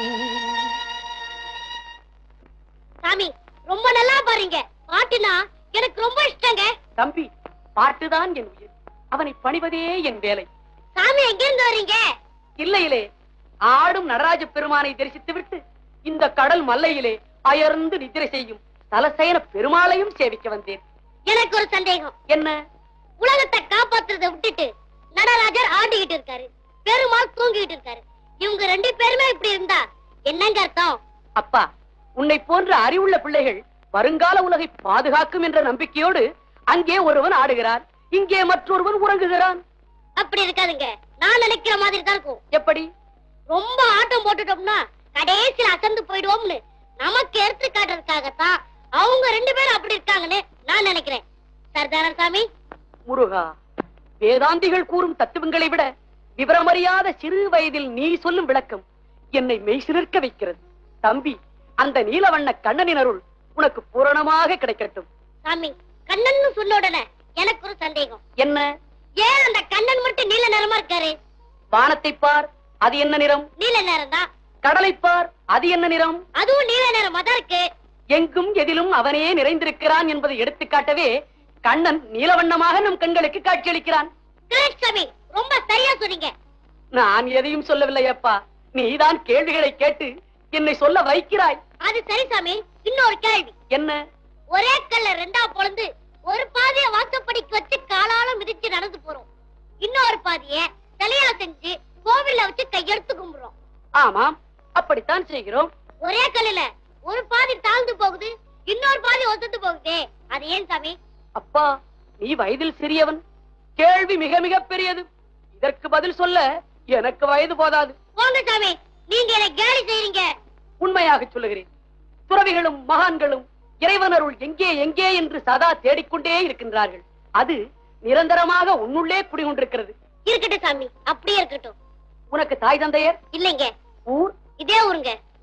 சாமி ரொம்ப நல்லா பாருங்க. பாட்டுனா எனக்கு ரொம்ப இஷ்டங்க. தம்பி, பாட்டுதான் என் உயிர். அவனை பணிவதே என் வேலை. சாமி எங்க இருந்து வரீங்க? இல்லையிலே ஆடும் நடராஜ பெருமானை தரிசித்து விட்டு இந்த கடல் மல்லையிலே அயர்ந்து நித்திரை செய்யும் தலசேன பெருமாளையும் சேவிக்க வந்தேன். எனக்கு ஒரு சந்தேகம். என்ன? உலகத்தை காப்பாத்துறதை விட்டுட்டு நடராஜர் ஆடிக்கிட்டு இருக்காரு, பெருமாள் தூங்கிட்டு இருக்காரு. இவங்க ரெண்டு பேருமே இப்படி இருந்தா என்னங்க அர்த்தம்? அப்பா, உன்னை போன்ற அறிவுள்ள பிள்ளைகள் வருங்கால உலகை பாதுகாக்கும் என்ற நம்பிக்கையோடு அங்கே ஒருவன் ஆடுகிறார், இங்கே மற்றொருவன் உறங்குகிறான். அப்படி இருக்காதுங்க. நான் நினைக்கிற மாதிரி தான் இருக்கும். எப்படி? ரொம்ப ஆட்டம் போட்டுட்டோம்னா கடைசியில் அசந்து போயிடுவோம்னு நமக்கு எடுத்து காட்டுறதுக்காகத்தான் அவங்க ரெண்டு பேரும் அப்படி இருக்காங்கன்னு நான் நினைக்கிறேன். சர்தார சாமி. முருகா, வேதாந்திகள் கூறும் தத்துவங்களை விட விவரமறியாத சிறு வயதில் நீ சொல்லும் விளக்கம் என்னை மெய்சிலிர்க்க வைக்கிறது. தம்பி, அந்த நீலவண்ண கண்ணனின் அருள் உனக்கு பூரணமாக கிடைக்கட்டும். சாமி, கண்ணன் சொன்ன உடனே எனக்கு ஒரு சந்தேகம். என்ன? ஏன் அந்த கண்ணன் மட்டும் நீல நிறமா இருக்காரு? வானத்தை பார், அது என்ன நிறம்? நீல நிறம் தான். கடலை பார், அது என்ன நிறம்? அதுவும் நீல நிறமா தான் இருக்கு. எங்கும் எதிலும் அவனே நிறைந்திருக்கிறான் என்பதை எடுத்துக்காட்டவே கண்ணன் நீலவண்ணமாக நம் கண்களுக்கு காட்சியளிக்கிறான். சாமி, ரொம்ப சரியா சொன்னீங்க. நான் எதையும் சொல்லவில்லை அப்பா, நீதான் கேள்விகளை கேட்டு என்னை சொல்ல வைக்கிறாய். அது சரி சாமி. இன்னொரு கேள்வி. என்ன? ஒரே கல்ல ரெண்டா பொழுது ஒரு பாதைய வாசப்படிக்கு வச்சு காலால மிதிச்சு நடந்து போறோம், இன்னொரு பாதைய தலையால செஞ்சு கோவில்ல வச்சு கையெடுத்து கும்பிடுறோம். ஆமாம், அப்படித்தான் செய்கிறோம். ஒரே கல்லுல ஒரு பாதி தாழ்ந்து போகுது, இன்னொரு பாதி ஒத்துட்டு போகுதே, அது ஏன் சாமி? அப்பா, நீ வயதில் சிறியவன், கேள்வி மிக மிக பெரியது. இதற்கு பதில் சொல்ல எனக்கு வயது போதாது. போங்க சாமி, நீங்க என்ன கேலி செய்றீங்க. உண்மையாக சொல்லுகிறேன். துறவிகளும் மகான்களும் இறைவனருள் எங்கே எங்கே என்று சதா தேடிக்கொண்டே இருக்கின்றார்கள். அது நிரந்தரமாக உன்னுள்ளே குடிகொண்டிருக்கிறது. இருக்கட்டும் சாமி, அப்படியே இருக்கட்டும். உனக்கு தாய் தந்தையர்? இல்லைங்க. ஊர்? இதே ஊருங்க.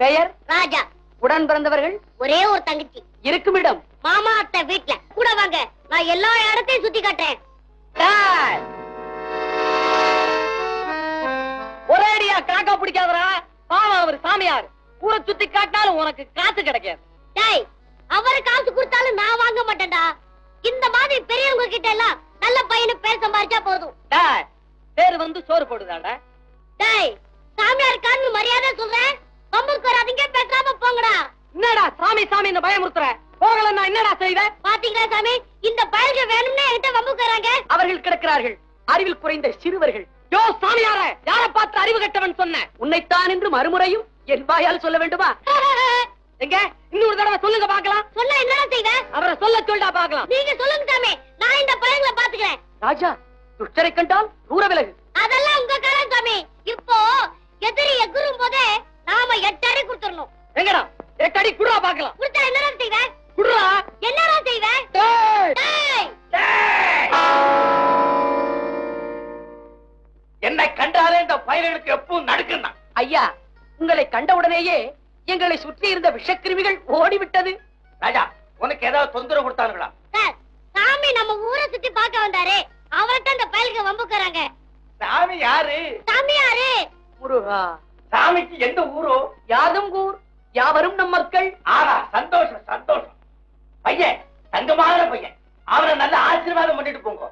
பெயர் ராஜா. உடன் பிறந்தவர்கள் ஒரே ஒரு தங்கச்சி. இருக்கும் இடம் மாமா அத்தை வீட்டுல. கூட வாங்க, நான் எல்லா இடத்தையும் சுத்தி காட்டேன். ஒரேடியா காக்கா பிடிக்காதரா. பாவம் அவர் சாமியார். ஊரை சுத்தி காட்டினாலும் உனக்கு காசு கிடைக்காது. டேய், அவரு காசு கொடுத்தாலும் நான் வாங்க மாட்டேன்டா. இந்த மாதிரி பெரியவங்க கிட்ட எல்லாம் நல்ல பையனு பேர் சம்பாரிச்சா போதும். பேரு வந்து சோறு போடுதாடா. டேய், சாமியார் கான்னு மரியாதை சொல்றேன். பம்புக்கு வராதீங்க, பேசாம போங்கடா. என்னடா சாமி சாமி இந்த பயமுறுத்துற? போகலன்னா என்னடா செய்த? பாத்தீங்களா சாமி, இந்த பயல்க வேணும்னே என்கிட்ட வம்புக்கு வராங்க. அவர்கள் கிடக்கிறார்கள், அறிவில் குறைந்த சிறுவர்கள். யோ சாமியார, யாரை பார்த்து அறிவு கட்டவன் சொன்ன? உன்னைத்தான் என்று மறுமுறையும் என் வாயால் சொல்ல வேண்டுமா? எங்க இன்னொரு தடவை சொல்லுங்க பாக்கலாம். சொன்னா என்னடா செய்வ? அவரை சொல்ல சொல்டா பாக்கலாம். நீங்க சொல்லுங்க சாமி, நான் இந்த பயல்களை பாத்துக்கிறேன். ராஜா, துஷ்டரை கண்டால் தூர விலகு. அதெல்லாம் உங்க காலம் சாமி. இப்போ எதிரி எகுறும் போதே நாம 8 அடி கொடுத்துடணும். எங்கடா 8 அடி குடுறா பாக்கலாம். கொடுத்தா என்னடா செய்வ? குடுறா. என்னடா செய்வ? டேய், என்னை கண்டாலே இந்த பயல்களுக்கு எப்பவும் நடுக்குன்னா. ஐயா, உங்களை கண்டவுடனேயே எங்களை சுற்றி இருந்த விஷக்கிருமிகள் ஓடிவிட்டது. ராஜா, உனக்கு ஏதாவது தொந்தரவு கொடுத்தானுங்களா? சார், சாமி நம்ம ஊரை சுத்தி பார்க்க வந்தாரு. அவர்கிட்ட இந்த பயல்க வம்புக்குறாங்க. சாமி யாரு? சாமியாரு. முருகா. சாமிக்கு எந்த ஊரோ? யாதும் ஊர், யாவரும் நம் மக்கள். ஆனா சந்தோஷம் சந்தோஷம். பையன் தங்கமான பையன், அவரை நல்ல ஆசீர்வாதம் பண்ணிட்டு போங்க.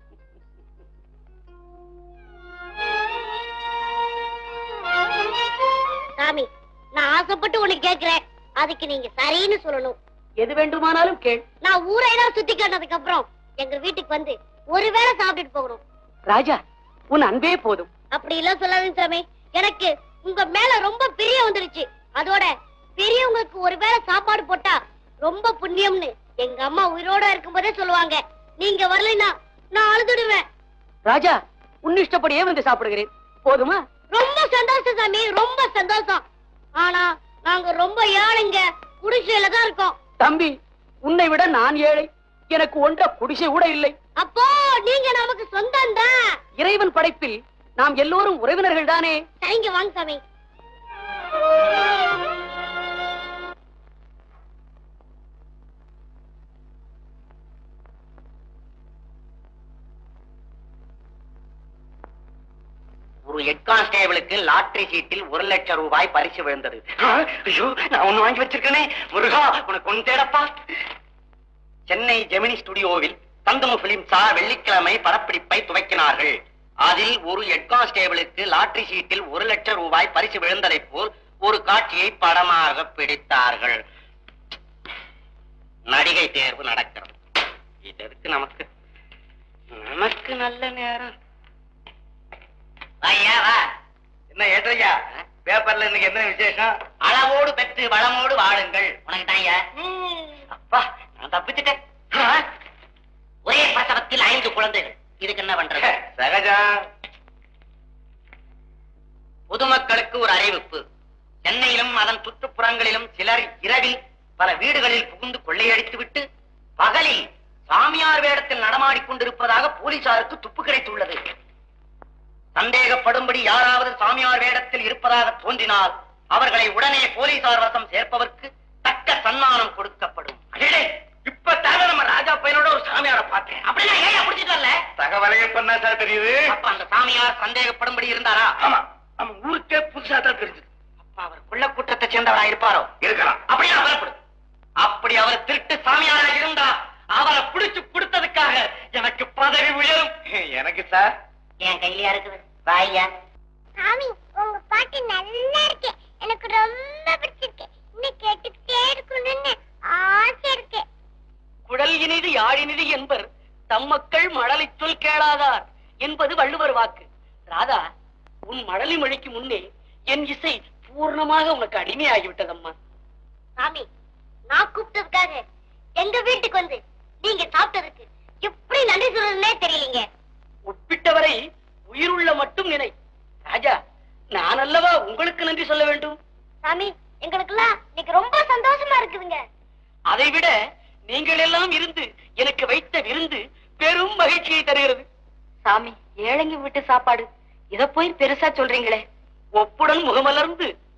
சாமி, நான் ஆசைப்பட்டு உனக்கு கேக்குறேன், அதுக்கு நீங்க சரின்னு சொல்லணும். எது வேண்டுமானாலும் கேள். நான் ஊரையெல்லாம் சுத்தி காட்டினதுக்கு அப்புறம் எங்க வீட்டுக்கு வந்து ஒருவேளை சாப்பிட்டுட்டு போகணும். ராஜா, உன் அன்பே போதும். அப்படி எல்லாம் சொல்லாதீங்க சாமி, எனக்கு உங்க மேல ரொம்ப பிரியம் வந்துருச்சு. அதோட பெரியவங்களுக்கு ஒருவேளை சாப்பாடு போட்டா ரொம்ப புண்ணியம்னு எங்க அம்மா உயிரோட இருக்கும்போதே சொல்லுவாங்க. நீங்க வரலைன்னா நான் அழுதுடுவேன். ராஜா, உன் இஷ்டப்படியே வந்து சாப்பிடுகிறேன். போதுமா? ரொம்ப சந்தோஷம் சாமி, ரொம்ப சந்தோஷம். ஆனா நாங்க ரொம்ப ஏழைங்க, குடிசையில தான் இருக்கோம். தம்பி, உன்னை விட நான் ஏழை. எனக்கு ஒன்ற குடிசை கூட இல்லை. அப்போ நீங்க நமக்கு சொந்தம் தான். இறைவன் படைப்பில் நாம் எல்லோரும் உறவினர்கள் தானே. சரிங்க, வாங்க சாமி. ஒரு ஹெட் கான்ஸ்டேபிளுக்கு லாட்டரி சீட்டில் 1 லட்சம் ரூபாய் பரிசு விழுந்தது. ஐயோ, நான் ஒண்ணு வாங்கி வச்சிருக்கேனே. முருகா, உனக்கு ஒண்ணு தேடப்பா. சென்னை ஜெமினி ஸ்டுடியோவில் தந்தமு பிலிம்ஸார் வெள்ளிக்கிழமை படப்பிடிப்பை துவக்கினார்கள். அதில் ஒரு ஹெட் கான்ஸ்டேபிளுக்கு லாட்டரி சீட்டில் 1 லட்சம் ரூபாய் பரிசு விழுந்ததை போல் ஒரு காட்சியை படமாக பிடித்தார்கள். நடிகை தேர்வு நடக்கிறது. இதற்கு நமக்கு நல்ல நேரம். என்ன ஏற்றையா, பேப்பர்ல இன்னைக்கு என்ன விசேஷம்? அளவோடு பெற்று வளமோடு வாழுங்கள். உனக்கு தான் அப்பா, நான் தப்பிச்சுட்டேன். ஒரே பிரசவத்தில் 5 குழந்தைகள். இதுக்கு என்ன பண்றது? சகஜம். பொதுமக்களுக்கு ஒரு அறிவிப்பு. சென்னையிலும் அதன் சுற்றுப்புறங்களிலும் சிலர் இரவில் பல வீடுகளில் புகுந்து கொள்ளையடித்து விட்டு பகலில் சாமியார் வேடத்தில் நடமாடிக்கொண்டிருப்பதாக போலீசாருக்கு துப்பு கிடைத்துள்ளது. சந்தேகப்படும்படி யாராவது சாமியார் வேடத்தில் இருப்பதாக தோன்றினால் அவர்களை உடனே போலீசார் வசம் சேர்ப்பதற்கு தக்க சன்மானம் கொடுக்கப்படும். இப்ப நம்ம ராஜா பையனோட ஒரு சாமியாரை பார்த்தேன். அப்படின்னா ஏன் பிடிச்சிட்டல? தகவலையே பண்ணா சார் தெரியுது. அப்ப அந்த சாமியார் சந்தேகப்படும்படி இருந்தாரா? ஆமா, நம்ம ஊருக்கே புதுசா தான் தெரிஞ்சது. அப்ப அவர் கொள்ள கூட்டத்தை சேர்ந்தவரா இருப்பாரோ? இருக்கலாம். அப்படியே அவரப்படு. அப்படி அவர் திருட்டு சாமியாரா இருந்தா அவரை பிடிச்சு கொடுத்ததுக்காக எனக்கு பதவி உயரும். எனக்கு சார் என் கையிலயா இருக்குது. வாயா சாமி, உங்க பாட்டு நல்லா இருக்கு. எனக்கு ரொம்ப பிடிச்சிருக்கு. இன்னும் கேட்டுக்கிட்டே இருக்கணும்னு ஆசை இருக்கு. குடல் இனிது யாழினிது என்பர் தம் மக்கள் மழலை சொல் கேளாதார் என்பது வள்ளுவர் வாக்கு. ராதா, உன் மழலை மொழிக்கு முன்னே என் இசை பூர்ணமாக உனக்கு அடிமையாகிவிட்டதம்மா. சாமி, நான் கூப்பிட்டதுக்காக எங்க வீட்டுக்கு வந்து நீங்க சாப்பிட்டதுக்கு எப்படி நன்றி சொல்றதுன்னே தெரியலீங்க. ஒப்பிட்டவரை உயிருள்ள மட்டும் நினை. ராஜா, நான் அல்லவா உங்களுக்கு நன்றி சொல்ல வேண்டும். சாமி, எங்களுக்கெல்லாம் இன்னைக்கு ரொம்ப சந்தோஷமா இருக்குதுங்க. அதை விட நீங்கள் எல்லாம் இருந்து எனக்கு வைத்த விருந்து பெரும் மகிழ்ச்சியை தருகிறது. சாமி, ஏழைங்க வீட்டு சாப்பாடு இத போய் பெருசா சொல்றீங்களே. ஒப்புடன் முகமலர்ந்து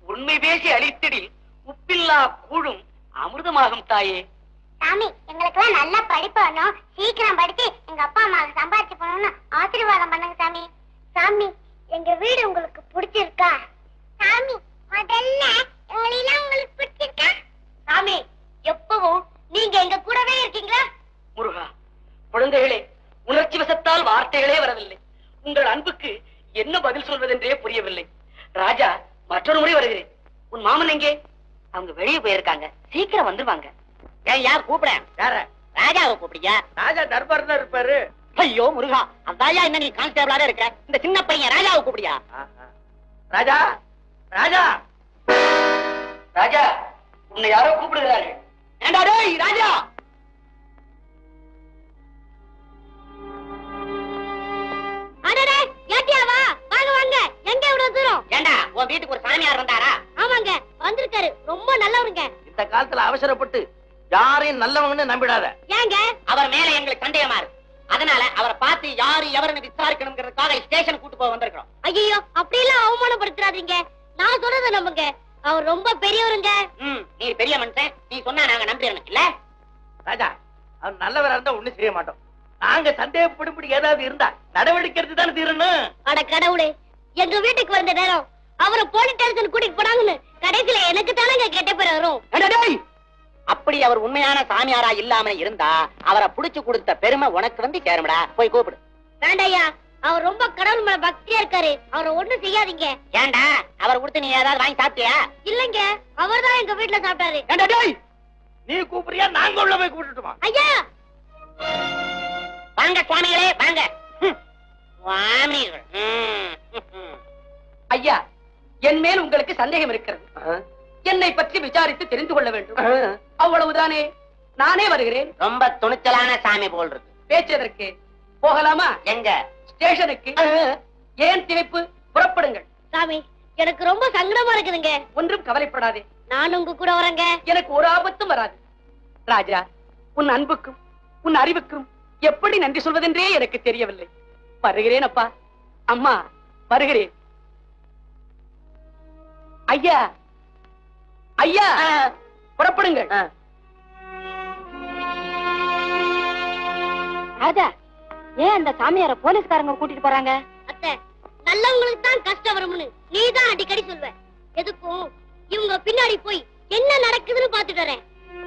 உண்மை பேசி அழித்திடில் உப்பில்லா கூழும் அமிர்தமாகும் தாயே. சாமி, எங்களுக்கு எல்லாம் நல்ல படிப்பு வரணும், சீக்கிரம் படிச்சு எங்க அப்பா அம்மாவுக்கு சம்பாதிச்சு போகணும்னு ஆசீர்வாதம் பண்ணுங்க சாமி. சாமி, எங்க வீடு உங்களுக்கு பிடிச்சிருக்கா? சாமி, முதல்ல எங்களெல்லாம் உங்களுக்கு பிடிச்சிருக்கா? சாமி, எப்பவும் நீங்க எங்க கூடவே இருக்கீங்களா? முருகா, குழந்தைகளே, உணர்ச்சி வசத்தால் வார்த்தைகளே வரவில்லை. உங்கள் அன்புக்கு என்ன பதில் சொல்வதென்றே புரியவில்லை. ராஜா, மற்றொரு முறை வருகிறேன். உன் மாமன் எங்கே? அவங்க வெளியே போயிருக்காங்க, சீக்கிரம் வந்துருவாங்க. ஏன் யார் கூப்பிடுறேன்? யார? ராஜாவை கூப்பிடியா? ராஜா தர்பார் தான் இருப்பாரு. ஐயோ முருகா, அதாயா என்ன நீ கான்ஸ்டபிளாவே இருக்க? இந்த சின்ன பையன் ராஜாவை கூப்பிடியா? ராஜா, ராஜா, ராஜா, உன்னை யாரோ கூப்பிடுகிறார்கள். ஏண்டா டேய் ராஜா? அடடே, ஏட்டியாவா? வாங்க வாங்க. எங்க இவ்வளவு தூரம்? ஏண்டா உன் வீட்டுக்கு ஒரு சாமியார் வந்தாரா? ஆமாங்க, வந்திருக்காரு. ரொம்ப நல்லவருங்க. இந்த காலத்துல அவசரப்பட்டு யாரையும் நல்லவங்கன்னு நம்பிடாத. ஏங்க? அவர் மேல எங்களுக்கு சந்தேகமா இருக்கு. அதனால அவரை பார்த்து யாரு எவருன்னு விசாரிக்கணுங்கிறதுக்காக ஸ்டேஷன் கூட்டு போக வந்திருக்கிறோம். ஐயோ, அப்படி எல்லாம் அவமானப்படுத்துறாதீங்க. நான் சொல்றத நம்புங்க. அவர் ரொம்ப பெரியவருங்க. நீ பெரிய மனுஷன், நீ சொன்னா நாங்க நம்பிடணும் இல்ல? ராஜா, அவர் நல்லவரா இருந்தா ஒண்ணும் செய்ய மாட்டோம். நாங்க சந்தேகப்படும்படி ஏதாவது இருந்தா நடவடிக்கை எடுத்து தானே தீரணும். அட கடவுளே, எங்க வீட்டுக்கு வந்த நேரம் அவரை போலீஸ் ஸ்டேஷன் கூட்டிட்டு போனாங்கன்னு கடைசியில எனக்கு தானங்க கெட்ட பேர் வரும். அப்படி அவர் உண்மையான சாமியாரா இல்லாம இருந்தா அவரை புடிச்சு கொடுத்த பெருமை உனக்கு வந்து சேரும்டா. போய் கூப்பிடு. வேண்டாயா, அவர் ரொம்ப கடவுள் மேல பக்தியா இருக்காரு. அவரை ஒண்ணும் செய்யாதீங்க. ஏண்டா அவர் கொடுத்து நீ ஏதாவது வாங்கி சாப்பிட்டியா? இல்லங்க, அவர் தான் எங்க வீட்டுல சாப்பிட்டாரு. ஏண்டா டேய், நீ கூப்பிடுறியா நாங்க உள்ள போய் கூட்டிட்டுமா? ஐயா, வாங்க சுவாமிகளே வாங்க. சுவாமிகள். ஐயா, என் மேல் உங்களுக்கு சந்தேகம் இருக்கிறது. என்னை பற்றி விசாரித்து தெரிந்து கொள்ள வேண்டும். அவ்வளவுதானே, நானே வருகிறேன். ரொம்ப துணிச்சலான சாமி போல் இருக்கு. பேச்சதற்கு போகலாமா? எங்க? ஸ்டேஷனுக்கு. ஏன் திகைப்பு? புறப்படுங்கள். சாமி, எனக்கு ரொம்ப சங்கடமா இருக்குதுங்க. ஒன்றும் கவலைப்படாதே, நான் உங்க கூட வரேங்க. எனக்கு ஒரு ஆபத்தும் வராது. ராஜா, உன் அன்புக்கும் உன் அறிவுக்கும் எப்படி நன்றி சொல்வதென்றே எனக்கு தெரியவில்லை. வருகிறேன் அப்பா. அம்மா, வருகிறேன். ஐயா, ஐயா, புறப்படுங்கள். ராஜா, ஏன் அந்த சாமியார போலீஸ்காரங்க கூட்டிட்டு போறாங்க? அத்தை, நல்லவங்களுக்கு தான் கஷ்டம் வரும்னு நீ தான் அடிக்கடி சொல்வ. எதுக்கும் இவங்க பின்னாடி போய் என்ன நடக்குதுன்னு பாத்துட்டு வரேன்.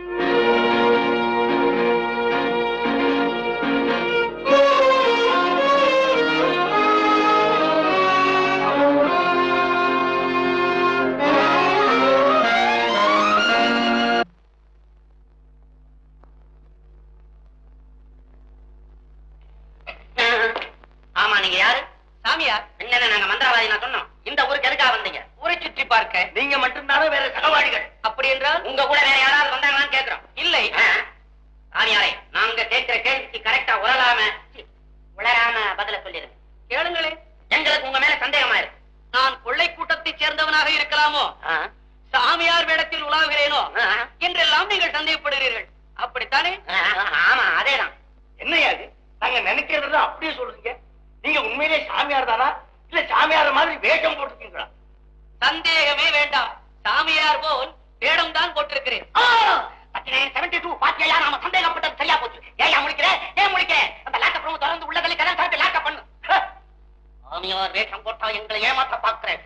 ஆமா, நீங்க யாரு? சாமியார். என்ன நாங்க மந்திரவாதி நான் சொன்னோம்? இந்த ஊருக்கு எதுக்காக வந்தீங்க? ஊரை சுற்றி பார்க்க. நீங்க மட்டும்தானே வேற சகவாடிகள்? அப்படி என்றால் உங்க கூட வேற யாராவது வந்தாங்களான்னு கேக்குறோம். இல்லை சாமியாரே, நாங்க கேட்கிற கேள்விக்கு கரெக்டா உளராம பதில சொல்லிருங்க. கேளுங்களே. எங்களுக்கு உங்க மேல சந்தேகமா இருக்கு. நான் கொள்ளை கூட்டத்தை சேர்ந்தவனாக இருக்கலாமோ, சாமியார் வேடத்தில் உலாவுகிறேனோ என்றெல்லாம் நீங்கள் சந்தேகப்படுகிறீர்கள். அப்படித்தானே? ஆமா, அதேதான். என்னையாது நாங்க நினைக்கிறது அப்படியே சொல்றீங்க. நீங்க உண்மையிலே சாமியார் தானா, இல்ல சாமியார் மாதிரி வேஷம் போட்டிருக்கீங்களா? சந்தேகமே வேண்டாம், சாமியார் போல் வேடம் தான் போட்டிருக்கிறேன். 72 பாத்தியா? நாம சந்தேகப்பட்டது சரியா போச்சு. ஏன் முடிக்கிறேன்? ஏன் முடிக்கிறேன்? அந்த லேப்டாப் ரூம் திறந்து உள்ளதல்ல கடன் சாப்பிட்டு லேப்டாப் பண்ணு. சாமியார் வேஷம் போட்டா எங்களை ஏமாத்த பாக்குறேன்.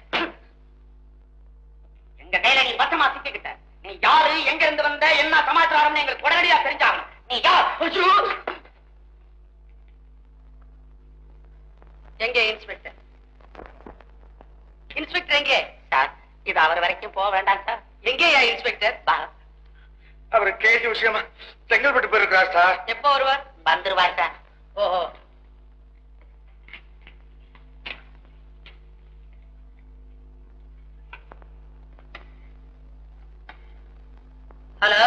எங்க கையில நீ பத்திரமா சிக்கிக்கிட்ட. நீ யாரு, எங்க இருந்து வந்த, என்ன சமாச்சாரம் எங்களுக்கு உடனடியா தெரிஞ்சாகணும். நீ யார்? எங்கே இன்ஸ்பெக்டர்? இன்ஸ்பெக்டர் எங்கே? சார், இது அவர் வரைக்கும் போக வேண்டாம் சார். எங்கேயா இன்ஸ்பெக்டர்? அவர் கேஸ் விஷயமா செங்கல்பட்டு போயிருக்கிறார் சார். எப்போ வருவார்? வந்துருவார் சார். ஓஹோ. ஹலோ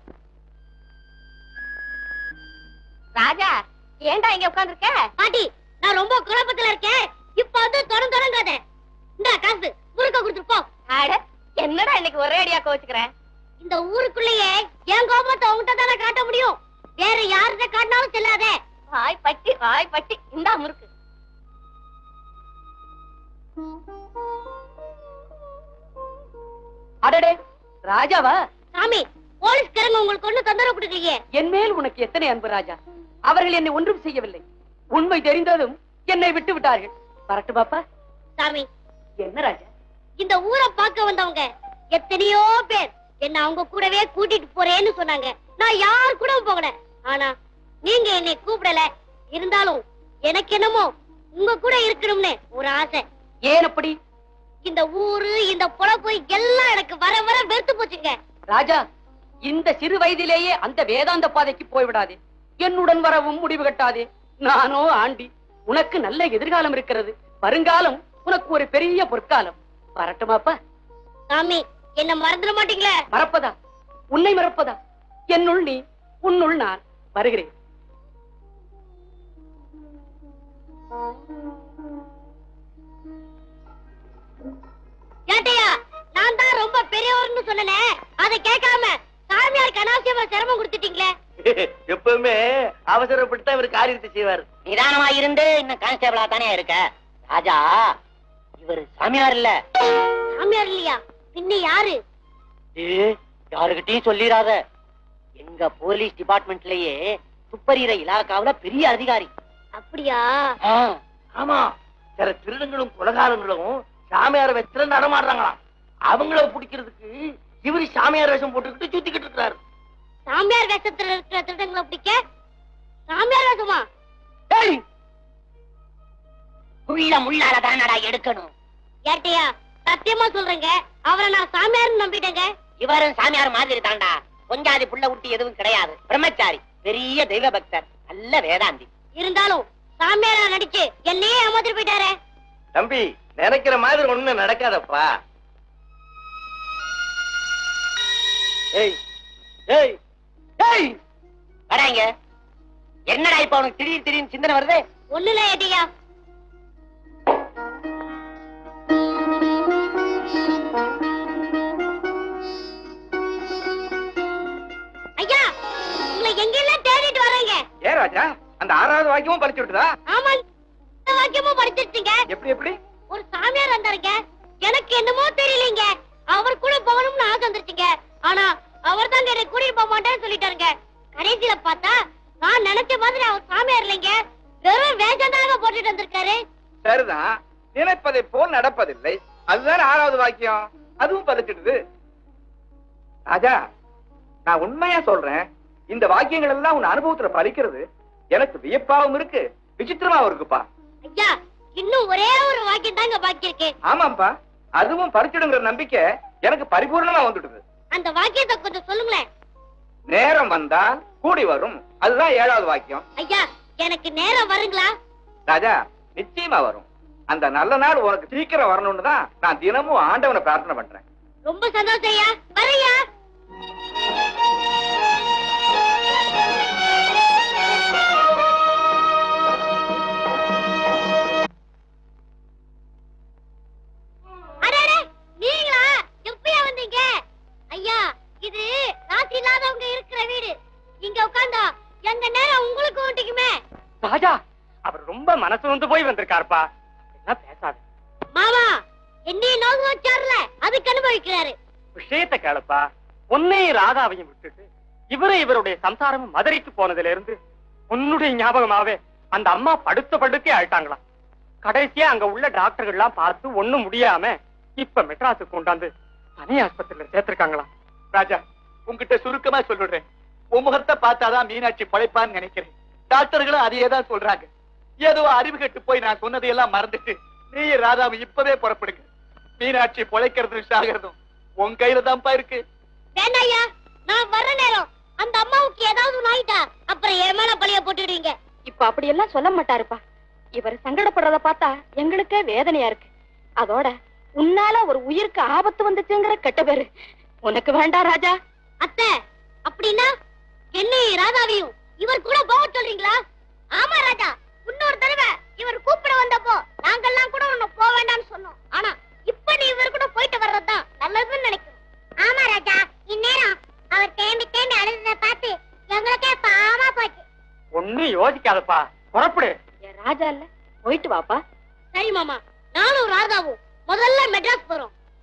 ராஜா, ஏன்டா இங்க உட்கார்ந்திருக்க? பாட்டி, நான் ரொம்ப குழப்பத்துல இருக்கேன். இப்ப வந்து தொடங்காத. இந்த காசு முறுக்க கொடுத்துட்டு போ. அட, என்னடா இன்னைக்கு ஒரே அடியா கோச்சுக்கிறேன்? இந்த ஊருக்குள்ளேயே என் கோபத்தை உங்ககிட்ட தானே காட்ட முடியும். வேற யார்கிட்ட காட்டினாலும் செல்லாதே. வாய் பட்டி, இந்தா முறுக்கு. அடடே, ராஜாவா? சாமி, போலீஸ்காரங்க உங்களுக்கு ஒண்ணு தொந்தரவு கொடுக்கலையே. என் மேல் உனக்கு எத்தனை அன்பு ராஜா. அவர்கள் என்னை ஒன்றும் செய்யவில்லை. உண்மை தெரிந்ததும் என்னை விட்டு விட்டார்கள். வரட்டு பாப்பா. சாமி, என்ன ராஜா? இந்த ஊரை பார்க்க வந்தவங்க எத்தனையோ பேர் என்ன அவங்க கூடவே கூட்டிட்டு போறேன்னு சொன்னாங்க. நான் யார் கூட போகல. ஆனா நீங்க என்னை கூப்பிடல. இருந்தாலும் எனக்கு என்னமோ உங்க கூட இருக்கணும்னு ஒரு ஆசை. ஏன் அப்படி? இந்த ஊரு, இந்த பொழப்பு எல்லாம் எனக்கு வர வர வெறுத்து போச்சுங்க. ராஜா, இந்த சிறு வயதிலேயே அந்த வேதாந்த பாதைக்கு போய்விடாதே. என்னுடன் வரவும் முடிவு கட்டாதே. நானோ ஆண்டி. உனக்கு நல்ல எதிர்காலம் இருக்கிறது. வருங்காலம் உனக்கு ஒரு பெரிய பொற்காலம். வரட்டுமாப்பா? சாமி, என்ன மறந்துட மாட்டீங்களே? மறப்பதா? உன்னை மறப்பதா? என்னுள் நீ, உன்னுள் நான். வருகிறேன். கேட்டையா, நான் தான் ரொம்ப பெரியவர்னு சொன்னனே, அதை கேட்காம சாமியாருக்கு அனாவசியமா சிரமம் கொடுத்துட்டீங்களே. எப்பவுமே அவசரப்பட்டு இவர் காரியத்தை செய்வார். நிதானமா இருந்து இன்னும் கான்ஸ்டபிளா தானே இருக்க. ராஜா, இவர் சாமியார் இல்ல. சாமியார் இல்லையா? பின்ன யாரு? யாருகிட்டயும் சொல்லிராத. எங்க போலீஸ் டிபார்ட்மெண்ட்லயே துப்பறிகிற இலாக்காவுல பெரிய அதிகாரி. அப்படியா? ஆமா, சில திருடங்களும் கொலகாரங்களும் சாமியார வச்சு நடமாடுறாங்களாம். அவங்கள பிடிக்கிறதுக்கு இவரு சாமியார் வேஷம் போட்டுக்கிட்டு சுத்திக்கிட்டு இருக்காரு. சாமியார் வேஷத்துல இருக்கிற திருடங்களை பிடிக்க சாமியார் வேஷமா? உள்ள முள்ளால தானடா எடுக்கணும். கேட்டையா, சத்தியமா சொல்றேங்க, அவரை நான் சாமியார் நம்பிட்டேங்க. இவரும் சாமியார் மாதிரி தாண்டா. கொஞ்சாதி புள்ள ஊட்டி எதுவும் கிடையாது. பிரம்மச்சாரி, பெரிய தெய்வ பக்தர், நல்ல வேதாந்தி. இருந்தாலும் சாமியாரா நடிச்சு என்னையே ஏமாத்திட்டு போயிட்டாரே. தம்பி, நினைக்கிற மாதிரி ஒண்ணு நடக்காதப்பா. ஏய் ஏய் ஏய், வராங்க. என்னடா இப்ப உனக்கு திடீர் திடீர்னு சிந்தனை வருது? ஒண்ணுல ஏட்டியா, ஐயா, உங்களை எங்கெல்லாம் தேடிட்டு வரேங்க. ஏன் ராஜா, அந்த 6வது வாக்கியமும் படிச்சு விட்டுதா? ஆமா, இந்த வாக்கியமும் படிச்சிருச்சீங்க. எப்படி எப்படி? ஒரு சாமியார் வந்தாருங்க, எனக்கு என்னமோ தெரியலீங்க. அவர் கூட போகணும்னு ஆசை வந்துருச்சுங்க. ஆனா அவர் தான் என்னை கூட்டிட்டு போக மாட்டேன்னு சொல்லிட்டாருங்க. கடைசியில பார்த்தா நான் நினைச்ச மாதிரி அவர் சாமியார் இல்லைங்க, வெறும் வேஷந்தாங்க போட்டுட்டு வந்திருக்காரு. சரிதான், நினைப்பதை போல் நடப்பதில்லை. அதுதான் 6வது வாக்கியம். அதுவும் பதிச்சிடுது. ராஜா, நான் உண்மையா சொல்றேன், இந்த வாக்கியங்கள் எல்லாம் உன் அனுபவத்துல பலிக்கிறது எனக்கு வியப்பாவும் இருக்கு, விசித்திரமாவும் இருக்குப்பா. ஐயா, இன்னும் ஒரே ஒரு வாக்கியம் தாங்க பாக்கி இருக்கு. ஆமாப்பா, அதுவும் பறிச்சிடுங்கிற நம்பிக்கை எனக்கு பரிபூர்ணமா வந்துடுது. அந்த வாக்கியத்தை கொஞ்சம் சொல்லுங்களேன். நேரம் வந்தால் கூடி வரும், அதுதான் 7வது வாக்கியம். ஐயா, எனக்கு நேரம் வருங்களா? ராஜா, நிச்சயமா வரும். அந்த நல்ல நாள் உனக்கு சீக்கிரம் வரணும்னு தான் நான் தினமும் ஆண்டவனை பிரார்த்தனை பண்றேன். ரொம்ப சந்தோஷம் ஐயா. வரையா? நீங்களா எப்பயா வந்தீங்க? ஐயா, இது ராசி இல்லாதவங்க இருக்கிற வீடு. இங்க உட்கார்ந்தா எங்க நேரம் உங்களுக்கு ஓட்டிக்குமே. ராஜா, அவர் ரொம்ப மனசு வந்து போய் வந்திருக்காருப்பா. அப்படின்னா பேசாது. மாமா, என்னைய நோக்கு வச்சாருல, அதுக்கு அனுபவிக்கிறாரு. விஷயத்தை கேளுப்பா. உன்னையும் ராதாவையும் விட்டுட்டு இவரும் இவருடைய சம்சாரமும் மதுரைக்கு போனதுல இருந்து உன்னுடைய ஞாபகமாவே அந்த அம்மா படுத்த படுக்கே ஆயிட்டாங்களாம். கடைசியா அங்க உள்ள டாக்டர்கள் எல்லாம் பார்த்து ஒண்ணும் முடியாம இப்ப மெட்ராஸுக்கு கொண்டாந்து தனி ஆஸ்பத்திரியில சேர்த்திருக்காங்களாம். ராஜா, உங்ககிட்ட சுருக்கமா சொல்லிடுறேன். உன் முகத்தை பார்த்தாதான் மீனாட்சி பழைப்பான்னு நினைக்கிறேன். டாக்டர்களும் அதையே தான் சொல்றாங்க. ஏதோ அறிவு கெட்டு போய் நான் சொன்னதையெல்லாம் மறந்துட்டு நீ ராதாவை இப்பவே புறப்படுங்க. மீனாட்சி பொழைக்கிறதும் சாகிறதும் உன் கையில தான்ப்பா இருக்கு. வேண்டாயா, நான் வர்ற நேரம் அந்த அம்மாவுக்கு ஏதாவது ஆயிட்டா அப்புறம் என் மேல பழிய போட்டுடுவீங்க. இப்ப அப்படி எல்லாம் சொல்ல மாட்டாருப்பா. இவர் சங்கடப்படுறத பார்த்தா எங்களுக்கே வேதனையா இருக்கு. அதோட உன்னால ஒரு உயிருக்கு ஆபத்து வந்துச்சுங்கிற கெட்ட பேரு உனக்கு வேண்டாம் ராஜா. அத்தை, அப்படின்னா என்னையும் ராதாவையும் இவர் கூட போக சொல்றீங்களா? ஆமா ராஜா, இன்னொரு தடவை இவர் கூப்பிட வந்தப்போ நாங்கெல்லாம் கூட உன்னை போக வேண்டாம்னு சொன்னோம். ஆனா இப்ப நீ இவர் கூட போயிட்டு வர்றதுதான் நல்லதுன்னு நினைக்கிறோம். ஆமா ராஜா, இந்நேரம் அவர் தேம்பி தேம்பி அழுத பார்த்து எங்களுக்கே பாவமா போச்சு. ஒண்ணும் யோசிக்காதப்பா, புறப்படு. என் ராஜா இல்ல, போயிட்டு வாப்பா. சரி மாமா, நானும் ராதாவும் முதல்ல மெட்ராஸ் போறோம்.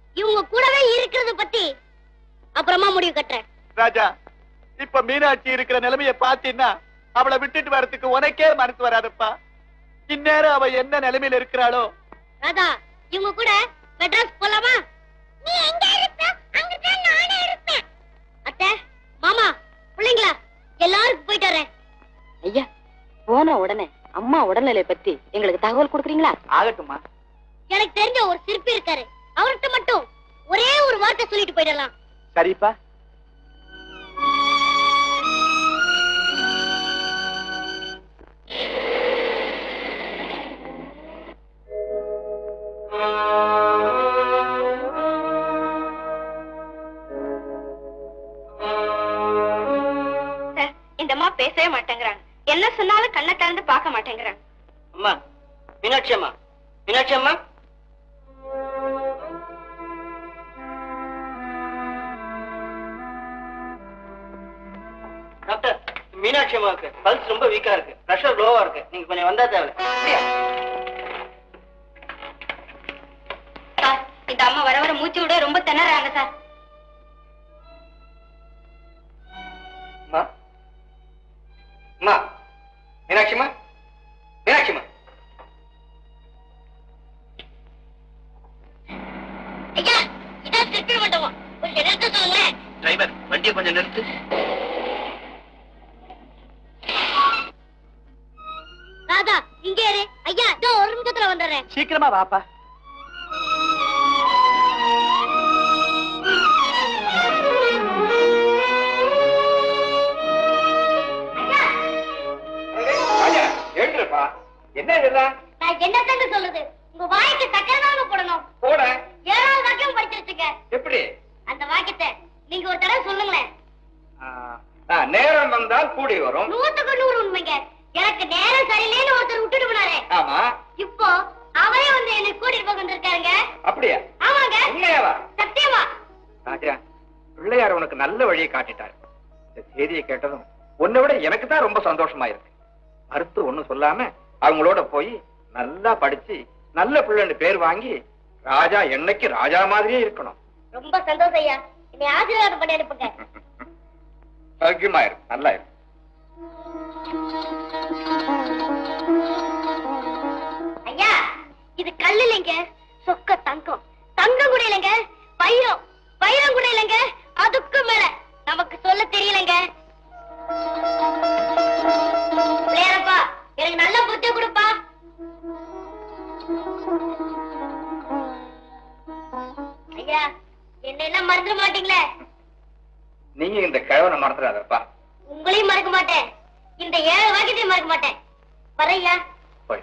இவங்க கூடவே இருக்கிறத பத்தி அப்புறமா முடிவு கட்டுறேன். ராஜா, இப்ப மீனாட்சி இருக்கிற நிலைமைய பாத்தீங்கன்னா அவளை விட்டுட்டு வரதுக்கு உனக்கே மனசு வராதுப்பா. இந்நேரம் அவ என்ன நிலைமையில இருக்கிறாளோ. ராதா, இவங்க கூட மெட்ராஸ் போலாமா? நீ எங்க இருப்ப? அங்கதான் நானே இருப்பேன். அத்தை, மாமா, பிள்ளைங்களா எல்லாரும் போயிட்டு வரேன். ஐயா, போன உடனே அம்மா உடல்நிலை பத்தி எங்களுக்கு தகவல் கொடுக்குறீங்களா? ஆகட்டும்மா. எனக்கு தெரிஞ்ச ஒரு சிற்பி இருக்காரு, அவர்கிட்ட மட்டும் ஒரே ஒரு வார்த்தை சொல்லிட்டு போயிடலாம். சரிப்பா. இந்த அம்மா பேசவே மாட்டேங்கிறாங்க. என்ன சொன்னாலும் கண்ணை திறந்து பார்க்க மாட்டேங்கிறாங்க. அம்மா, மீனாட்சி அம்மா, மீனாட்சி அம்மா. டாக்டர், மீனாட்சி அம்மாவுக்கு பல்ஸ் ரொம்ப வீக்கா இருக்கு, பிரஷர் லோவா இருக்கு. நீங்க கொஞ்சம் வந்தா தேவை. சார், இந்த அம்மா வர வர மூச்சு விட ரொம்ப திணறாங்க சார். அம்மா, அம்மா, மீனாட்சிமா, மீனாட்சிமா. ஐயா, இதான் சிற்பி மண்டபம். கொஞ்சம் நிறுத்த சொல்லுங்களேன். டிரைவர், வண்டியை கொஞ்சம் நிறுத்து. ராதா, இங்கே இரு. ஐயா, இதோ ஒரு நிமிஷத்துல வந்துடுறேன். சீக்கிரமா வாப்பா. ராஜா, எழுந்துருப்பா. என்ன இதெல்லாம்? நான் என்னத்தங்க சொல்லுது? உங்க வாய்க்கு தக்கதாங்க போடணும். போட 7வது வாக்கியம் படிச்சிருச்சுங்க. எப்படி? அந்த வாக்கியத்தை நீங்க ஒரு தடவை சொல்லுங்களேன். நேரம் வந்தால் கூடி வரும். 100க்கு 100 உண்மைங்க. எனக்கு நேரம் சரியில்லைன்னு ஒருத்தர் விட்டுட்டு போனாரு. ஆமா. இப்போ அவரே வந்து என்னை கூட்டிட்டு போக வந்திருக்காருங்க. அப்படியா? ஆமாங்க. உண்மையாவா? சத்தியமா. ராஜா, பிள்ளையார் உனக்கு நல்ல வழியை காட்டிட்டார். இந்த செய்தியை கேட்டதும் உன்னை விட எனக்கு தான் ரொம்ப சந்தோஷமா இருக்கு. மறுத்து ஒண்ணும் சொல்லாம அவங்களோட போய் நல்லா படிச்சு நல்ல பிள்ளைன்னு பேர் வாங்கி ராஜா என்னைக்கு ராஜா மாதிரியே இருக்கணும். ரொம்ப சந்தோஷம் ஐயா. என்னை ஆசீர்வாதம் பண்ணி அனுப்புங்க. சௌக்கியமா இருக்கு, நல்லா இருக்கு. ஐயா, இது கல்லு இல்லைங்க, சொக்க தங்கம். தங்கம் கூட இல்லைங்க, வைரம். வைரம் கூட இல்லைங்க, அதுக்கு மேல நமக்கு சொல்ல தெரியலங்க. பிள்ளையாரப்பா, எனக்கு நல்ல புத்தி கொடுப்பா. ஐயா, என்ன எல்லாம் மறந்துட மாட்டீங்களே? நீங்க இந்த கிழவனை மறந்துடாதப்பா. உங்களையும் மறக்க மாட்டேன், இந்த 7 வாக்கியத்தையும் மறக்க மாட்டேன். வரையா போய்.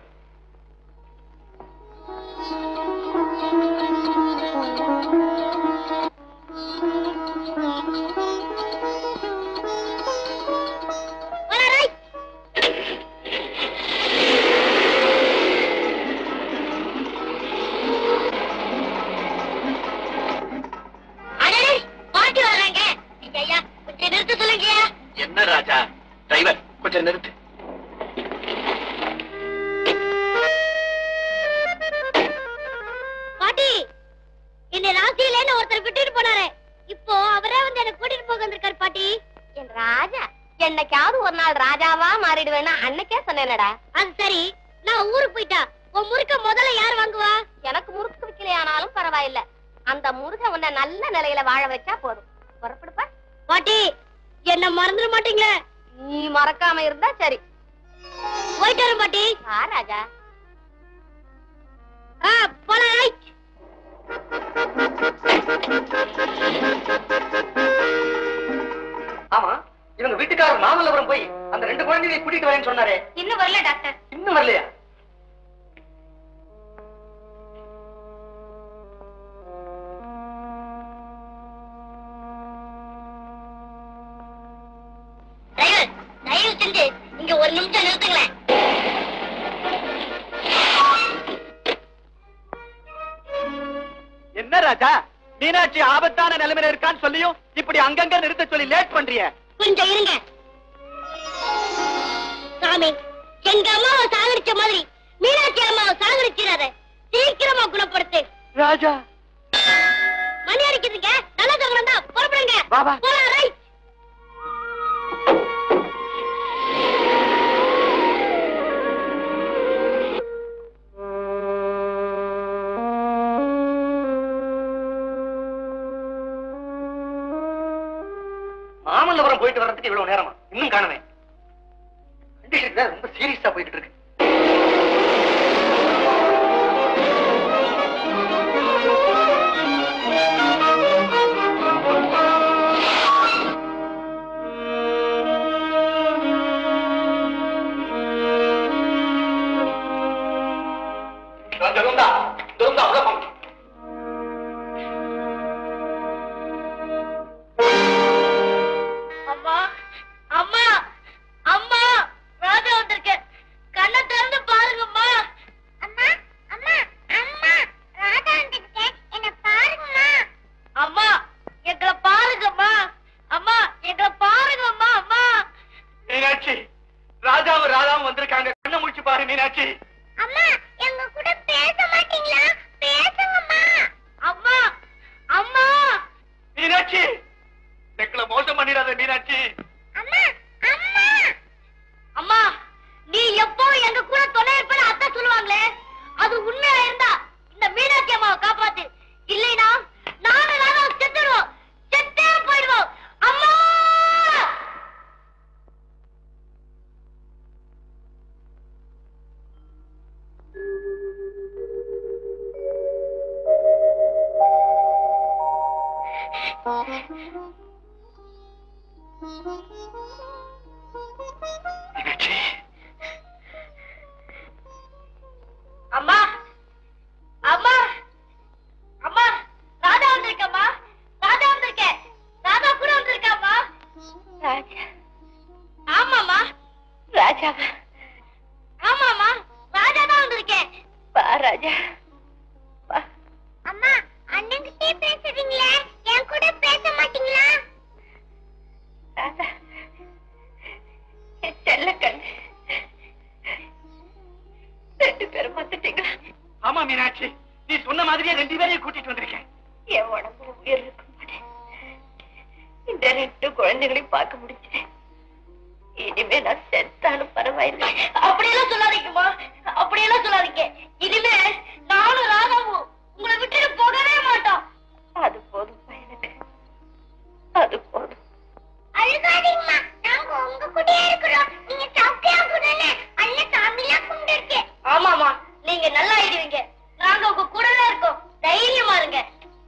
பாட்டி வர்றாங்க. ஐயா, கொஞ்சம் நிறுத்த சொல்லுங்க. என்ன ராஜா? டிரைவர், கொஞ்சம் நிறுத்து. பாட்டி, என்னை ராசியிலேன்னு ஒருத்தர் விட்டுட்டு போனாரு. இப்போ அவரே வந்து என்ன கூட்டிட்டு போக வந்திருக்காரு. பாட்டி, என் ராஜா, என்னைக்காவது ஒரு நாள் ராஜாவா மாறிடுவேன்னா அன்னைக்கே சொன்னேனடா. அது சரி, நான் ஊருக்கு போயிட்டா உன் முறுக்க முதல்ல யார் வாங்குவா? எனக்கு முறுக்கு விக்கலையானாலும் பரவாயில்ல, அந்த முருகன் உன்னை நல்ல நிலையில வாழ வச்சா போதும். புறப்படுப்பா. பாட்டி, என்ன மறந்துட மாட்டீங்களே? நீ மறக்காம இருந்தா சரி. போயிட்டு வரேன் பாட்டி. ராஜா, போலாம். ஆமா, இவங்க வீட்டுக்காரர் மாமல்லபுரம் போய் அந்த 2 குழந்தைகளை கூட்டிட்டு வரேன்னு சொன்னாரே, இன்னும் வரல டாக்டர். இன்னும் வரலையா? தயவு செஞ்சு இங்க ஒரு நிமிஷம் நிறுத்துங்களேன். என்ன ராஜா, மீனாட்சி ஆபத்தான நிலைமையில இருக்கான்னு சொல்லியும் இப்படி அங்கங்க நிறுத்த சொல்லி லேட் பண்றிய? கொஞ்சம் இருங்க சாமி. எங்க அம்மாவை சாகடிச்ச மாதிரி மீனாட்சி அம்மாவை சாகடிச்சிடாத. சீக்கிரமா குணப்படுத்து. ராஜா, மணி அடிக்குதுங்க. நல்லா தூங்கணும் தான். புறப்படுங்க. வா வா. போலாம், ரைட். மாமல்லபுரம் போயிட்டு வர்றதுக்கு இவ்வளவு நேரமா? இன்னும் காணவே. கண்டிஷன் ரொம்ப சீரியஸா போயிட்டு இருக்கு. அம்மா, அம்மா, அம்மா, ராஜா வந்திருக்கேன். கண்ணை திறந்து பாருங்கம்மா. அம்மா, அம்மா, அம்மா, ராஜா வந்திருக்கேன். என்ன பாருங்கம்மா. அம்மா, எங்களை பாருங்கம்மா. அம்மா, எங்களை பாருங்கம்மா. அம்மா. மீனாட்சி, ராஜாவும் ராதாவும் வந்திருக்காங்க. கண்ணை முடிச்சு பாரு மீனாட்சி. அம்மா, எங்க கூட பேச மாட்டீங்களா? பேசுங்கம்மா. அம்மா, அம்மா. மீனாட்சி, எங்களை மோசம் பண்ணிடாத மீனாட்சி. அம்மா, அம்மா. அம்மா, நீ எப்போ எங்க கூட துணை இருப்பேன்னு அத்தை சொல்லுவாங்களே, அது உண்மையா இருந்தா இந்த மீனாட்சி அம்மாவை காப்பாத்து. இல்லைனா நானும் நானும் செத்துடுவோம். செத்தே போயிடுவோம். அம்மா. மீனாட்சி, அம்மா, அம்மா, அம்மா, ராதா வந்திருக்கம்மா. ராதா வந்திருக்கேன். ராதா கூட வந்திருக்காம்மா. ராஜா, ஆமாம்மா. ராஜாவா? ஆமாம்மா, ராஜா தான் வந்திருக்கேன். வா ராஜா, வா. அம்மா, அண்ணன்கிட்டே பேசுறீங்களே, என் கூட பேச மாட்டீங்களா? ராஜா, என் செல்ல கண்ணு, 2 பேரும் வந்துட்டீங்களா? ஆமா மீனாட்சி, நீ சொன்ன மாதிரியே 2 பேரையும் கூட்டிட்டு வந்திருக்கேன். என் உடம்புல உயிர் இருக்கும்போது இந்த 2 குழந்தைகளையும் பார்க்க முடிஞ்சேன். இனிமே நான் செத்தாலும் பரவாயில்லை. அப்படியெல்லாம் சொல்லாதீங்கம்மா. அப்படியெல்லாம் சொல்லாதீங்க. இனிமே நானும் ராதாவும் உங்களை விட்டுட்டு போகவே மாட்டோம். அது போதும் எனக்கு, அது போதும். அழுகாதீங்கம்மா, நாங்க உங்க கூடயே இருக்கிறோம். நீங்க சௌக்கியா கூடனே அண்ணன் சாமிலாம் கும்பிட்டு. ஆமாமா, நீங்க நல்லா ஆயிடுவீங்க. நாங்க உங்க கூடவே இருக்கோம். தைரியமா இருங்க.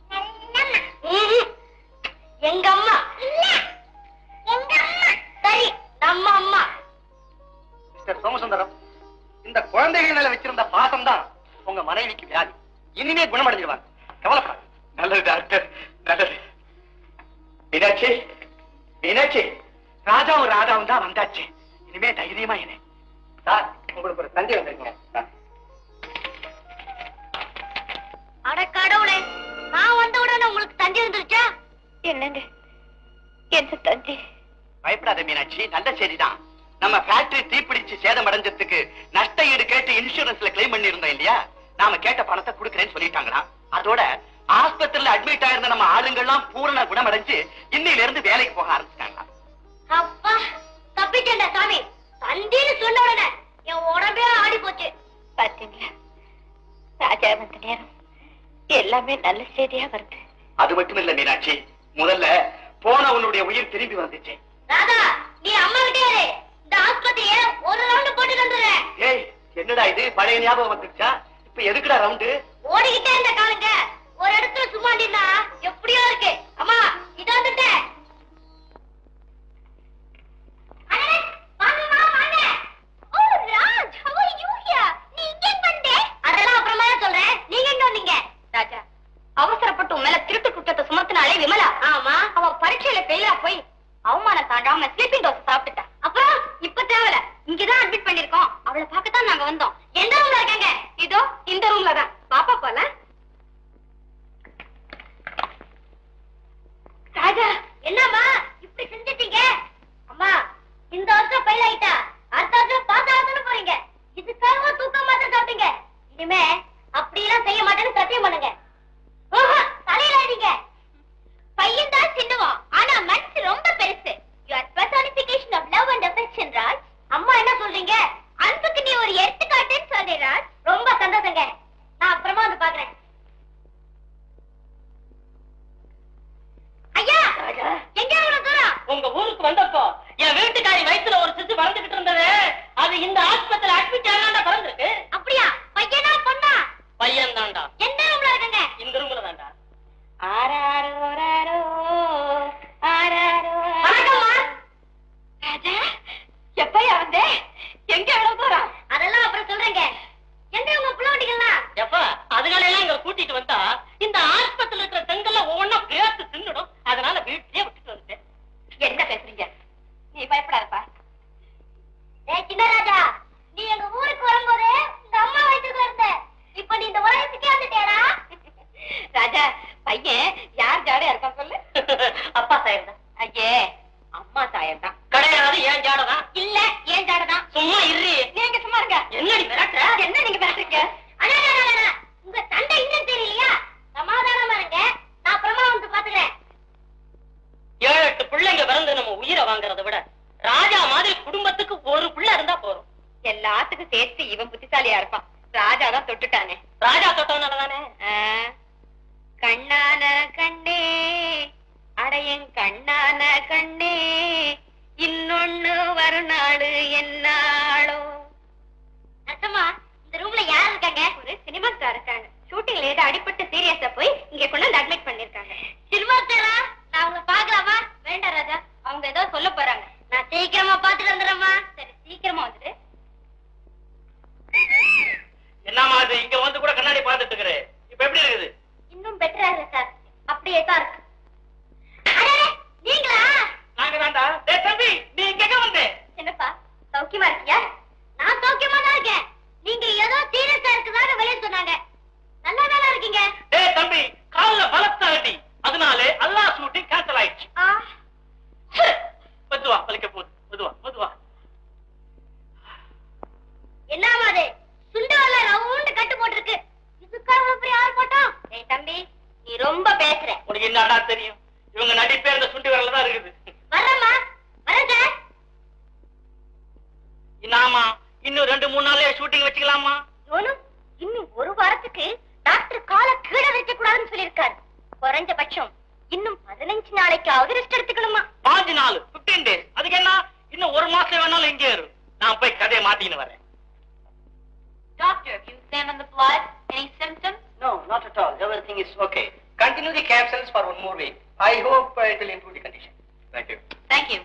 எங்க அம்மா இல்ல, எங்க அம்மா. சரி, நம்ம அம்மா. மிஸ்டர் சோமசுந்தரம், இந்த குழந்தைகள் மேல வச்சிருந்த பாசம் தான் உங்க மனைவிக்கு வியாதி. இனிமே குணமடைஞ்சிருவாங்க, கவலைப்படாது. நல்லது டாக்டர், நல்லது. மீனாட்சி, மீனாட்சி, ராஜாவும் ராதாவும் தான் வந்தாச்சு. இனிமே தைரியமா இரு. சார், உங்களுக்கு ஒரு தந்தை வந்திருக்கீங்க. அட கடவுளே, நான் வந்த உடனே உங்களுக்கு தந்தி வந்துருச்சா? என்னங்க என்ன தந்தி? பயப்படாத மீனாட்சி, நல்ல செய்திதான். நம்ம ஃபேக்டரி தீப்பிடிச்சு சேதம் அடைஞ்சதுக்கு நஷ்ட ஈடு கேட்டு இன்சூரன்ஸ்ல கிளைம் பண்ணி இருந்தோம் இல்லையா? நாம கேட்ட பணத்தை கொடுக்கறேன்னு சொல்லிட்டாங்களா. அதோட ஆஸ்பத்திரியில அட்மிட் ஆயிருந்த நம்ம ஆளுங்கள்லாம் பூரண குணமடைஞ்சு இன்னையில இருந்து வேலைக்கு போக ஆரம்பிச்சிட்டாங்களா. அப்பா, தப்பிச்சேன்டா சாமி. தந்தின்னு சொன்ன உடனே என் உடம்பே ஆடி போச்சு. பாத்தீங்களா, ராஜா வந்த நேரம் எல்லாமே நல்ல செய்தியா வருது. அது மட்டும் இல்ல மீனாட்சி, முதல்ல போன உன்னுடைய உயிர் திரும்பி வந்துச்சு. ராதா, நீ அம்மா கிட்டே இரு. இந்த ஆஸ்பத்திரிய ஒரு ரவுண்ட் போட்டு வந்துடுறேன். ஏய், என்னடா இது, பழைய ஞாபகம் வந்துருச்சா? இப்ப எதுக்குடா ரவுண்டு? ஓடிக்கிட்டே இருந்த காலுங்க ஒரு இடத்துல சும்மா நின்னா எப்படியோ இருக்கு. அம்மா, இது வந்துட்டேன். அதெல்லாம் அப்புறமா சொல்றேன். நீங்க எங்க வந்தீங்க? ராஜா, அவசரப்பட்டு உன் மேல திருட்டு குற்றத்தை சுமத்தினாலே விமலா. ஆமா, அவ பரீட்சையில ஃபெயிலா போய் அவமானம் தாண்டாம ஸ்லீப்பிங் டோஸ் சாப்பிட்டுட்டா. அப்புறம் இப்ப தேவையில்ல, இங்கதான் அட்மிட் பண்ணிருக்கோம். அவளை பார்க்கத்தான் நாங்க வந்தோம். எந்த ரூம்ல இருக்காங்க? இதோ இந்த ரூம்ல தான். பாப்பா போல. ராஜா, என்னம்மா இப்படி செஞ்சிட்டீங்க? அம்மா, இந்த வருஷம் ஃபெயில் ஆயிட்டா, அடுத்த வருஷம் பாஸ் ஆகணும்னு போறீங்க. இதுக்காக தூக்க மாத்திரை சாப்பிட்டீங்க. இனிமே அப்படியெல்லாம் செய்ய மாட்டேன்னு சத்தியம் பண்ணுங்க. தலையில அடிங்க. சாயம் தான். ஐயே அம்மா சாயம் தான். கிடையாது, ஏன் ஜாடதான். இல்ல ஏன் ஜாடதான். சும்மா இரு. நீங்க சும்மா இருங்க. என்னடி மிரட்டுற? என்ன நீங்க பேசுறீங்க? உங்க சண்டை இன்னும் தெரியலையா? சமாதானமா இருங்க, நான் அப்புறமா வந்து பாத்துக்கிறேன். 7-8 பிள்ளைங்க பிறந்து நம்ம உயிரை வாங்குறதை விட ராஜா மாதிரி குடும்பத்துக்கு ஒரு பிள்ளை இருந்தா போறோம். எல்லாத்துக்கும் சேர்த்து இவன் புத்திசாலியா இருப்பான். ராஜா தான் தொட்டுட்டானே. ராஜா தொட்டவனாலதானே. கண்ணான கண்ணே அடையன் கண்ணான கண்ணே இன்னொன்னு வரும் நாடு என்னாளோ. அத்தம்மா, இந்த ரூம்ல யார் இருக்காங்க? ஒரு சினிமா ஸ்டார் இருக்காங்க. ஷூட்டிங்ல ஏதோ அடிபட்டு சீரியஸா போய் இங்க கொண்டு அட்மிட் பண்ணிருக்காங்க. சினிமா ஸ்டாரா? நான் அவங்க பாக்கலாமா? வேண்டாம் ராஜா, அவங்க ஏதோ சொல்ல போறாங்க. நான் சீக்கிரமா பாத்துட்டு வந்துடுறேம்மா. சரி, சீக்கிரமா வந்துட்டு. என்னமா அது, இங்க வந்து கூட கண்ணாடி பார்த்துட்டு இருக்கிற, இப்ப எப்படி இருக்குது? இன்னும் பெட்டரா இருக்கு சார். அப்படியே தான் இருக்கு. நீங்களா? நாங்க தான்டா. டேய் தம்பி, நீ இங்க வந்த? என்னப்பா சௌக்கியமா இருக்கியா? நான் சௌக்கியமா தான் இருக்கேன். நீங்க ஏதோ சீரியஸா இருக்குதான்னு வெளியே சொன்னாங்க. நல்லா தானே இருக்கீங்க? டேய் தம்பி, கால்ல பலத்த அடி, அதனால எல்லா ஷூட்டிங் கேன்சல் ஆயிடுச்சு. மெதுவா பலிக்க போகுது. மெதுவா மெதுவா. என்னமா அது? சுண்டவல்ல ரவுண்ட் கட்டு போட்டுருக்கு. இதுக்காக அப்புறம் யார் போட்டோம்? ஏய் தம்பி, நீ ரொம்ப பேசுற. உனக்கு என்னடா தெரியும்? இவங்க நடிப்பே இந்த சுண்டி வரல தான் இருக்குது. வரமா வரங்க. இன்னாமா இன்னும் 2-3 நாள்லயே ஷூட்டிங் வச்சுக்கலாமா? இன்னும் ஒரு வாரத்துக்கு டாக்டர் காலை கீழே வைக்க கூடாதுன்னு சொல்லியிருக்காரு. குறைஞ்சபட்சம் இன்னும் 15 நாளைக்காவது ரெஸ்ட் எடுத்துக்கணுமா? 5 நாள் 15 days. அதுக்கு என்ன, இன்னும் 1 மாசம் வேணாலும் இங்கே இரு. நான் போய் கதையை மாத்தின்னு வரேன். Doctor, have you examined the blood? Any symptoms? No, not at all. Everything is okay. Continue the capsules for 1 more week. I hope it will improve the condition. Thank you. Thank you.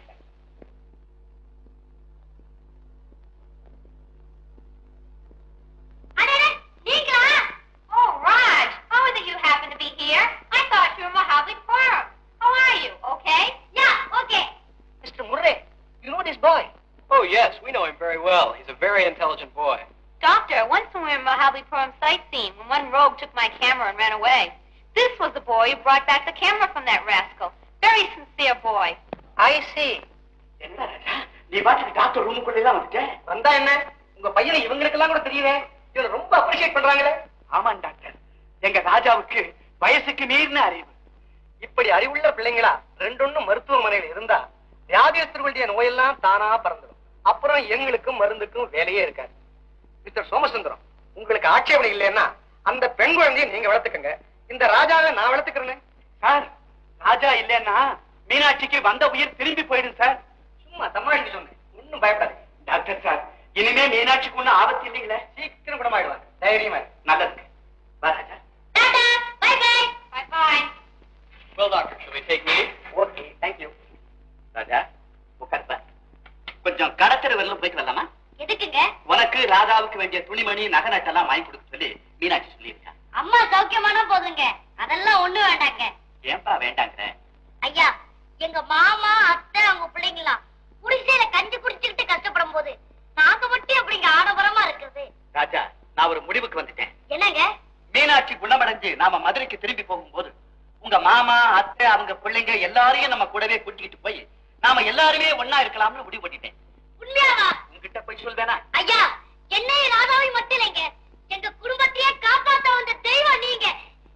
Oh, Raj, how is it you happen to be here? I thought you were Mahabalipuram. How are you? Okay? Yeah, okay. Mr. Murray, you know this boy? Oh, yes, we know him very well. He's a very intelligent boy. Doctor, once when we were in Mahabalipuram sightseeing, when one rogue took my camera and ran away. This was the boy who brought back the camera from that rascal. Very sincere boy. I see. என்ன ராஜா, நீ பாட்டுக்கு டாக்டர் ரூமுக்குள்ளே தான் வந்துட்டேன். வந்தா என்ன? உங்க பையனை இவங்களுக்கெல்லாம் கூட தெரியுதே. இவனை ரொம்ப அப்ரிஷியேட் பண்றாங்களே. ஆமாம் டாக்டர், எங்க ராஜாவுக்கு வயசுக்கு மீறின அறிவு. இப்படி அறிவுள்ள பிள்ளைங்களா 2 மருத்துவமனையில் இருந்தா வியாதியஸ்தர்களுடைய நோயெல்லாம் தானா பறந்துடும். அப்புறம் எங்களுக்கும் மருந்துக்கும் வேலையே இருக்காது. மிஸ்டர் சோமசுந்தரம், உங்களுக்கு ஆட்சேபனை இல்லைன்னா அந்த பெண் குழந்தையை நீங்க வளர்த்துக்கங்க. இந்த ராஜாவை நான் வளர்த்துக்கிறேன். சார், ராஜா இல்லைன்னா மீனாட்சிக்கு வந்த உயிர் திரும்பி போயிடும் சார். சும்மா தமாஷுக்கு சொன்னேன், ஒன்னும் பயப்படாது. டாக்டர் சார், இனிமே மீனாட்சிக்கு ஒன்னும் ஆபத்து இல்லைங்களே? சீக்கிரம் குணமாயிடுவாங்க, தைரியமா இரு. நல்லதுக்கு. வா Raja. Tata, bye-bye. Bye-bye. Well, doctor, shall we take leave? Okay, thank you. Raja, உட்கார்ப்பா. கொஞ்சம் கடத்தெரு வரலும் போயிட்டு வரலாமா? எதுக்குங்க? உனக்கு ராஜாவுக்கு வேண்டிய துணிமணி நகை நட்டெல்லாம் வாங்கி கொடுக்க சொல்லி மீனாட்சி சொல்லியிருக்கா. அம்மா சௌக்கியமான போதுங்க, அதெல்லாம் ஒண்ணு வேண்டாங்க. ஏன்பா வேண்டாங்கிற? ஐயா, எங்க மாமா அத்தை அவங்க பிள்ளைங்களா குடிசையில கஞ்சி குடிச்சுக்கிட்டு கஷ்டப்படும் போது நாங்க மட்டும் அப்படிங்க ஆடம்பரமா இருக்குது. ராஜா, நான் ஒரு முடிவுக்கு வந்துட்டேன். என்னங்க? மீனாட்சி குணமடைஞ்சு நாம மதுரைக்கு திரும்பி போகும்போது உங்க மாமா அத்தை அவங்க பிள்ளைங்க எல்லாரையும் நம்ம கூடவே கூட்டிட்டு போய் நாம எல்லாருமே ஒன்னா இருக்கலாம்னு முடிவு பண்ணிட்டேன். உண்மையாவா? உங்ககிட்ட போய் சொல்வேனா? ஐயா, என்னையும் ராதாவை மட்டும் இல்லைங்க, எங்க குடும்பத்தையே காப்பாத்த வந்த தெய்வம் நீங்க.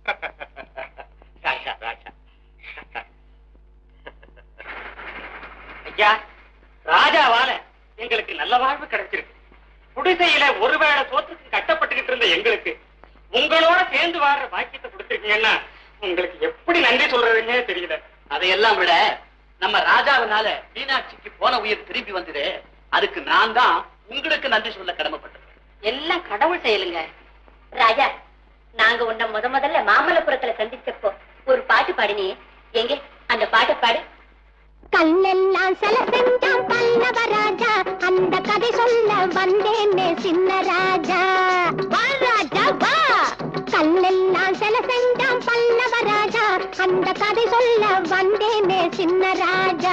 ராஜா ராஜா. ஐயா, ராஜாவால எங்களுக்கு நல்ல வாழ்வு கிடைச்சிருக்கு. குடிசையில ஒருவேளை சோத்துக்கு கட்டப்பட்டுக்கிட்டு இருந்த எங்களுக்கு உங்களோட சேர்ந்து வாடுற பாக்கியத்தை கொடுத்திருக்கீங்கன்னா உங்களுக்கு எப்படி நன்றி சொல்றதுன்னே தெரியல. அதையெல்லாம் விட நம்ம ராஜாவினால மீனாட்சிக்கு போன உயிர் திரும்பி வந்தது, அதுக்கு நான் தான் உங்களுக்கு நன்றி சொல்ல கடமைப்பட்டது. எல்லாம் கடவுள் செயலுங்க. ராஜா, நாங்க உன்னை முதல்ல மாமல்லபுரத்துல சந்திச்சப்போ ஒரு பாட்டு பாடினே, எங்க அந்த பாட்டு பாடு. கண்ணெல்லாம் சில செஞ்சான் பல்லவ ராஜா, அந்த கதை சொல்ல வந்தேனே சின்ன ராஜா. வா ராஜா வா. கண்ணெல்லாம் சில செஞ்சான் பல்லவ ராஜா, அந்த கதை சொல்ல வந்தேனே சின்ன ராஜா.